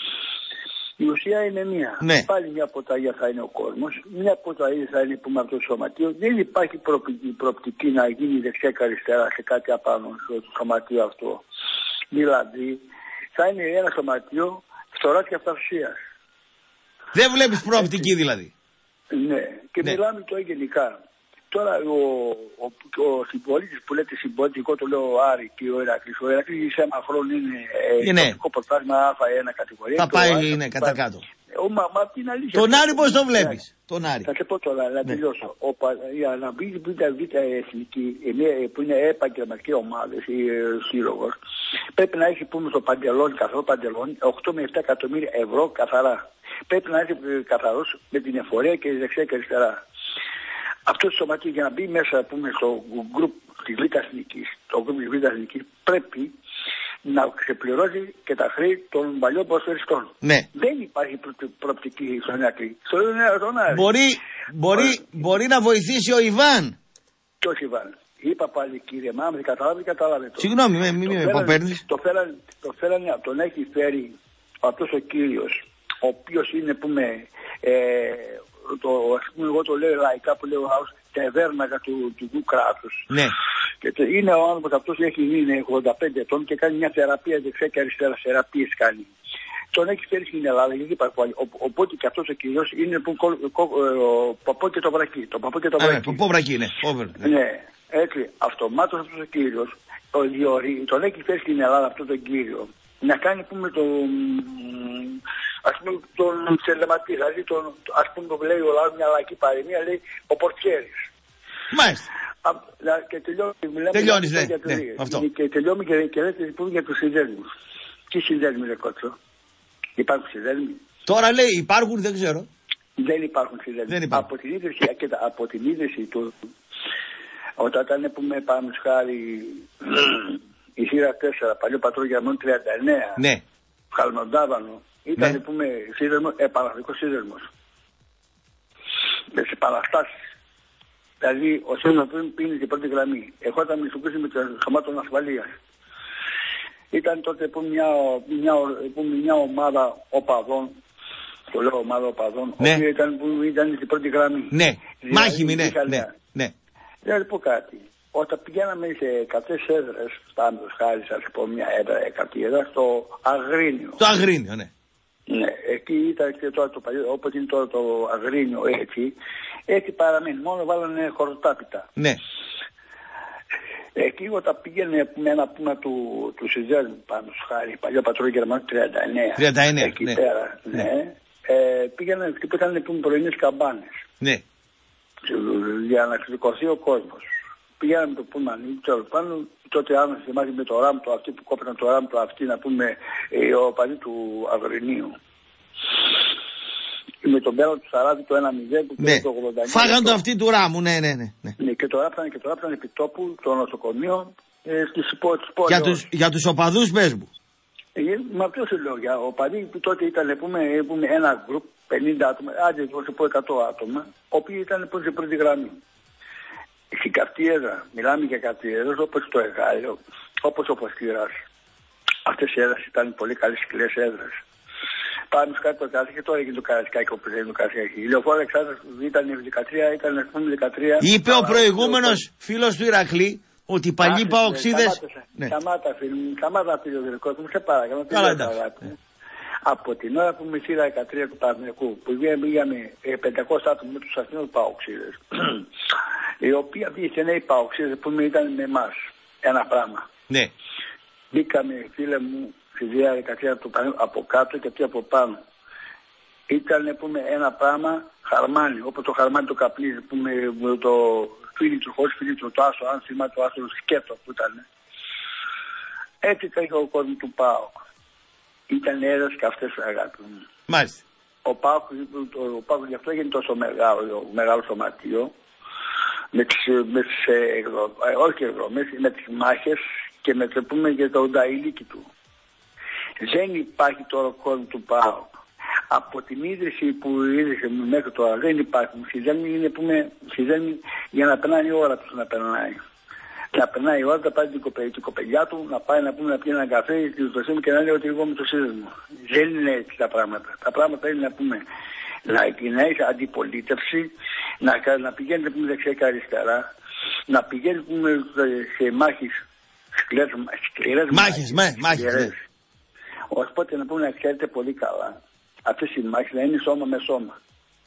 Η ουσία είναι μία. Ναι. Πάλι μια ποτάγια θα είναι ο κόσμος, μια ποτάγια θα είναι που με αυτό το σωματείο. Δεν υπάρχει προοπτική να γίνει δεξιά και αριστερά σε κάτι απάνω στο σωματείο αυτό. Δηλαδή θα είναι ένα σωματείο φθοράς και αυταρσίας. Δεν βλέπεις προοπτική δηλαδή. Ναι, και ναι. Μιλάμε τώρα γενικά. Τώρα ο, ο, ο, ο συμπολίτης που λέτε συμπολίτη, εγώ το λέω Άρη και ο Ηρακλής. Ο Ηρακλής σε ένα χρόνο είναι ναι. το πρωτάθλημα Α ένα κατηγορία. Θα πάει Άρη, είναι κατά κάτω. Ο, μα, μα, την αλήθεια, τον Άρη πώς τον βλέπεις. Ναι. Τον Άρη. Θα σε πω τώρα, να τελειώσω. Ναι. Ο, για να μπει την Β' Εθνική, που είναι επαγγελματική ομάδα ή σύλλογος, πρέπει να έχει πούμε στο παντελόνι, καθαρό παντελόνι, οκτώ με επτά εκατομμύρια ευρώ καθαρά. Πρέπει να έχει καθαρός με την εφορία και δεξιά και αριστερά. Αυτό το σωματείο για να μπει μέσα πούμε, στο γκρουπ της Β' Εθνικής, το γκρουπ της Β' Εθνικής πρέπει να ξεπληρώσει και τα χρέη των παλιών ποδοσφαιριστών. Ναι. Δεν υπάρχει προ, προοπτική στον Ηρακλή. Στον Άρη. Μπορεί, μπορεί, μπορεί να βοηθήσει ο Ιβάν. Ποιος Ιβάν. Είπα πάλι κύριε μα, αν δεν καταλάβει, καταλάβετε. Συγγνώμη, μην με υποπαίρνεις. Το φέρανε, το φέρανε, τον έχει φέρει αυτός ο κύριος, ο οποίος είναι πούμε, ε, το, ας πούμε, εγώ το λέω λαϊκά που λέω τεβέρνακα του, του, του κράτους. Ναι. Και το, είναι ο άνθρωπος αυτός έχει γίνει ογδόντα πέντε ετών και κάνει μια θεραπεία δεξιά και αριστερά, θεραπείες κάνει. Τον έχει φέρει στην Ελλάδα γιατί υπάρχει πάλι. Οπότε και αυτός ο κύριος είναι που, κο, κο, ο παππού και το βρακί. Το παππού και το βρακί. Α, παππού βρακί, ναι. Over, ναι. Ναι, έτσι. Αυτομάτως αυτός ο κύριος τον έχει φέρει στην Ελλάδα αυτόν τον κύριο να κάνει πούμε το. Ας πούμε τον ψελεματή, δηλαδή τον, ας πούμε το λέει ο λαός μια λαϊκή παροιμία, λέει ο πορτιέρης. Μάλιστα. Α, και τελειώνει, μιλάμε τελειώνεις, για, ναι, για, ναι, ναι, αυτό. Και τελειώνει και, και λέτε πούμε για τους συνδέσμους. Τι συνδέσμοι, ρε κότσο? Υπάρχουν συνδέσμοι? Τώρα λέει υπάρχουν, δεν ξέρω. Δεν υπάρχουν συνδέσμοι. Από την ίδρυση, από την ίδρυση του, όταν ήταν πούμε πάνω χάρη η σειρά τέσσερα, παλιό πατρόγια μόνο τριάντα εννέα, ναι. Χαλμοντάβανο, ήταν ναι. πούμε σύνδεσμο, επαναστατικός σύνδεσμος. Με τις επαναστάσεις. Δηλαδή ο σύνδεσμος που είναι στην πρώτη γραμμή. Εγώ όταν μιλήσω με το σωμάτων ασφαλείας. Ήταν τότε που μια, μια, που μια ομάδα οπαδών, το λέω ομάδα οπαδών, ναι. που ήταν, που ήταν στην πρώτη γραμμή. Ναι, δηλαδή, μάχημη, ναι, ναι, ναι. Δεν πω κάτι. Όταν πηγαίναμε σε εκατό έδρες, πάνω χάρη σας πω μια έδρα, εκατό έδρα, στο Αγρίνιο. Το Αγρίνιο, ναι. Ναι, εκεί ήταν και τώρα το παλιό, όπως είναι τώρα το Αγρίνιο έτσι, έτσι παραμένει, μόνο βάλανε χορτάπιτα. Ναι. Εκεί όταν πήγαινε με ένα πούμα του, του Σιζέλ πάνω στο χάρη, παλιό πατρό Γερμανό τριάντα εννέα. τριάντα εννέα, εκεί ναι. πέρα, ναι. ναι. Ε, πήγαινε εκεί που ήταν πούμε, πρωινές καμπάνες. Ναι. Για να ξεσηκωθεί ο κόσμος. Πήγαινε με το πούμα τέλο πάνω, τότε άμεσα θυμάται με το ράμπτο αυτή που κόπηκαν το ράμπτο αυτή να πούμε ε, ο παδί του Αγρινίου. Με τον πέρα του Σαράδη το ένα μηδέν που ναι. το ογδόντα εννέα. Φάγαν το αυτή του ράμου, ναι, ναι, ναι. ναι. ναι και το ράψανε και το ράψανε επί τόπου το νοσοκομείο ε, στις πόλεις. Για τους, για τους οπαδούς πες μου. Ε, με αυτό σου λέω, για οπαδοί που τότε ήταν πούμε, πούμε, ένα γκρουπ πενήντα άτομα, άντε το πω εκατό άτομα, οποίοι ήταν σε πρώτη γραμμή. Στην καυτή έδρα, μιλάμε για καυτή έδρα όπως το Εγάλιο, όπως ο Ποστήρας. Αυτές οι έδρες ήταν πολύ καλές σκληρές έδρες. Πάνω κάτω το Καρασκάκι και τώρα έγινε το Καρασκάκι όπως έγινε το Καρασκάκι. Η Λεωφόρο Αλεξάνδρας ήταν δεκατρία, ήταν ας πούμε δεκατρία. Είπε ο προηγούμενος φίλος του Ηρακλή ότι οι παλιοί παοξίδες... Ναι. Σταμάτα φίλοι μου, σταμάτα φίλοι μου, μου σε παρακαλώ. Καλά εντάξει. Από την ώρα που με σειρά δεκατρία του Παναθηναϊκού, που πήγαμε πεντακόσια άτομα με τους Αθηναίους παοξίδες, οι οποίοι αυτοί οι νέοι παοξίδες που ήταν με εμάς, ένα πράγμα. Ναι. Μπήκαμε φίλε μου στη διαδικασία του από κάτω και από πάνω. Ήταν πούμε, ένα πράγμα χαρμάνι, όπως το χαρμάνι το καπνίζει, πούμε, το φίλιτρο, χωρίς φίλιτρο, το άσο, αν θυμάται το άσο, το σκέτο που ήταν. Έτσι ήταν ο κόσμος του ΠΑΟΚ. Ήταν έδρας και αυτές αγάπη μου. Μάλιστα. Ο ΠΑΟΚ, ο ΠΑΟΚ γι' αυτό έγινε τόσο μεγάλο, μεγάλο σωματείο, με τις, με τις ε, όχι εκδρομές, με τις μάχες και με το πούμε για το νταϊλίκι του. Δεν υπάρχει τώρα ο κόσμος του ΠΑΟΚ. Από την ίδρυση που ίδρυσε μέχρι τώρα δεν υπάρχει. Σιδέλμι είναι πούμε, σιδέλμι για να περνάει η ώρα του να περνάει. Να περνάει η ώρα, να πάει την, κοπε, την κοπελιά του, να πάει να πούμε να πει έναν καφέ και να λέει ότι εγώ με το σύνδεσμο. Δεν είναι έτσι τα πράγματα. Τα πράγματα είναι να πούμε να, να έχει αντιπολίτευση, να, να πηγαίνετε πούμε δεξιά και αριστερά, να πηγαίνετε πούμε σε μάχες σκληρές μάχες. Μάχες, μάχες. Οπότε να πούμε να ξέρετε πολύ καλά, αυτές οι μάχες να είναι σώμα με σώμα.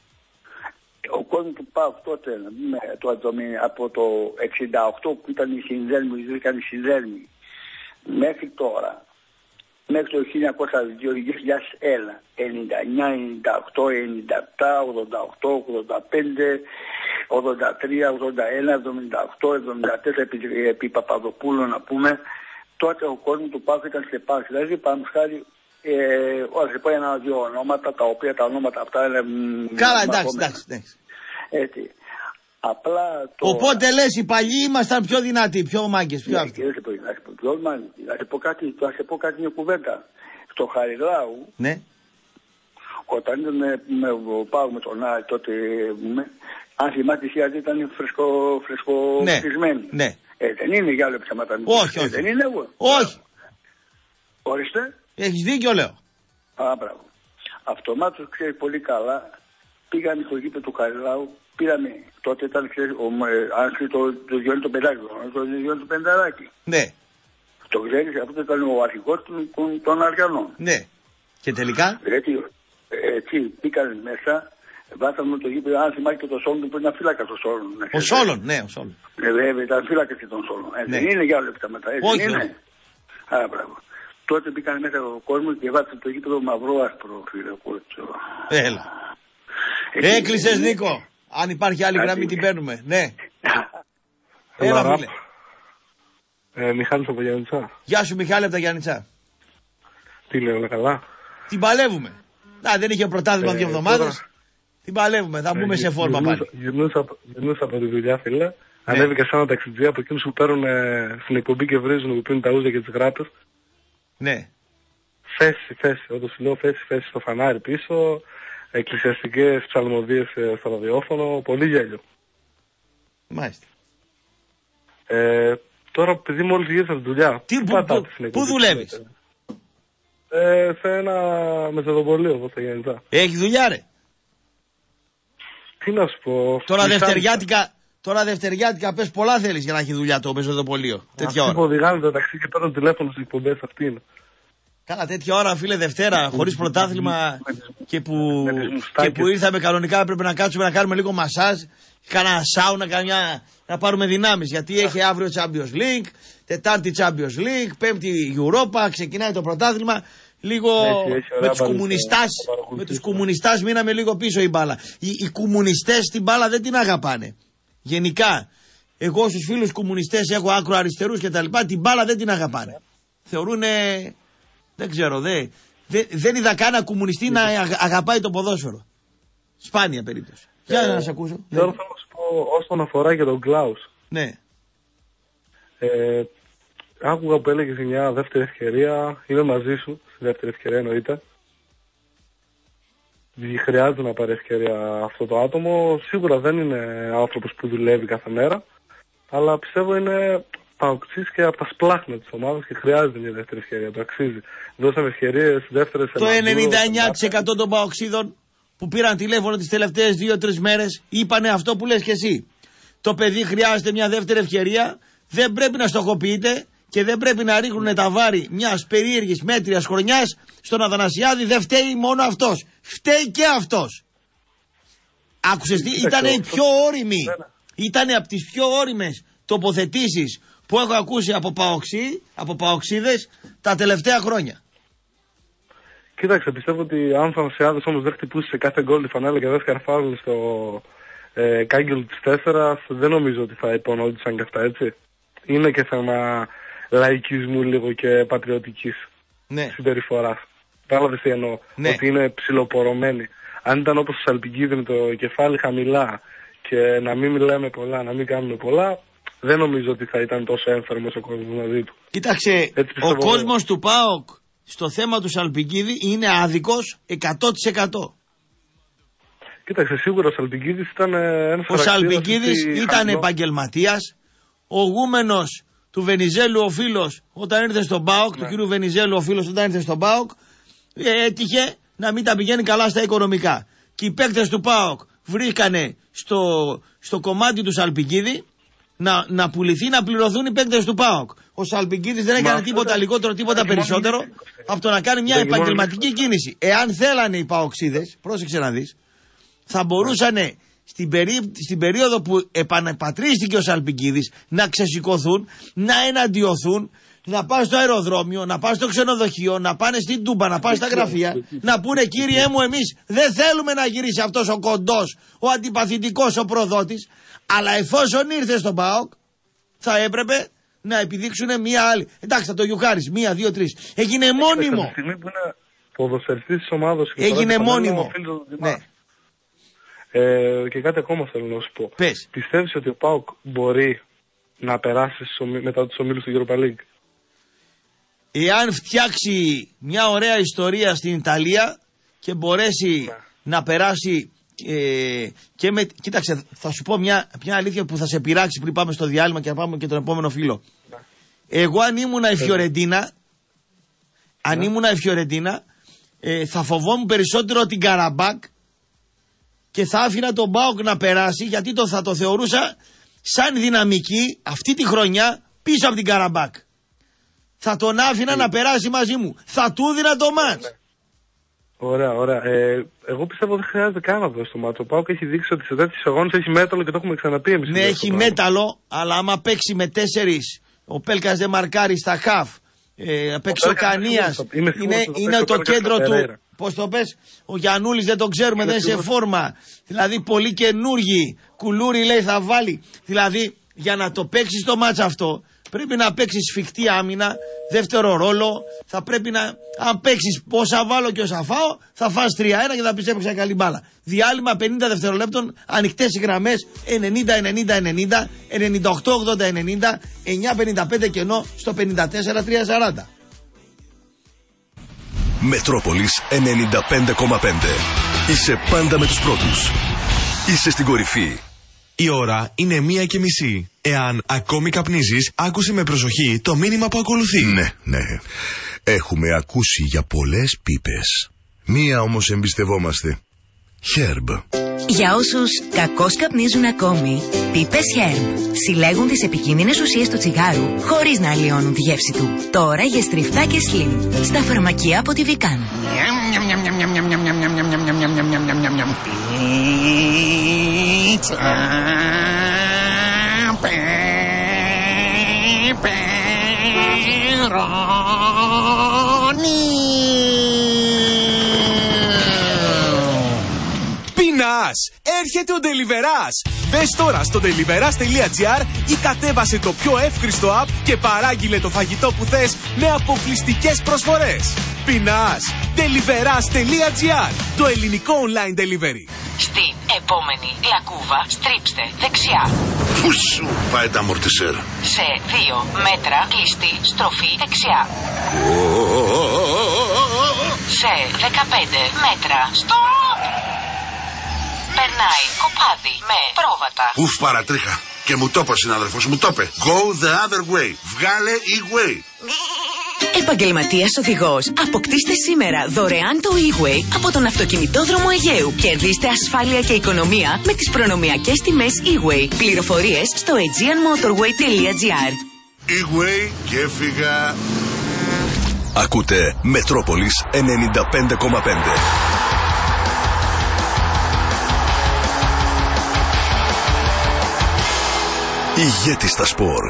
Ο κόσμος του ΠΑΟΚ τότε, το, το, από το εξήντα οκτώ που ήταν οι συνδέλμοι, ήταν οι συνδέλμοι, μέχρι τώρα, μέχρι το χίλια εννιακόσια δύο χιλιάδες ένα, ενενήντα εννιά, ενενήντα οκτώ, ενενήντα επτά, ογδόντα οκτώ, ογδόντα πέντε, ογδόντα τρία, ογδόντα ένα, εβδομήντα οκτώ, εβδομήντα τέσσερα επί, επί Παπαδοπούλου να πούμε, τότε ο κόσμος του ΠΑΟΚ ήταν σε ΠΑΟΚ. Δηλαδή πάμε χάρη, ε, όχι πω ένα-δύο ονόματα, τα οποία τα ονόματα αυτά είναι... Καλά, εντάξει, εντάξει, εντάξει. Έτσι. Απλά το... Οπότε λες οι παλιοί ήμασταν πιο δυνατοί, πιο μάγκες, πιο αυτοί. Ναι, πιο μάγκες. Θα σε πω κάτι, θα σε πω κάτι μια κουβέντα. Στο Χαριλάου, ναι. Όταν ήταν με, με, πάω με τον Άρη τότε, με, αν θυμάται η Σιαδί ήταν φρεσκο, φρεσκοφυσμένη. Ναι, ναι. Ε, δεν είναι για άλλα ψέματα. Όχι, ε, όχι. Δεν είναι εγώ. Όχι. Ορίστε. Έχεις δίκιο λέω. Α, μπράβο. Αυτομάτως ξέρει πολύ καλά. Πήγαμε στο γήπεδο του Χαριλάου, πήραμε, τότε ήταν, ξέρει, ο, αν ξέρει το, το Γιώργο το Πεντάκι, το Γιώργο το Πενταράκι. Ναι. Το ξέρεις, αυτό ήταν ο αρχηγός των, των, των Αριανών. Ναι. Και τελικά. Δηλαδή, έτσι, πήγανε μέσα, βάσαμε το γήπεδο, αν θυμάται και το Σόλον που ήταν φύλακας ο Σόλον. Ο Σόλον, ναι, ο Σόλον. Ε, βέβαια, ήταν φύλακας και τον Σόλον. Ε, ναι. Δεν είναι για όλα αυτά μετά, έτσι όχι, είναι. όχι. Άρα, μπράβο. Τότε μπήκαν μέσα ο κόσμος και βάσαμε το γήπεδο μαυρό άσπρο, φίλε. Έλα. Έκλεισες Νίκο. Αν υπάρχει άλλη γραμμή την παίρνουμε. Ναι. Έλα φίλε. Ε, Μιχάλης από Γιάννητσά. Γεια σου Μιχάλη από τα Γιάννητσά. Τι λέω, όλα καλά. Την παλεύουμε. Να, δεν είχε πρωτάθλημα ε, δύο εβδομάδες. Τώρα... Την παλεύουμε, θα μπούμε ε, σε φόρμα πάλι. Γυρνούσα, γυρνούσα από τη δουλειά, φίλε. Ναι. Ανέβηκα σαν ένα ταξιτζή από εκείνους που παίρνουν ε, στην εκπομπή και βρίζουν, που πίνουν τα ούζια και τις γράπες. Ναι. Θέση, θέση. Όταν σου λέω θέση, θέση στο φανάρι πίσω. Εκκλησιαστικές ψαλμοδίες ε, στο ραδιόφωνο. Πολύ γέλιο. Μάλιστα. Ε, τώρα, επειδή μόλις γύρισα από τη δουλειά. Τι, πού, πού, πού δουλεύεις? Ε, σε ένα μεσοδοπολείο εδώ στα Γεννητά. Έχει δουλειά, ρε. Τι να σου πω. Τώρα δευτεριάτικα, τώρα δευτεριάτικα πες πολλά θέλεις για να έχει δουλειά το μεσοδοπολείο. Τέτοια ώρα. Αυτοί που οδηγάνε το ταξί και παίρνουν τηλέφωνο στις εκπομπές, αυτή είναι. Καλά, τέτοια ώρα, φίλε, Δευτέρα, χωρίς πρωτάθλημα και που, και που ήρθαμε κανονικά, πρέπει να κάτσουμε να κάνουμε λίγο μασάζ, κάνα σάουνα, καμιά, να πάρουμε δυνάμεις. Γιατί έχει αύριο Champions League, Τετάρτη Champions League, Πέμπτη Europa, ξεκινάει το πρωτάθλημα. Λίγο έχει, έχει με τους κομμουνιστάς, με τους κομμουνιστάς μείναμε λίγο πίσω η μπάλα. Οι, οι κομμουνιστές την μπάλα δεν την αγαπάνε. Γενικά, εγώ στους φίλους κομμουνιστές έχω άκρο αριστερούς και τα λοιπά, την μπάλα δεν την αγαπάνε. Θεωρούνε, δεν ξέρω, δε, δε, δεν είδα κανένα κομμουνιστή να αγαπάει το ποδόσφαιρο. Σπάνια περίπτωση. Ε, Για να σε ακούσω. Τώρα θα σου πω όσον αφορά και τον Κλάους. Ναι. Ε, άκουγα που έλεγες μια δεύτερη ευκαιρία. Είμαι μαζί σου στη δεύτερη ευκαιρία, εννοείται. Χρειάζεται να πάρει ευκαιρία αυτό το άτομο. Σίγουρα δεν είναι άνθρωπος που δουλεύει κάθε μέρα. Αλλά πιστεύω είναι παοξής και από τα σπλάχνα της ομάδας και χρειάζεται μια δεύτερη ευκαιρία. Το αξίζει. Δώσαμε ευκαιρίες δεύτερες. Το ενενήντα εννιά τοις εκατό των παοξίδων που πήραν τηλέφωνο τις τελευταίες δύο τρεις μέρες είπανε αυτό που λες και εσύ. Το παιδί χρειάζεται μια δεύτερη ευκαιρία. Δεν πρέπει να στοχοποιείται και δεν πρέπει να ρίχνουν τα βάρη μιας περίεργης μέτριας χρονιάς στον Αθανασιάδη. Δεν φταίει μόνο αυτός. Φταίει και αυτός. Άκουσες τι, ήταν η πιο όριμη. Ήταν από τις πιο όριμες τοποθετήσεις που έχω ακούσει από παοξί, από παοξίδες τα τελευταία χρόνια. Κοίταξε, πιστεύω ότι αν Αθανασιάδης όμως δεν χτυπούσε σε κάθε γκολ τη φανέλα και δεν σκαρφάζουν στο ε, κάγκελο της τέσσερα, δεν νομίζω ότι θα υπονόντουσαν και αυτά, έτσι. Είναι και θέμα λαϊκισμού λίγο και πατριωτικής ναι. συμπεριφοράς. Πάλαβες τι εννοώ, ναι. Ότι είναι ψιλοπορωμένοι. Αν ήταν όπως ο Σαλπικίδη με το κεφάλι χαμηλά και να μην μιλάμε πολλά, να μην κάνουμε πολλά, δεν νομίζω ότι θα ήταν τόσο έμφερμος ο κόσμος μαζί του. Κοίταξε, ο κόσμος του ΠΑΟΚ στο θέμα του Σαλπικίδη είναι άδικος εκατό τοις εκατό. Κοίταξε, σίγουρα ο Σαλπικίδης ήταν ένας Ο Σαλπικίδης ήταν επαγγελματίας. Ο γούμενος του Βενιζέλου ο φίλος όταν ήρθε στον ΠΑΟΚ, ναι. του κύριου Βενιζέλου ο φίλος όταν ήρθε στον ΠΑΟΚ, έτυχε να μην τα πηγαίνει καλά στα οικονομικά. Και οι παίκτες του ΠΑΟΚ βρήκανε στο, στο κομμάτι του Σαλπικίδη να, να πουληθεί, να πληρωθούν οι παίκτες του ΠΑΟΚ. Ο Σαλπικίδης δεν έκανε τίποτα δεν... λιγότερο, τίποτα περισσότερο από το να κάνει μια επαγγελματική κίνηση. Εάν θέλανε οι ΠΑΟΚσίδες, πρόσεξε να δεις, θα μπορούσαν στην, περί... στην περίοδο που επανεπατρίστηκε ο Σαλπικίδης να ξεσηκωθούν, να εναντιωθούν, να πάνε στο αεροδρόμιο, να πάνε στο ξενοδοχείο, να πάνε στην Τούμπα, να πάνε στα γραφεία, να πούνε κύριε μου εμείς δεν θέλουμε να γυρίσει αυτός ο κοντός, ο αντιπαθητικός, ο προδότης, αλλά εφόσον ήρθε στον ΠΑΟΚ θα έπρεπε να επιδείξουν μία άλλη. Εντάξει, θα το γιουχάρεις, μία, δύο, τρεις. Έγινε μόνιμο. Τη στιγμή που είναι ποδοσφαιριστής της ομάδας και έγινε μόνιμο. Ναι. Ε, και κάτι ακόμα θέλω να σου πω. Πες. Πιστεύεις ότι ο ΠΑΟΚ μπορεί να περάσει μετά τους ομίλους του Europa League? Εάν φτιάξει μια ωραία ιστορία στην Ιταλία και μπορέσει ναι. να περάσει ε, και με... Κοίταξε, θα σου πω μια, μια αλήθεια που θα σε πειράξει πριν πάμε στο διάλειμμα και να πάμε και τον επόμενο φίλο. Ναι. Εγώ αν ήμουνα η Φιωρεντίνα, αν ναι. ήμουνα η Φιωρεντίνα, ε, θα φοβόμουν περισσότερο την Καραμπάκ και θα άφηνα τον ΠΑΟΚ να περάσει, γιατί το, θα το θεωρούσα σαν δυναμική αυτή τη χρονιά πίσω από την Καραμπάκ. Θα τον άφηνα να περάσει μαζί μου. Θα του έδινα το μάτς. Ωραία, ωραία. Ε, εγώ πιστεύω ότι δεν χρειάζεται καν να δώσει το μάτς. Ο ΠΑΟΚ έχει δείξει ότι σε τέτοιους αγώνες έχει μέταλλο και το έχουμε ξαναπεί εμείς. Ναι, έχει μέταλλο, αλλά άμα παίξει με τέσσερις, ο Πέλκας δεν μαρκάρει στα χαφ, ε, παίξει ο, ο Κανίας, είναι, είναι, είναι το κέντρο του. Πώς το πες, ο Γιαννούλης δεν τον ξέρουμε, δεν είναι σε φόρμα. Δηλαδή πολύ καινούργοι. Κουλούρι λέει θα βάλει. Δηλαδή για να το παίξεις το μάτς αυτό, Πρέπει να παίξει σφιχτή άμυνα, δεύτερο ρόλο. Θα πρέπει να, αν παίξει όσα βάλω και όσα φάω, θα φας τρία ένα και θα πει έπαιξα καλή μπάλα. Διάλειμμα πενήντα δευτερολέπτων, ανοιχτές οι γραμμές ενενήντα ενενήντα ενενήντα, ενενήντα οκτώ ογδόντα ενενήντα, εννιά πενήντα πέντε κενό στο πενήντα τέσσερα τριακόσια σαράντα. Μετρόπολης ενενήντα πέντε κόμμα πέντε. Είσαι πάντα με τους πρώτους. Είσαι στην κορυφή. Η ώρα είναι μία και μισή. Εάν ακόμη καπνίζεις, άκουσε με προσοχή το μήνυμα που ακολουθεί. Ναι, ναι. Έχουμε ακούσει για πολλές πίπες. Μία όμως εμπιστευόμαστε. Herb. Για όσους κακώς καπνίζουν ακόμη, πίπες Herb συλλέγουν τις επικίνδυνες ουσίες του τσιγάρου χωρίς να αλλοιώνουν τη γεύση του. Τώρα για στριφτά και slim στα φαρμακεία από τη Vican. Πεινάς! Έρχεται ο Deliverás! Μπες τώρα στο deliveras.gr ή κατέβασε το πιο εύχριστο app και παράγγειλε το φαγητό που θες με αποκλειστικές προσφορές. Πεινάς! deliveras.gr, το ελληνικό online delivery. Στην επόμενη λακκούβα στρίψτε δεξιά. Πού σου πάει τα αμορτισέρ? Σε δύο μέτρα κλειστή στροφή δεξιά. Σε δεκαπέντε μέτρα stop. Περνάει κοπάδι με πρόβατα. Ουφ, παρατρίχα. Και μου το είπε ο συνάδελφος, μου το είπε. Go the other way. Βγάλε e-way. Επαγγελματίας οδηγός. Αποκτήστε σήμερα δωρεάν το e-way από τον αυτοκινητόδρομο Αιγαίου. Κερδίστε ασφάλεια και οικονομία με τις προνομιακές τιμές e-way. Πληροφορίες στο aegean motorway τελεία gr. e-way και έφυγα. Ακούτε Μετρόπολης ενενήντα πέντε κόμμα πέντε. Ηγέτη στα σπορ.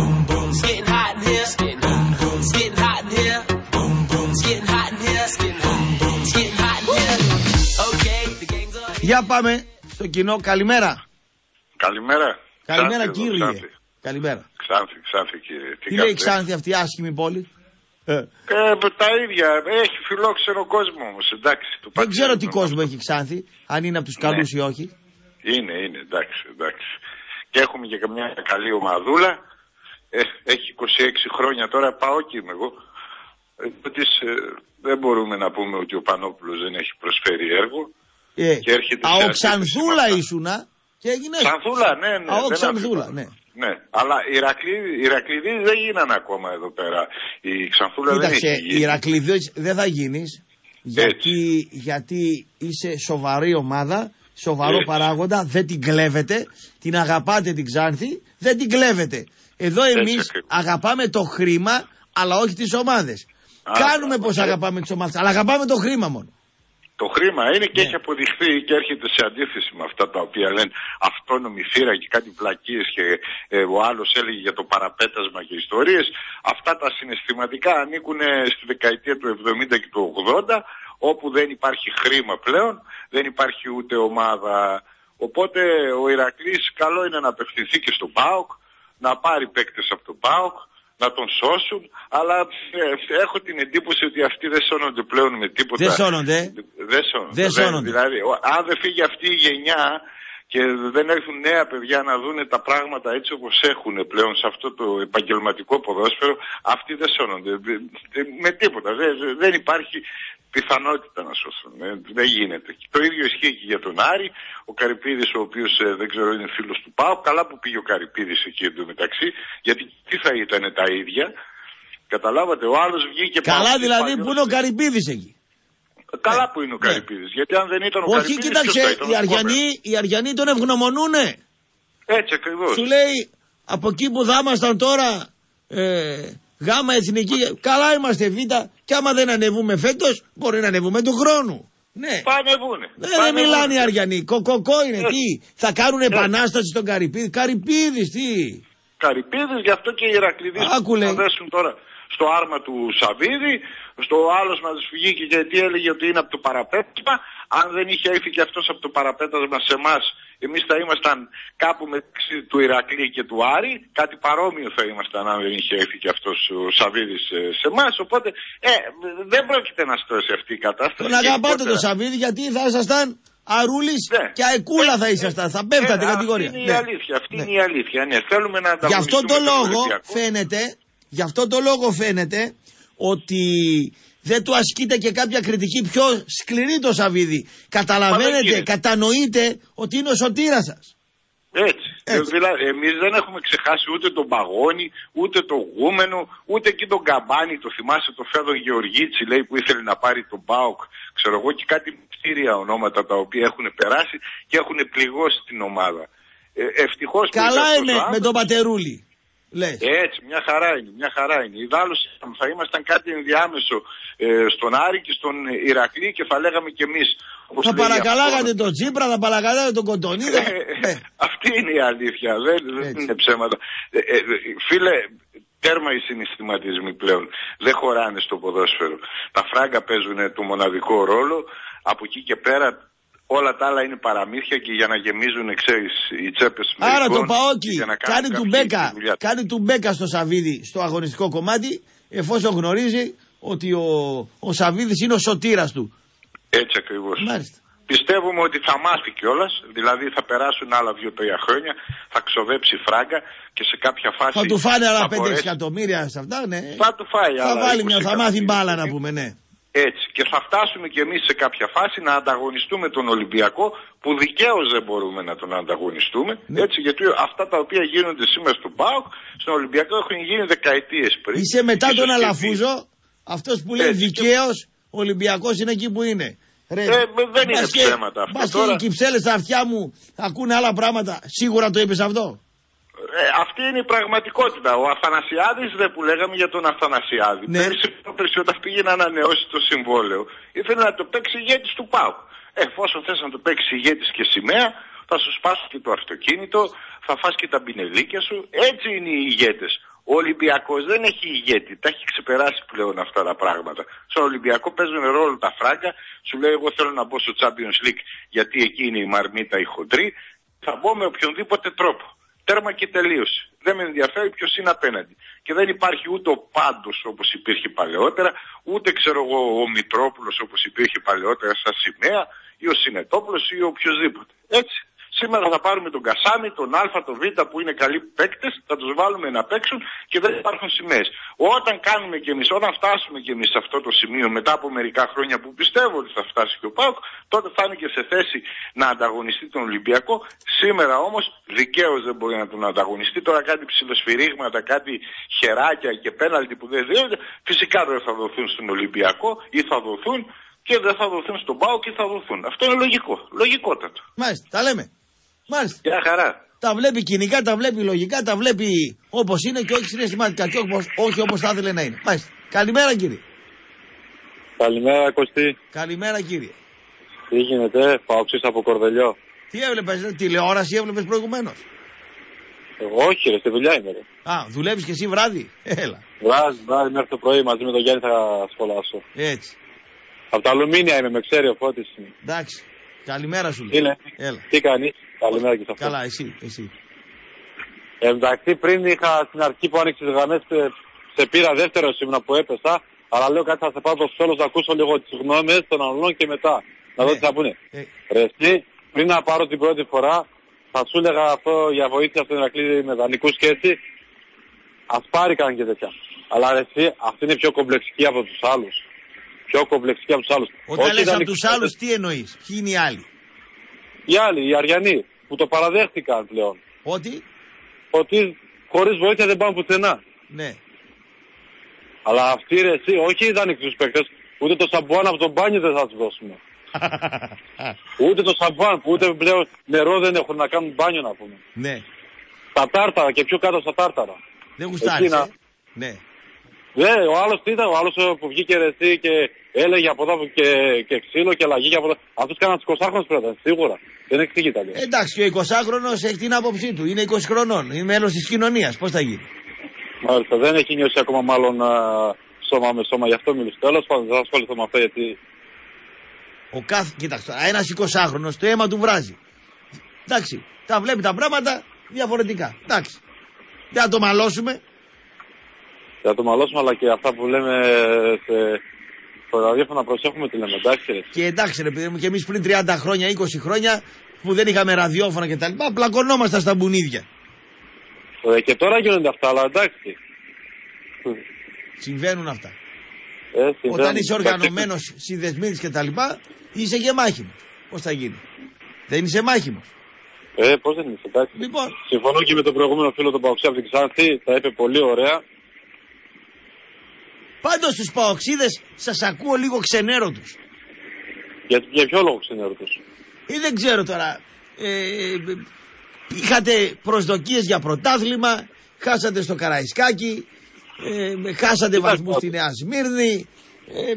Για πάμε στο κοινό. Καλημέρα. Καλημέρα. Καλημέρα Ξάνθη, κύριε. Ξάνθη. Καλημέρα. Ξάνθη, Ξάνθη κύριε. Τι, Τι λέει Ξάνθη αυτή η άσχημη πόλη? Ε, ε, τα ίδια. Έχει φιλόξενο κόσμο όμως, εντάξει. Το Δεν ξέρω τι κόσμο έχει Ξάνθη, αν είναι από τους ναι. καλούς ή όχι. Είναι, είναι, εντάξει, εντάξει. Και έχουμε και καμιά καλή ομαδούλα. Ε, έχει είκοσι έξι χρόνια τώρα, πάω και είμαι εγώ. Ε, ε, δεν μπορούμε να πούμε ότι ο Πανόπουλος δεν έχει προσφέρει έργο. Ε, και έρχεται αο Ξανθούλα ήσουνα και έγινε. Ξανθούλα, ναι, ναι. Αο Ξανθούλα, ναι. Ναι, αλλά οι Ηρακλήδες δεν γίνανε ακόμα εδώ πέρα. Η Ξανθούλα Κοίταξε, δεν έχει γίνει. Οι Ηρακλήδες δεν θα γίνεις γιατί, γιατί είσαι σοβαρή ομάδα, σοβαρό Έτσι. παράγοντα, δεν την κλέβετε, την αγαπάτε την Ξάνθη, δεν την κλέβετε. Εδώ εμείς αγαπάμε το χρήμα, αλλά όχι τις ομάδες. Α, Κάνουμε α, πως α, αγαπάμε τις ομάδες, αλλά αγαπάμε το χρήμα μόνο. Το χρήμα είναι και ναι. έχει αποδειχθεί και έρχεται σε αντίθεση με αυτά τα οποία λένε αυτόνομη θύρα και κάτι πλακίες και ε, ο άλλος έλεγε για το παραπέτασμα και ιστορίες. Αυτά τα συναισθηματικά ανήκουν στη δεκαετία του εβδομήντα και του ογδόντα, όπου δεν υπάρχει χρήμα πλέον, δεν υπάρχει ούτε ομάδα. Οπότε ο Ηρακλής καλό είναι να απευθυνθεί και στον ΠΑΟΚ, να πάρει παίκτες από τον ΠΑΟΚ, να τον σώσουν, αλλά ε, έχω την εντύπωση ότι αυτοί δεν σώνονται πλέον με τίποτα. Δεν σώνονται. Δεν σώνονται. Δεν σώνονται. Δηλαδή, αν δεν φύγει αυτή η γενιά και δεν έρθουν νέα παιδιά να δούνε τα πράγματα έτσι όπως έχουν πλέον σε αυτό το επαγγελματικό ποδόσφαιρο, αυτοί δεν σώνονται. Με τίποτα. Δεν, δεν υπάρχει πιθανότητα να σώσουν. Δεν γίνεται. Το ίδιο ισχύει και για τον Άρη. Ο Καρυπίδης, ο οποίος δεν ξέρω είναι φίλος του ΠΑΟΚ. Καλά που πήγε ο Καρυπίδης εκεί εντωμεταξύ, γιατί τι θα ήταν τα ίδια. Καταλάβατε, ο άλλος βγήκε. Καλά δηλαδή που είναι ο Καρυπίδης εκεί. Καλά ναι. που είναι ο Καρυπίδης. Ναι. Γιατί αν δεν ήταν ο Όχι, Καρυπίδης. Όχι, κοίταξε, οι Αριανοί, οι Αριανοί τον ευγνωμονούνε. Έτσι ακριβώς. Σου λέει από εκεί που θα ήμασταν τώρα. Ε, Γάμα εθνική, καλά είμαστε β' και άμα δεν ανεβούμε φέτος μπορεί να ανεβούμε του χρόνου. Ναι. Πανεβούνε. Δεν δε μιλάνε οι Αριανοί. Κοκοκό είναι. Ε. Τι, θα κάνουν επανάσταση στον Καρυπίδη. Καρυπίδης, τι. Καρυπίδης, γι' αυτό και οι Ηρακλήδες θα δέσουν τώρα στο άρμα του Σαββίδη. Στο άλλος μας βγήκε γιατί έλεγε ότι είναι από το παραπέτασμα. Αν δεν είχε έρθει και αυτός από το παραπέτασμα σε εμάς, εμείς θα ήμασταν κάπου μεταξύ του Ηρακλή και του Άρη. Κάτι παρόμοιο θα ήμασταν αν δεν είχε έρθει και αυτός ο Σαββίδης σε εμάς. Οπότε ε, δεν πρόκειται να στρώσει αυτή η κατάσταση. Τον αγαπάτε το Σαββίδη γιατί θα ήσασταν Αρούλης ναι. και Αεκούλα θα ήσασταν. Θα πέφτατε ναι, κατηγορία. Αυτή είναι η αλήθεια. Αυτή ναι. είναι η αλήθεια. Ναι, θέλουμε να γι' αυτό το λόγο φαίνεται, γι' αυτό το λόγο φαίνεται ότι δεν του ασκείται και κάποια κριτική πιο σκληρή το Σαββίδη. Καταλαβαίνετε, κατανοείτε ότι είναι ο σωτήρας σας. Έτσι. Έτσι. Δηλαδή, εμείς δεν έχουμε ξεχάσει ούτε τον Παγώνη, ούτε τον Γούμενο, ούτε και τον Καμπάνη. Το θυμάσαι το Φέδο Γεωργίτσι, λέει, που ήθελε να πάρει τον ΠΑΟΚ. Ξέρω εγώ, και κάτι μυστήρια ονόματα τα οποία έχουν περάσει και έχουν πληγώσει την ομάδα. Ε, ευτυχώς. Καλά είναι με τον Πατερούλη. Λες. Έτσι, μια χαρά είναι, μια χαρά είναι. Ιδάλλως θα ήμασταν κάτι ενδιάμεσο ε, στον Άρη και στον Ηρακλή και θα λέγαμε κι εμείς. Θα παρακαλάγατε τον Τσίπρα, θα παρακαλάγατε τον Κοντονίδα. Ε, ε, αυτή είναι η αλήθεια, δεν, δεν είναι ψέματα. Ε, ε, φίλε, τέρμα οι συναισθηματισμοί πλέον. Δεν χωράνε στο ποδόσφαιρο. Τα φράγκα παίζουν το μοναδικό ρόλο. Από εκεί και πέρα όλα τα άλλα είναι παραμύθια και για να γεμίζουν, ξέρεις, οι τσέπες μερικών. Άρα το Παόκι κάνει του μπέκα, κάνει του μπέκα στο Σαββίδη στο αγωνιστικό κομμάτι, εφόσον γνωρίζει ότι ο, ο Σαββίδης είναι ο σωτήρας του. Έτσι ακριβώς. Μάλιστα. Πιστεύουμε ότι θα μάθει κιόλας, δηλαδή θα περάσουν άλλα δύο-τρία χρόνια, θα ξοδέψει φράγκα και σε κάποια φάση. Θα του φάνε άλλα πέντε μπορέσει... εκατομμύρια σε αυτά, ναι. Θα του φάει θα άλλα. Βάλει μια, θα μάθει μπάλα να πούμε, ναι. Έτσι. Και θα φτάσουμε κι εμείς σε κάποια φάση να ανταγωνιστούμε τον Ολυμπιακό, που δικαίως δεν μπορούμε να τον ανταγωνιστούμε. Ναι. Έτσι, γιατί αυτά τα οποία γίνονται σήμερα στον ΠΑΟΚ, στον Ολυμπιακό έχουν γίνει δεκαετίες πριν. Είσαι μετά τον Αλαφούζο, αυτός που λέει δικαίως, ο Ολυμπιακός είναι εκεί που είναι. Ρε, ε, δεν είναι και, ψέματα αυτά. Μπας και οι κυψέλες στα αυτιά μου ακούνε άλλα πράγματα. Σίγουρα το είπες αυτό. Ε, αυτή είναι η πραγματικότητα. Ο Αθανασιάδης, δε που λέγαμε για τον Αθανασιάδη, ναι. πέρυσι, πέρυσι όταν πήγε να ανανεώσει το συμβόλαιο, ήθελε να το παίξει ηγέτης του ΠΑΟΚ. Ε, εφόσον θες να το παίξει ηγέτης και σημαία, θα σου σπάσει και το αυτοκίνητο, θα φας και τα μπινελίκια σου. Έτσι είναι οι ηγέτες. Ο Ολυμπιακός δεν έχει ηγέτη, τα έχει ξεπεράσει πλέον αυτά τα πράγματα. Στον Ολυμπιακό παίζουν ρόλο τα φράγκα, σου λέει εγώ θέλω να μπω στο Champions League γιατί εκεί είναι η μαρμίτα η χοντρή, θα μπω με οποιονδήποτε τρόπο. Τέρμα και τελείωσε. Δεν με ενδιαφέρει ποιος είναι απέναντι. Και δεν υπάρχει ούτε ο Πάντος όπως υπήρχε παλαιότερα, ούτε ξέρω εγώ ο Μητρόπουλος όπως υπήρχε παλαιότερα στα σημαία, ή ο Συνετόπουλος ή οποιοδήποτε. Έτσι. Σήμερα θα πάρουμε τον Κασάμι, τον Α, τον Β που είναι καλοί παίκτες, θα τους βάλουμε να παίξουν και δεν υπάρχουν σημαίες. Όταν κάνουμε κι εμείς, όταν φτάσουμε κι εμείς σε αυτό το σημείο μετά από μερικά χρόνια που πιστεύω ότι θα φτάσει και ο ΠΑΟΚ, τότε θα είναι και σε θέση να ανταγωνιστεί τον Ολυμπιακό. Σήμερα όμως δικαίως δεν μπορεί να τον ανταγωνιστεί. Τώρα κάτι ψιλοσφυρίγματα, κάτι χεράκια και πέναλτι που δεν δίνονται, φυσικά δεν θα δοθούν στον Ολυμπιακό ή θα δοθούν και δεν θα δοθούν στον ΠΑΟΚ και θα δοθούν. Αυτό είναι λογικό. Λογικότατο. Μάλιστα, τα λέμε. Μάλιστα. Γεια χαρά. Τα βλέπει κοινικά, τα βλέπει λογικά, τα βλέπει όπως είναι και όχι συναισθηματικά και όπως, όχι όπως θα ήθελε να είναι. Μάλιστα. Καλημέρα κύριε. Καλημέρα Κωστή. Καλημέρα κύριε. Τι γίνεται, Παοξής από Κορδελιό. Τι έβλεπες, τηλεόραση έβλεπες προηγουμένως? Εγώ όχι ρε, στη δουλειά είμαι ρε. Α, δουλεύεις και εσύ βράδυ. Έλα. Βράδυ, βράδυ μέχρι το πρωί μαζί με τον Γιάννη θα σχολάσω. Έτσι. Από τα αλουμίνια είμαι, με ξέρει ο Φώτης. Εντάξει. Καλημέρα σου λέει. Είναι. Έλα. Τι κάνεις? Καλημέρα και σε αυτό. Καλά, εσύ. εσύ. Ε, εντάξει, πριν είχα στην αρχή που άνοιξε τις γραμμές, σε πήρα δεύτερο ήμουνα που έπεσα. Αλλά λέω κάτι θα σε πάω το τέλος να ακούσω λίγο τις γνώμες των αλλών και μετά. Να δω ε, τι θα πούνε. Ε. Ρε εσύ, πριν να πάρω την πρώτη φορά, θα σου έλεγα αυτό για βοήθεια στον Ηρακλή με δανεικούς και έτσι. Ας πάρει καν και τέτοια. Αλλά ρε εσύ, αυτή είναι πιο κομπλεξική από τους άλλους. Πιο κομπλεξική από τους άλλους. Όταν λες από τους άλλους, τι εννοείς? Ποιοι είναι οι άλλοι? Οι άλλοι, οι Αριανοί, που το παραδέχτηκαν πλέον. Ότι? Ότι χωρίς βοήθεια δεν πάνε πουθενά. Ναι. Αλλά αυτοί ρε εσύ, όχι οι δανεικούς παίκτες, ούτε το σαμπουάν από τον μπάνιο δεν θα τους δώσουμε. Ούτε το σαμπουάν, που ούτε πλέον νερό δεν έχουν να κάνουν μπάνιο να πούμε. Ναι. Τα τάρταρα και πιο κάτω στα τάρταρα. Δεν γουστάρεις, ε? Ναι. Ναι, ο άλλος τι ήταν, ο άλλος που βγήκε ρε εσύ και έλεγε από εδώ και, και ξύλο και λαγί από εδώ. Αυτός κάναν τους εικοσάχρονους πρώτα, σίγουρα. Δεν εξηγεί τα λίγα. Εντάξει, και ο εικοσάχρονος έχει την άποψή του. Είναι είκοσι χρονών, είναι μέλος της κοινωνίας. Πώς θα γίνει? Μάλιστα, δεν έχει νιώσει ακόμα μάλλον α, σώμα με σώμα, γι' αυτό μιλήσω. Τέλος πάντων, δεν θα ασχοληθώ με αυτό γιατί Ο κάθε, κοίταξε, ένας εικοσάχρονος το αίμα του βράζει. Εντάξει, τα βλέπει τα πράγματα διαφορετικά. Εντάξει. Δεν θα το μαλώσουμε. Θα το μαλώσουμε, αλλά και αυτά που λέμε σε, στο ραδιόφωνο να προσέχουμε τι λέμε, εντάξει ρε. Και εντάξει ρε παιδί μου, και εμείς πριν τριάντα χρόνια, είκοσι χρόνια που δεν είχαμε ραδιόφωνα και τα λοιπά, πλακωνόμασταν στα μπουνίδια. Ε, και τώρα γίνονται αυτά, αλλά εντάξει. Συμβαίνουν αυτά. Ε, συμβαίνουν. Όταν είσαι οργανωμένος, συνδεσμίδης και τα λοιπά, είσαι και μάχημος. Πώς θα γίνει? Δεν είσαι μάχημος. Ε, πώς δεν είσαι, εντάξει. Λοιπόν. Συμφωνώ και με τον προηγούμενο φίλο τον Παοξή από την Ξάνθη, τα είπε πολύ ωραία. Πάντως στους Παοξίδες σας ακούω λίγο ξενέρωτους. Για, για ποιο λόγο ξενέρωτους? Ή δεν ξέρω τώρα. Ε, είχατε προσδοκίες για πρωτάθλημα, χάσατε στο Καραϊσκάκι, ε, χάσατε βαθμούς στη Νέα Σμύρνη, ε,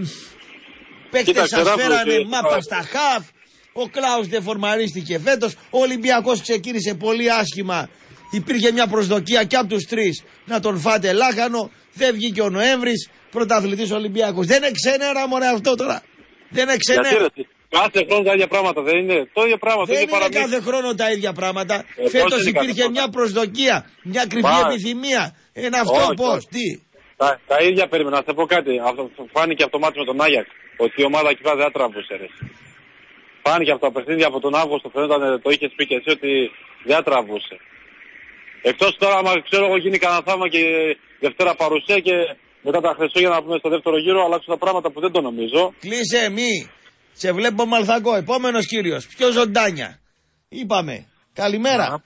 παίκτες σας φέρανε και... μάπα στα χαφ, ο Κλάους δεφορμαρίστηκε φέτος, ο Ολυμπιακός ξεκίνησε πολύ άσχημα, υπήρχε μια προσδοκία και από τους τρεις να τον φάτε λάχανο, δεν βγήκε ο Νοέμβρης, πρωταθλητής Ολυμπιακός. Δεν είναι ξενέρα μωρέ αυτό τώρα. Δεν είναι ξενέρα. Κάθε χρόνο τα ίδια πράγματα δεν είναι. Το ίδιο πράγμα, δεν το είναι παραμύθι. κάθε χρόνο τα ίδια πράγματα. Ε, Φέτος υπήρχε μια προσδοκία, μια κρυφή Μα... επιθυμία. Ένα αυτό πώς, τι. Τα, τα ίδια περίμενα. Να σε πω κάτι. Αυτό, φάνηκε αυτό το μάτι με τον Άγιαξ. Ότι η ομάδα εκεί πέρα δεν τραβούσε. Φάνηκε από τα παιχνίδια από τον Αύγουστο. Φαίνονταν, το είχε πει και εσύ ότι δεν τραβούσε. Εκτός τώρα, άμα ξέρω εγώ γίνει κανένα θαύμα και Δευτέρα παρουσία και μετά τα Χριστούγεννα να πούμε στο δεύτερο γύρο, αλλάξουν τα πράγματα που δεν το νομίζω. Κλείσε μη. Σε βλέπω μαλθακό. Επόμενος κύριος. Πιο ζωντάνια. Είπαμε. Καλημέρα. Ραπ.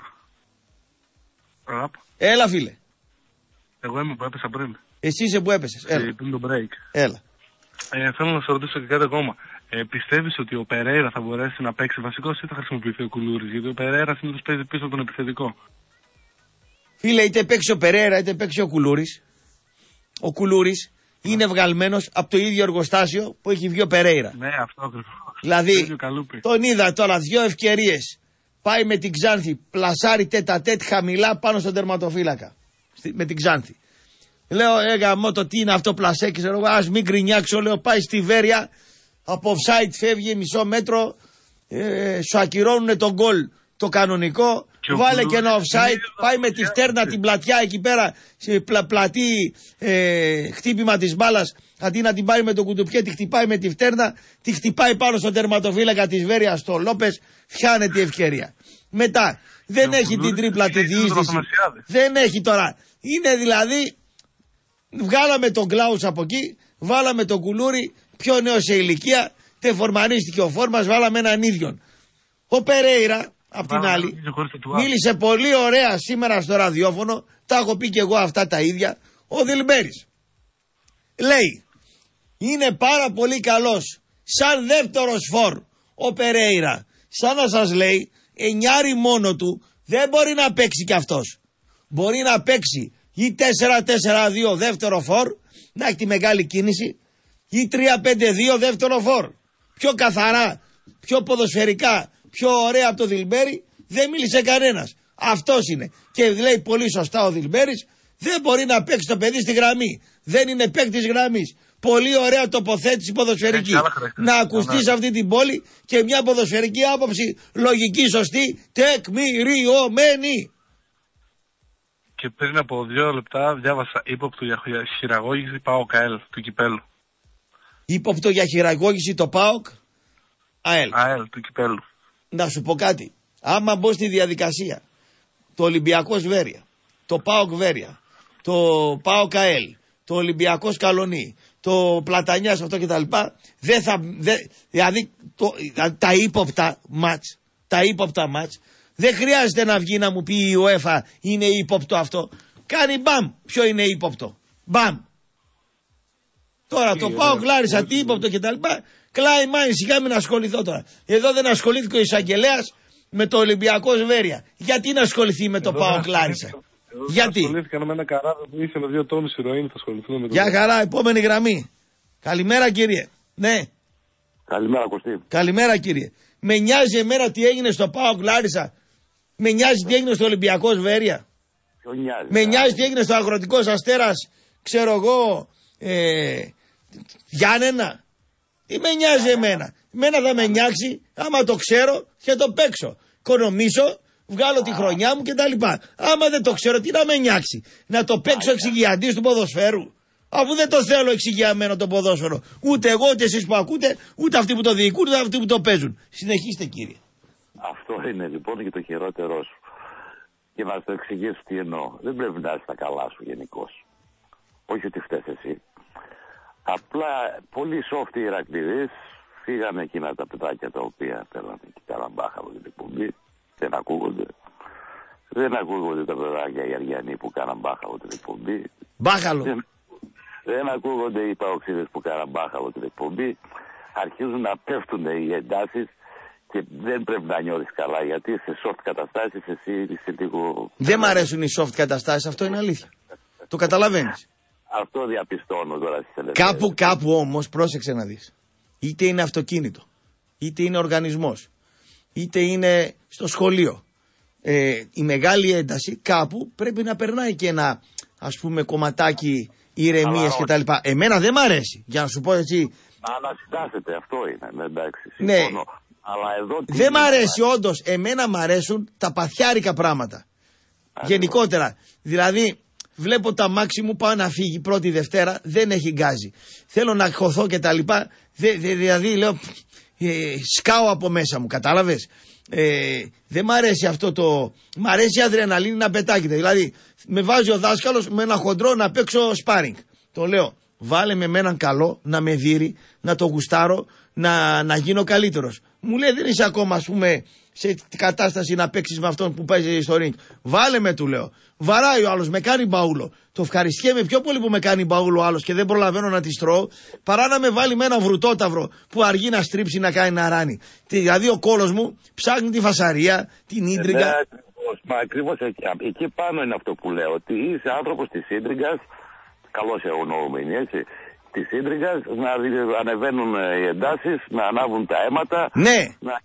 Ραπ. Έλα φίλε. Εγώ είμαι που έπεσα πριν. Εσύ είσαι που έπεσες. Έλα. Πριν το break. Έλα. Ε, θέλω να σε ρωτήσω και κάτι ακόμα. Ε, πιστεύεις ότι ο Περέιρα θα μπορέσει να παίξει βασικός ή θα χρησιμοποιηθεί ο Κουλούρης? Γιατί ο Περέιρα συνήθως παίζει πίσω από τον επιθετικό. Φίλε, είτε παίξει ο Περέιρα είτε παίξει ο Κουλούρης. Ο Κουλούρης είναι βγαλμένος από το ίδιο εργοστάσιο που έχει βγει ο Περέιρα. Ναι, αυτό ακριβώς. Δηλαδή, τον είδα τώρα δύο ευκαιρίες. Πάει με την Ξάνθη, πλασάρει τέτα τέτ χαμηλά πάνω στον τερματοφύλακα. Με την Ξάνθη. Λέω, ε γαμώ το τι είναι αυτό πλασέ, ξέρω εγώ, ας μην γκρινιάξω, λέω, πάει στη Βέρεια, από offside φεύγει μισό μέτρο, ε, σου ακυρώνουν τον γκολ το κανονικό. Και βάλε και ένα offside, πάει με τη φτέρνα την πλατιά εκεί πέρα, σε πλα, πλατή ε, χτύπημα της μπάλας, αντί να την πάρει με το κουτουπιέ, τη χτυπάει με τη φτέρνα, τη χτυπάει πάνω στον τερματοφύλακα της Βέρειας, στο Λόπες, φτιάνεται η ευκαιρία. Μετά, δεν και έχει την τρίπλα τη διείσδυση, δεν έχει τώρα, είναι δηλαδή, βγάλαμε τον Κλάους από εκεί, βάλαμε τον Κουλούρη, πιο νέο σε ηλικία, τεφορμανίστηκε ο Φόρμας, βάλαμε έναν ίδιον. Ο Περέιρα, απ' την άλλη, μίλησε πολύ ωραία σήμερα στο ραδιόφωνο, τα έχω πει και εγώ αυτά τα ίδια, ο Δηλμπέρης. Λέει, είναι πάρα πολύ καλός, σαν δεύτερος φορ, ο Περέιρα. Σαν να σας λέει, εννιάρι μόνο του, δεν μπορεί να παίξει κι αυτός. Μπορεί να παίξει ή τέσσερα τέσσερα δύο δεύτερο φορ, να έχει τη μεγάλη κίνηση, ή τρία πέντε δύο δεύτερο φορ. Πιο καθαρά, πιο ποδοσφαιρικά, πιο ωραία από το Δηλμπέρι, δεν μίλησε κανένας. Αυτός είναι. Και λέει πολύ σωστά ο Δηλμπέρης, δεν μπορεί να παίξει το παιδί στη γραμμή. Δεν είναι παίκτης γραμμής. Πολύ ωραία τοποθέτηση ποδοσφαιρική. Να ακουστεί σε αυτή την πόλη και μια ποδοσφαιρική άποψη λογική, σωστή, τεκμηριωμένη. Και πριν από δύο λεπτά διάβασα ύποπτο για χειραγώγηση ΠΑΟΚ ΑΕΛ του κυπέλου. Ύποπτο για χειραγώγηση το ΠΑΟΚ ΑΕΛ. ΑΕΛ του κυπέλου. Να σου πω κάτι. Άμα μπω στη διαδικασία, το Ολυμπιακός Βέρεια, το ΠΑΟΚ Βέρεια, το ΠΑΟΚ ΑΕΛ, το Ολυμπιακός Καλονί, το Πλατανιάς αυτό κτλ. Δεν θα, δε, δηλαδή το, τα ύποπτα μάτς, τα ύποπτα μάτς, δεν χρειάζεται να βγει να μου πει η UEFA είναι ύποπτο αυτό. Κάνει μπαμ. Ποιο είναι ύποπτο? Μπαμ. Τώρα το ΠΑΟΚ Λάρισα τι ύποπτο κτλ. Κλάι μάιν, σιγά μην ασχοληθώ τώρα. Εδώ δεν ασχολήθηκε ο εισαγγελέας με το Ολυμπιακό Βέρεια. Γιατί να ασχοληθεί με το ΠΑΟΚ Λάρισα? Γιατί? Ασχολήθηκαν με ένα καράβι που είχε με δύο τόνους ηρωίνη, θα ασχοληθούν με το. Για χαρά, επόμενη γραμμή. Καλημέρα κύριε. Ναι. Καλημέρα Κωστή. Καλημέρα κύριε. Με νοιάζει εμένα τι έγινε στο ΠΑΟΚ Λάρισα? Με νοιάζει τι έγινε στο Ολυμπιακό Βέρεια? Νοιάζει, με νοιάζει τι έγινε στο Αγροτικός Αστέρας, ξέρω εγώ, ε, Γιάννενα? Τι με νοιάζει εμένα. Εμένα θα με νιάξει άμα το ξέρω και το παίξω. Οικονομήσω, βγάλω τη χρονιά μου κτλ. Άμα δεν το ξέρω, τι να με νιάξει. Να το παίξω εξηγιαντής του ποδοσφαίρου. Αφού δεν το θέλω εξηγιαμένο το ποδόσφαιρο. Ούτε εγώ, ούτε εσείς που ακούτε, ούτε αυτοί που το διοικούν, ούτε αυτοί που το παίζουν. Συνεχίστε, κύριε. Αυτό είναι λοιπόν και το χειρότερό σου. Και να σου το εξηγήσω τι εννοώ. Δεν πρέπει να είσαι τα καλά σου γενικώς. Όχι ότι φταίς εσύ. Απλά πολύ soft οι Ηρακλήδες φύγανε εκείνα τα παιδάκια τα οποία θέλανε και καραμπάχα από την εκπομπή. Δεν ακούγονται. Δεν ακούγονται τα παιδάκια οι Αριανοί που κάναν μπάχα από την εκπομπή. Μπάχαλο. Δεν, δεν ακούγονται οι παοξίδες που κάναν μπάχα από την εκπομπή. Αρχίζουν να πέφτουν οι εντάσεις και δεν πρέπει να νιώθεις καλά γιατί σε soft καταστάσεις εσύ είσαι λίγο... Δεν μ' αρέσουν οι soft καταστάσεις, αυτό είναι αλήθεια. Το καταλαβαίνεις. Αυτό διαπιστώνω τώρα στις τελευταίες. Κάπου, κάπου όμως, πρόσεξε να δεις. Είτε είναι αυτοκίνητο, είτε είναι οργανισμός, είτε είναι στο σχολείο. Ε, η μεγάλη ένταση κάπου πρέπει να περνάει και ένα, ας πούμε, κομματάκι ηρεμίας κτλ. Εμένα δεν μ' αρέσει, για να σου πω έτσι. Να ανασυντάσσεται, αυτό είναι, ναι, εντάξει, ναι. συμφωνώ. Αλλά εδώ δεν μ' αρέσει όντως, εμένα μ' αρέσουν τα παθιάρικα πράγματα. Άρα. Γενικότερα, δηλαδή βλέπω τα μάξι μου πάω να φύγει πρώτη Δευτέρα, δεν έχει γκάζι. Θέλω να χωθώ και τα λοιπά, δε, δε, δηλαδή λέω ε, σκάω από μέσα μου, κατάλαβες. Ε, δεν μ' αρέσει αυτό το, μ' αρέσει η αδρεναλίνη να πετάγεται. Δηλαδή με βάζει ο δάσκαλος με ένα χοντρό να παίξω σπάρινγκ. Το λέω, βάλε με έναν καλό να με δείρει, να το γουστάρω, να, να γίνω καλύτερος. Μου λέει δεν είσαι ακόμα, ας πούμε, σε κατάσταση να παίξεις με αυτόν που παίζει στο ring. Βάλε με, του λέω. Βαράει ο άλλος, με κάνει μπαούλο. Το ευχαριστιέμαι πιο πολύ που με κάνει μπαούλο ο άλλος και δεν προλαβαίνω να τη τρώω, παρά να με βάλει με ένα βρουτόταυρο που αργεί να στρίψει να κάνει να ράνει. Δηλαδή ο κόλος μου ψάχνει τη φασαρία, την ίντριγκα. Ναι, ακριβώς, μα ακριβώς εκεί, εκεί πάνω είναι αυτό που λέω. Ότι είσαι άνθρωπος της ίντριγκας, καλώς εγωνοούμενοι, έτσι. Της ίντριγκας, να ανεβαίνουν οι εντάσεις, να ανάβουν τα αίματα. Ναι. Να...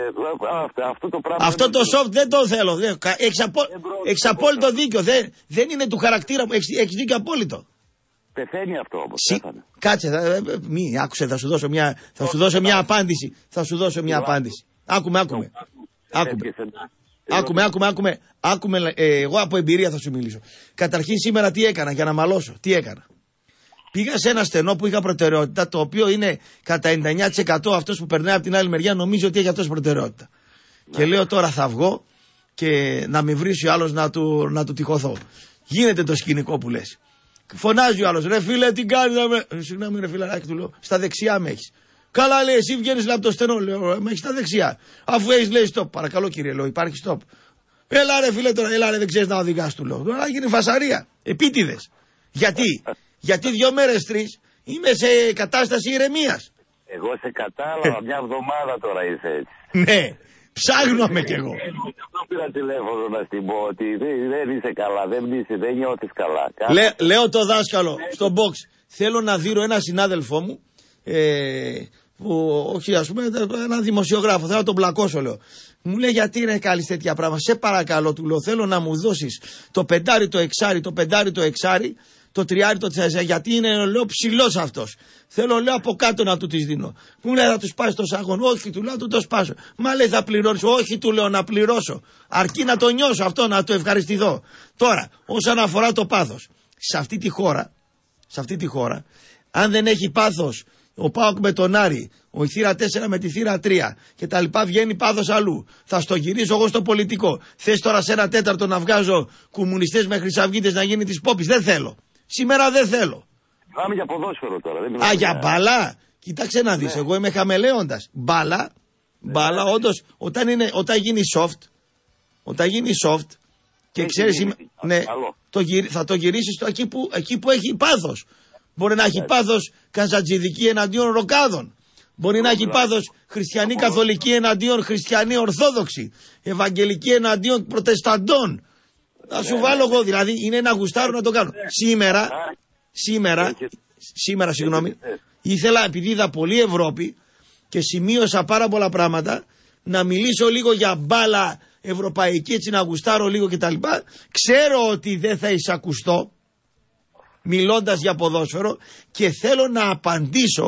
Αυτό το πράγμα. Αυτό το soft δεν το θέλω. Έχεις απο... απόλυτο δίκιο. Δεν, δεν είναι του χαρακτήρα μου. Έχεις, έχεις δίκιο απόλυτο. Πεθαίνει αυτό όμως. Συ... Κάτσε, θα... μη, άκουσε, θα σου δώσω μια, θα σου δώσω μια απάντηση. Θα σου δώσω μια απάντηση. Άκουμε, άκουμε. Άκουμε. Άκουμε, άκουμε, άκουμε. άκουμε ε, εγώ από εμπειρία θα σου μιλήσω. Καταρχήν σήμερα τι έκανα για να μαλώσω. Τι έκανα. Πήγα σε ένα στενό που είχα προτεραιότητα, το οποίο είναι κατά ενενήντα εννιά τοις εκατό αυτός που περνάει από την άλλη μεριά νομίζει ότι έχει αυτός προτεραιότητα. Ναι. Και λέω τώρα θα βγω και να με βρίσει ο άλλος να του, να του τυχωθώ. Γίνεται το σκηνικό που λες. Φωνάζει ο άλλος, ρε φίλε τι κάνεις, με... συγγνώμη ρε φιλαράκι, του λέω, στα δεξιά με έχεις. Καλά λέει, εσύ βγαίνεις από το στενό, λέω, με έχεις στα δεξιά. Αφού έχεις λέει stop, παρακαλώ κύριε, λέω, υπάρχει stop. Έλα ρε φίλε τώρα, έλα ρε δεν ξέρεις να οδηγάς, του λέω. Τώρα γίνει φασαρία, επίτηδες. Γιατί? Γιατί δύο μέρες τρεις είμαι σε κατάσταση ηρεμίας. Εγώ σε κατάλαβα, μια εβδομάδα τώρα είσαι έτσι. Ναι, ψάχνομαι κι εγώ. Αυτό πήρα τηλέφωνο να στην πω ότι δεν είσαι καλά, δεν είσαι, δεν νιώθεις καλά. Λέ, λέω το δάσκαλο στο box, θέλω να δείρω ένα συνάδελφό μου, ε, που, όχι ας πούμε ένα δημοσιογράφο, θέλω να τον πλακώσω λέω. Μου λέει γιατί είναι καλή τέτοια πράγματα, σε παρακαλώ του λέω, θέλω να μου δώσεις το πεντάρι το εξάρι, το πεντάρι το εξάρι, το τριάρι το τεσσάρι, γιατί είναι λέω ψηλός αυτός. Θέλω λέω από κάτω να του τις δίνω. Μου λέει θα του σπάσει το σαγόν. Όχι του λέω του το σπάσω. Μα λέει θα πληρώσω. Όχι του λέω να πληρώσω. Αρκεί να το νιώσω αυτό, να το ευχαριστηθώ. Τώρα όσον αφορά το πάθος. Σε αυτή τη χώρα, σε αυτή τη χώρα, αν δεν έχει πάθος ο ΠΑΟΚ με τον Άρη, ο η θύρα τέσσερα με τη θύρα τρία και τα λοιπά, βγαίνει πάθος αλλού. Θα στο γυρίσω εγώ στο πολιτικό. Θες τώρα σε ένα τέταρτο να βγάζω κομμουνιστές με χρυσαυγίτες να γίνει της πόπης. Δεν θέλω. Σήμερα δεν θέλω. Πάμε για ποδόσφαιρο τώρα. Δεν Α, για μπάλα. Κοίταξε να δεις. Ναι. Εγώ είμαι χαμελέοντας. Μπάλα. Ναι, μπάλα, ναι. Όντως, όταν, είναι, όταν γίνει soft, όταν γίνει soft και έχει ξέρεις, γίνει, ναι, το γυρι, θα το γυρίσεις εκεί που, εκεί που έχει πάθος. Μπορεί να έχει πάθος καζατζιδική εναντίον ροκάδων. Μπορεί να έχει πάθος χριστιανή καθολική εναντίον χριστιανή ορθόδοξη. Ευαγγελική εναντίον προτεσταντών. Θα σου βάλω εγώ, δηλαδή είναι ένα γουστάρο να το κάνω. Σήμερα, σήμερα, σήμερα συγγνώμη, ήθελα επειδή είδα πολύ Ευρώπη και σημείωσα πάρα πολλά πράγματα να μιλήσω λίγο για μπάλα ευρωπαϊκή, έτσι να γουστάρω λίγο κτλ. Ξέρω ότι δεν θα εισακουστώ μιλώντας για ποδόσφαιρο και θέλω να απαντήσω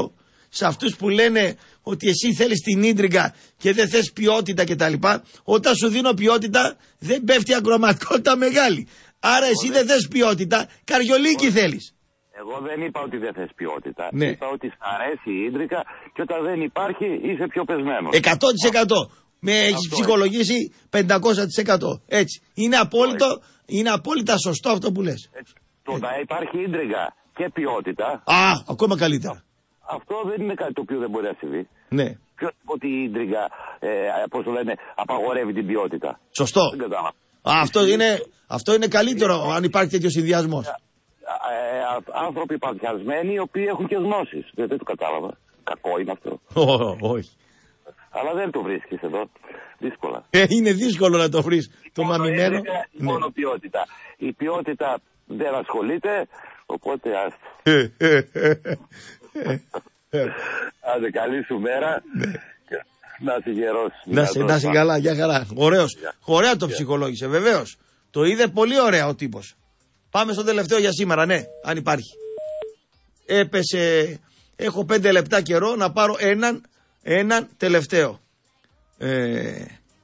σε αυτούς που λένε ότι εσύ θέλεις την ίντριγκα και δεν θες ποιότητα κτλ. Όταν σου δίνω ποιότητα δεν πέφτει ακροματικότητα μεγάλη. Άρα εσύ δεν θες ποιότητα, καριολίκι θέλεις. Εγώ δεν είπα ότι δεν θες ποιότητα. Ναι. Είπα ότι σ' αρέσει η ίντρικα και όταν δεν υπάρχει είσαι πιο πεσμένος. εκατό τοις εκατό. Με έχεις ψυχολογήσει πεντακόσια τοις εκατό. Έτσι. Είναι απόλυτο, είναι απόλυτα σωστό αυτό που λες. Έτσι. Το να υπάρχει ίντρικα και ποιότητα. Α, ακόμα καλύτερα. Αυτό δεν είναι κάτι το οποίο δεν μπορεί να συμβεί. Ναι. Ποιος είπε ότι η ίντρικα, ε, πώς το λένε, απαγορεύει την ποιότητα. Σωστό. Α, αυτό, είναι, αυτό είναι καλύτερο αν υπάρχει τέτοιο συνδυασμός. Ε, άνθρωποι παθιασμένοι οι οποίοι έχουν και γνώσεις. Δεν, δεν το κατάλαβα. Κακό είναι αυτό. Όχι. Αλλά δεν το βρίσκεις εδώ. Δύσκολα. Ε, είναι δύσκολο να το βρεις. Το μαμημένο. Είναι μόνο ναι. ποιότητα. Η ποιότητα δεν ασχολείται, οπότε ας... Άντε καλή σου μέρα. Να είσαι γερός. Να σε, να σε καλά, για χαρά. Ωραίος. Ωραία το ψυχολόγησε, βεβαίως. Το είδε πολύ ωραία ο τύπος. Πάμε στο τελευταίο για σήμερα, ναι, αν υπάρχει. Έπεσε, έχω πέντε λεπτά καιρό να πάρω έναν, έναν τελευταίο. Ε,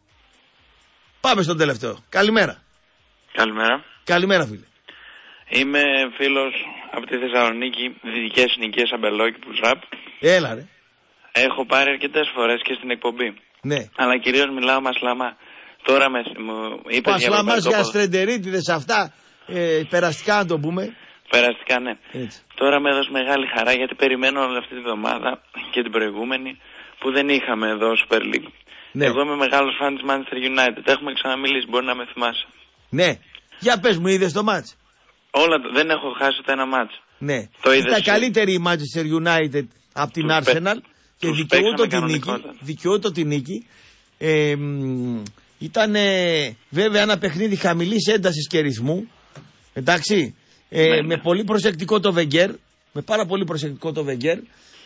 πάμε στον τελευταίο. Καλημέρα. Καλημέρα. Καλημέρα φίλε. Είμαι φίλος από τη Θεσσαλονίκη, δυτικές συνοικίες Αμπελόκηπους Ραπ. Έλα ρε. Έχω πάρει αρκετές φορές και στην εκπομπή. Ναι. Αλλά κυρίως μιλάω μασλαμά. Τώρα με, μου είπες μασλαμάς για, για στρεντερίτιδες αυτά, ε, περαστικά να το πούμε. Περαστικά ναι. Έτσι. Τώρα με έδωσε μεγάλη χαρά γιατί περιμένω όλη αυτή τη βδομάδα και την προηγούμενη που δεν είχαμε εδώ Super League. Ναι. Εγώ είμαι μεγάλος φαν της Manchester United. Έχουμε ξαναμιλήσει, μπορεί να με θυμάσαι. Ναι. Για πες μου, είδες το μάτς? Όλα, δεν έχω χάσει ούτε ένα μάτς. Ναι. Το είδες? Ήταν καλύτερη η Manchester United από την τους Arsenal πε... και δικαιούτο την νίκη. Δικαιούτο την νίκη. Ε, ήταν ε, βέβαια ένα παιχνίδι χαμηλής έντασης και ρυθμού. Εντάξει. Ε, ναι, με ναι. πολύ προσεκτικό το Wenger. Με πάρα πολύ προσεκτικό το Wenger.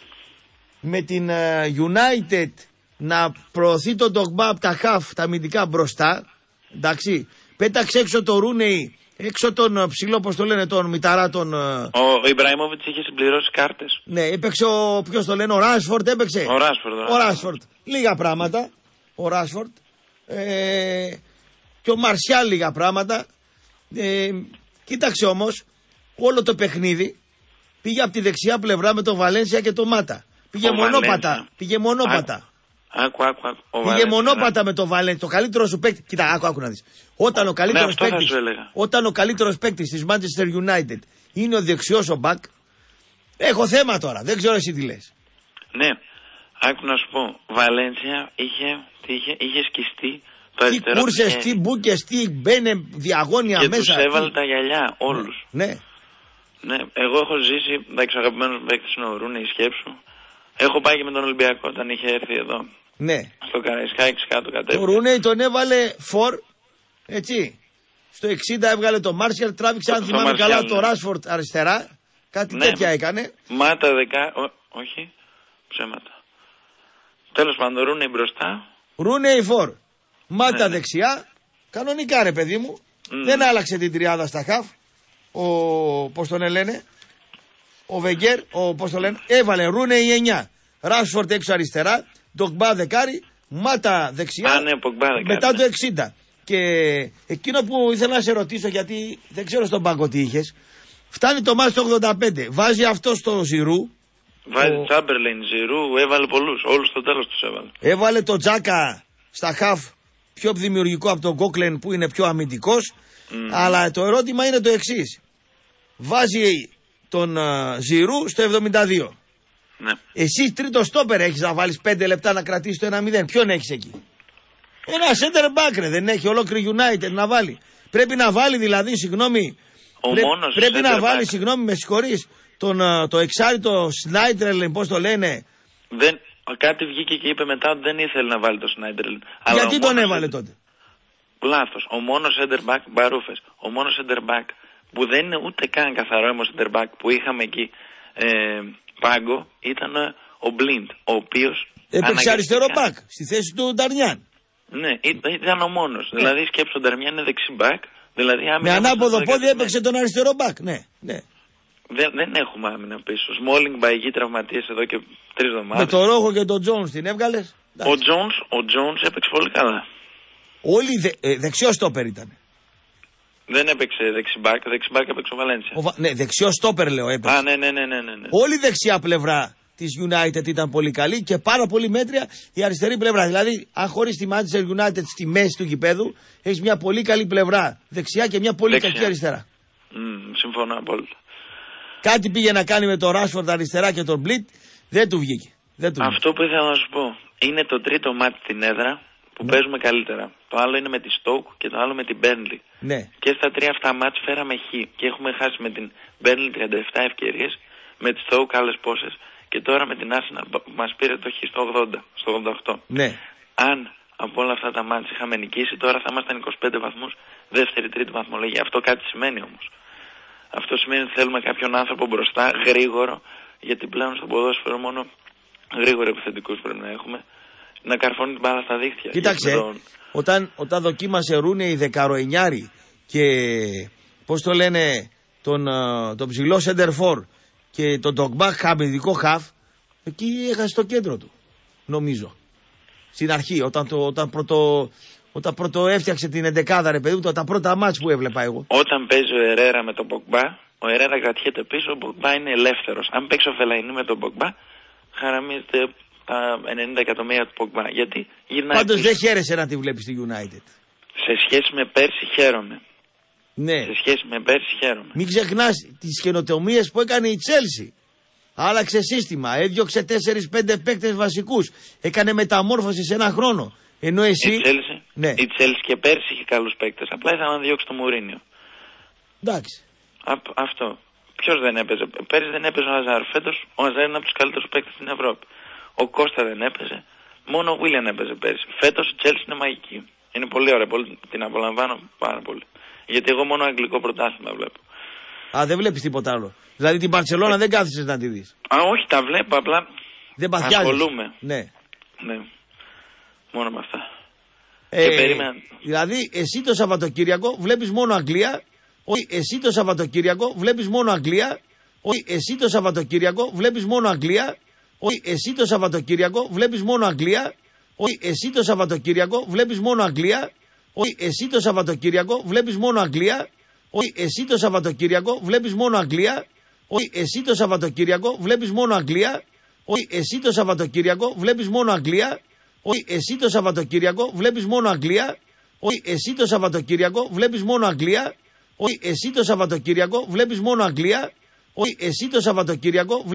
Με την uh, United να προωθεί τον Ντογμπά από τα χαφ, τα αμυντικά μπροστά. Εντάξει. Πέταξε έξω το Ρούνεϊ, έξω τον ψηλό, πώς το λένε, τον Μηταρά, τον... Ο Ιμπραήμοβιτς είχε συμπληρώσει κάρτες. Ναι, έπαιξε ο, ποιος το λένε, ο Ράσφορντ έπαιξε. Ο Ράσφορντ. Ο Ράσφορντ. Λίγα πράγματα, ο Ράσφορντ. Ε, και ο Μαρσιάλ λίγα πράγματα. Ε, κοίταξε όμως, όλο το παιχνίδι πήγε από τη δεξιά πλευρά με τον Βαλένσια και τον Μάτα. Πήγε ο μονόπατα. Βαλένσια. Πήγε μονόπατα. Άκου, άκου, άκου. Ο Πήγε μονόπατα με τον Βαλένσια. Το καλύτερο σου παίκτη. Κοίτα, άκου, άκου να δεις. Όταν ο καλύτερος ναι, παίκτης, όταν ο καλύτερος παίκτης της Manchester United είναι ο δεξιός ο μπακ, έχω θέμα τώρα. Δεν ξέρω εσύ τι λες. Ναι, άκου να σου πω. Βαλένσια είχε, είχε, είχε σκιστεί το αριστερό. Τι κούρσες, τι μπούκες, τι μπαίνε διαγώνια και μέσα. Και τους έβαλε τα γυαλιά όλους. Ναι. Ναι, εγώ έχω ζήσει, εντάξει, ο αγαπημένος παίκτης είναι ο Ρούνεϊ, σκέψου. Έχω πάει και με τον Ολυμπιακό όταν είχε έρθει εδώ. Ναι. Στο Καραϊσκάκη κάτω κατέβηκε. Ο Ρούνεϊ τον έβαλε φορ, έτσι. Στο εξήντα έβγαλε το Μάρσιαλ, τράβηξε, αν θυμάμαι καλά, το Ράσφορντ αριστερά. Κάτι ναι, τέτοια έκανε. Μάτα δεκά, Ό, όχι, ψέματα. Τέλος πάντων, Ρούνεϊ μπροστά. Ρούνεϊ φορ. Μάτα ναι, δεξιά. Κανονικά ρε παιδί μου. Mm. Δεν άλλαξε την τριάδα στα χαφ. Ο, πώς τον λένε, ο Βεγγέρ, ο, πώς το λένε, έβαλε Ρούνεϊ εννιά, Ράσφορντ έξω αριστερά, Ντογμπά δεκάρι, Μάτα δεξιά, Α, ναι, δεκάρι, μετά το εξήντα. Και εκείνο που ήθελα να σε ρωτήσω, γιατί δεν ξέρω στον πάγκο τι είχες, φτάνει το μάτς το ογδόντα πέντε, βάζει αυτό στο Ζιρού. Βάζει ο... Τσάμπερλιν, Ζιρού, έβαλε πολλούς, όλους στο τέλος τους έβαλε. Έβαλε το Τζάκα στα χαφ, πιο δημιουργικό από τον Κόκλεν που είναι πιο αμυντικός. Mm. Αλλά το ερώτημα είναι το εξής. Βάζει τον uh, Ζιρού στο εβδομήντα δύο. Ναι. Εσύ τρίτο στόπερ έχεις να βάλεις πέντε λεπτά να κρατήσεις το ένα μηδέν. Ποιον έχεις εκεί? Ένα center back ρε, δεν έχει ολόκληρη United να βάλει. Πρέπει να βάλει δηλαδή, συγγνώμη. Πρέ, πρέπει να βάλει, συγγνώμη, με συγχωρείς, τον, uh, το εξάριτο Σνάιντρελ, πώς το λένε. Δεν, κάτι βγήκε και είπε μετά ότι δεν ήθελε να βάλει το Σνάιντρελ. Γιατί τον έβαλε τότε? Λάθος. Ο μόνος center back, Μπαρούφες, ο μόνος center back που δεν είναι ούτε καν καθαρό έμος center back που είχαμε εκεί ε, πάγκο ήταν ο Μπλίντ, ο οποίος έπαιξε αριστερό back στη θέση του Νταρνιάν. Ναι, ήταν ο μόνος. Ναι. Δηλαδή σκέψου ο Νταρνιάν είναι δεξί back. Δηλαδή, με ανάποδο πόδι έπαιξε τον αριστερό back. Ναι, ναι. Δεν, δεν έχουμε άμυνα πίσω. Σμόλινγκ, Μπαϊγί τραυματίες εδώ και τρεις εβδομάδες. Με το Ρόχο και τον Τζόνς την έβγαλες. Ο Τζόνς, ο Τζόνς έπαιξε πολύ καλά. Όλοι δε, ε, δεξιό στόπερ ήταν. Δεν έπαιξε δεξιμπάκ, δεξιμπάκ έπαιξε ο Βαλένσια. Ο, ναι, δεξιό στόπερ λέω έπαιξε. Α, ναι, ναι, ναι, ναι, ναι. Όλη η δεξιά πλευρά της United ήταν πολύ καλή και πάρα πολύ μέτρια η αριστερή πλευρά. Δηλαδή, αν χωρίς τη Manchester United στη μέση του γηπέδου, έχεις μια πολύ καλή πλευρά δεξιά και μια πολύ δεξιά. κακή αριστερά. Mm, συμφωνώ απόλυτα. Κάτι πήγε να κάνει με το Rashford αριστερά και τον Μπλιτ, δεν του βγήκε. Δεν του Αυτό που ήθελα να σου πω, είναι το τρίτο μάτι στην έδρα που ναι. παίζουμε καλύτερα. Το άλλο είναι με τη Stoke και το άλλο με την Burnley. Ναι. Και στα τρία αυτά μάτς φέραμε χ και έχουμε χάσει με την Burnley τριάντα επτά ευκαιρίες, με τη Stoke άλλες πόσες και τώρα με την Arsenal που μας πήρε το χ στο ογδόντα, στο ογδόντα οκτώ. Ναι. Αν από όλα αυτά τα μάτς είχαμε νικήσει, τώρα θα ήμασταν είκοσι πέντε βαθμούς, δεύτερη-τρίτη βαθμολογία. Αυτό κάτι σημαίνει όμως. Αυτό σημαίνει ότι θέλουμε κάποιον άνθρωπο μπροστά, γρήγορο, γιατί πλέον στο ποδόσφαιρο μόνο γρήγορο επιθετικούς πρέπει να έχουμε, να καρφώνει την μπάλα στα δίχτυα. Κοίταξε, τον... όταν, όταν δοκίμασε Ρούνε οι δεκαροεννιάροι και πώς το λένε τον, τον ψηλό σεντερφόρ και τον Ντογκμπάκ αμυντικό χαφ, εκεί έχασε το κέντρο του, νομίζω. Στην αρχή, όταν, το, όταν, πρωτο, όταν πρώτο έφτιαξε την εντεκάδα, ρε παιδί μου, τα πρώτα μάτς που έβλεπα εγώ. Όταν παίζει ο Ερέρα με τον Μπογκμπά, ο Ερέρα κρατιέται πίσω, ο Μπογκμπά είναι ελεύθερος. Αν παίξει ο Φελαϊνί με τον Μπογκμπά, χαραμίζεται τα ενενήντα εκατομμύρια του Μπογκμπά. Γιατί γυρνάει. Πάντως δεν χαίρεσαι να τη βλέπεις στη United. Σε σχέση με πέρσι χαίρομαι. Ναι. Σε σχέση με πέρσι χαίρομαι. Μην ξεχνάς τις καινοτομίες που έκανε η Chelsea. Άλλαξε σύστημα, έδιωξε τέσσερις πέντε παίκτες βασικούς. Έκανε μεταμόρφωση σε ένα χρόνο. Ενώ εσύ. Η Chelsea, ναι. η Chelsea και πέρσι είχε καλούς παίκτες. Απλά ήθελα να διώξει το Μουρίνιο. Εντάξει. Α, αυτό. Ποιος δεν έπαιζε. Πέρσι δεν έπαιζε ο Αζάρ. Φέτος ο Αζάρ είναι από τους καλύτερους παίκτες στην Ευρώπη. Ο Κώστα δεν έπαιζε. Μόνο ο Βίλιαν έπαιζε πέρσι. Φέτος η Chelsea είναι μαγική. Είναι πολύ ωραία. Πολύ, την απολαμβάνω πάρα πολύ. Γιατί εγώ μόνο αγγλικό πρωτάθλημα βλέπω. Α, δεν βλέπεις τίποτα άλλο. Δηλαδή την Μπαρσελόνα δεν κάθισες να τη δεις. Α, όχι, τα βλέπω. Απλά δεν παθιάζεις. Ασχολούμαι. Ναι. Ναι. Μόνο με αυτά. Ε, και περίμενα. Δηλαδή εσύ το Σαββατοκύριακο βλέπεις μόνο Αγγλία. Όχι, εσύ το Σαββατοκύριακο βλέπεις μόνο Αγγλία. Όχι, εσύ το Σαββατοκύριακο βλέπεις μόνο Αγγλία. Όχι, εσύ το Σαββατοκύριακο βλέπεις μόνο Αγγλία. Όχι, εσύ το Σαββατοκύριακο βλέπεις μόνο Αγγλία. Όχι, εσύ το Σαββατοκύριακο βλέπεις μόνο Αγγλία. Όχι, εσύ το Σαββατοκύριακο βλέπεις μόνο Αγγλία. Όχι, εσύ το Σαββατοκύριακο βλέπεις μόνο Αγγλία. Όχι, εσύ το Σαββατοκύριακο βλέπεις μόνο Αγγλία. Όχι, εσύ το Σαββατοκύριακο βλέπεις μόνο Αγγλία. Όχι, εσύ το Σαββατοκύριακο βλέπεις μόνο Αγγλία. Όχι, εσύ το Σαββατοκύριακο βλέπεις μόνο Αγγλία. Όχι, εσύ το Σαββατοκύριακο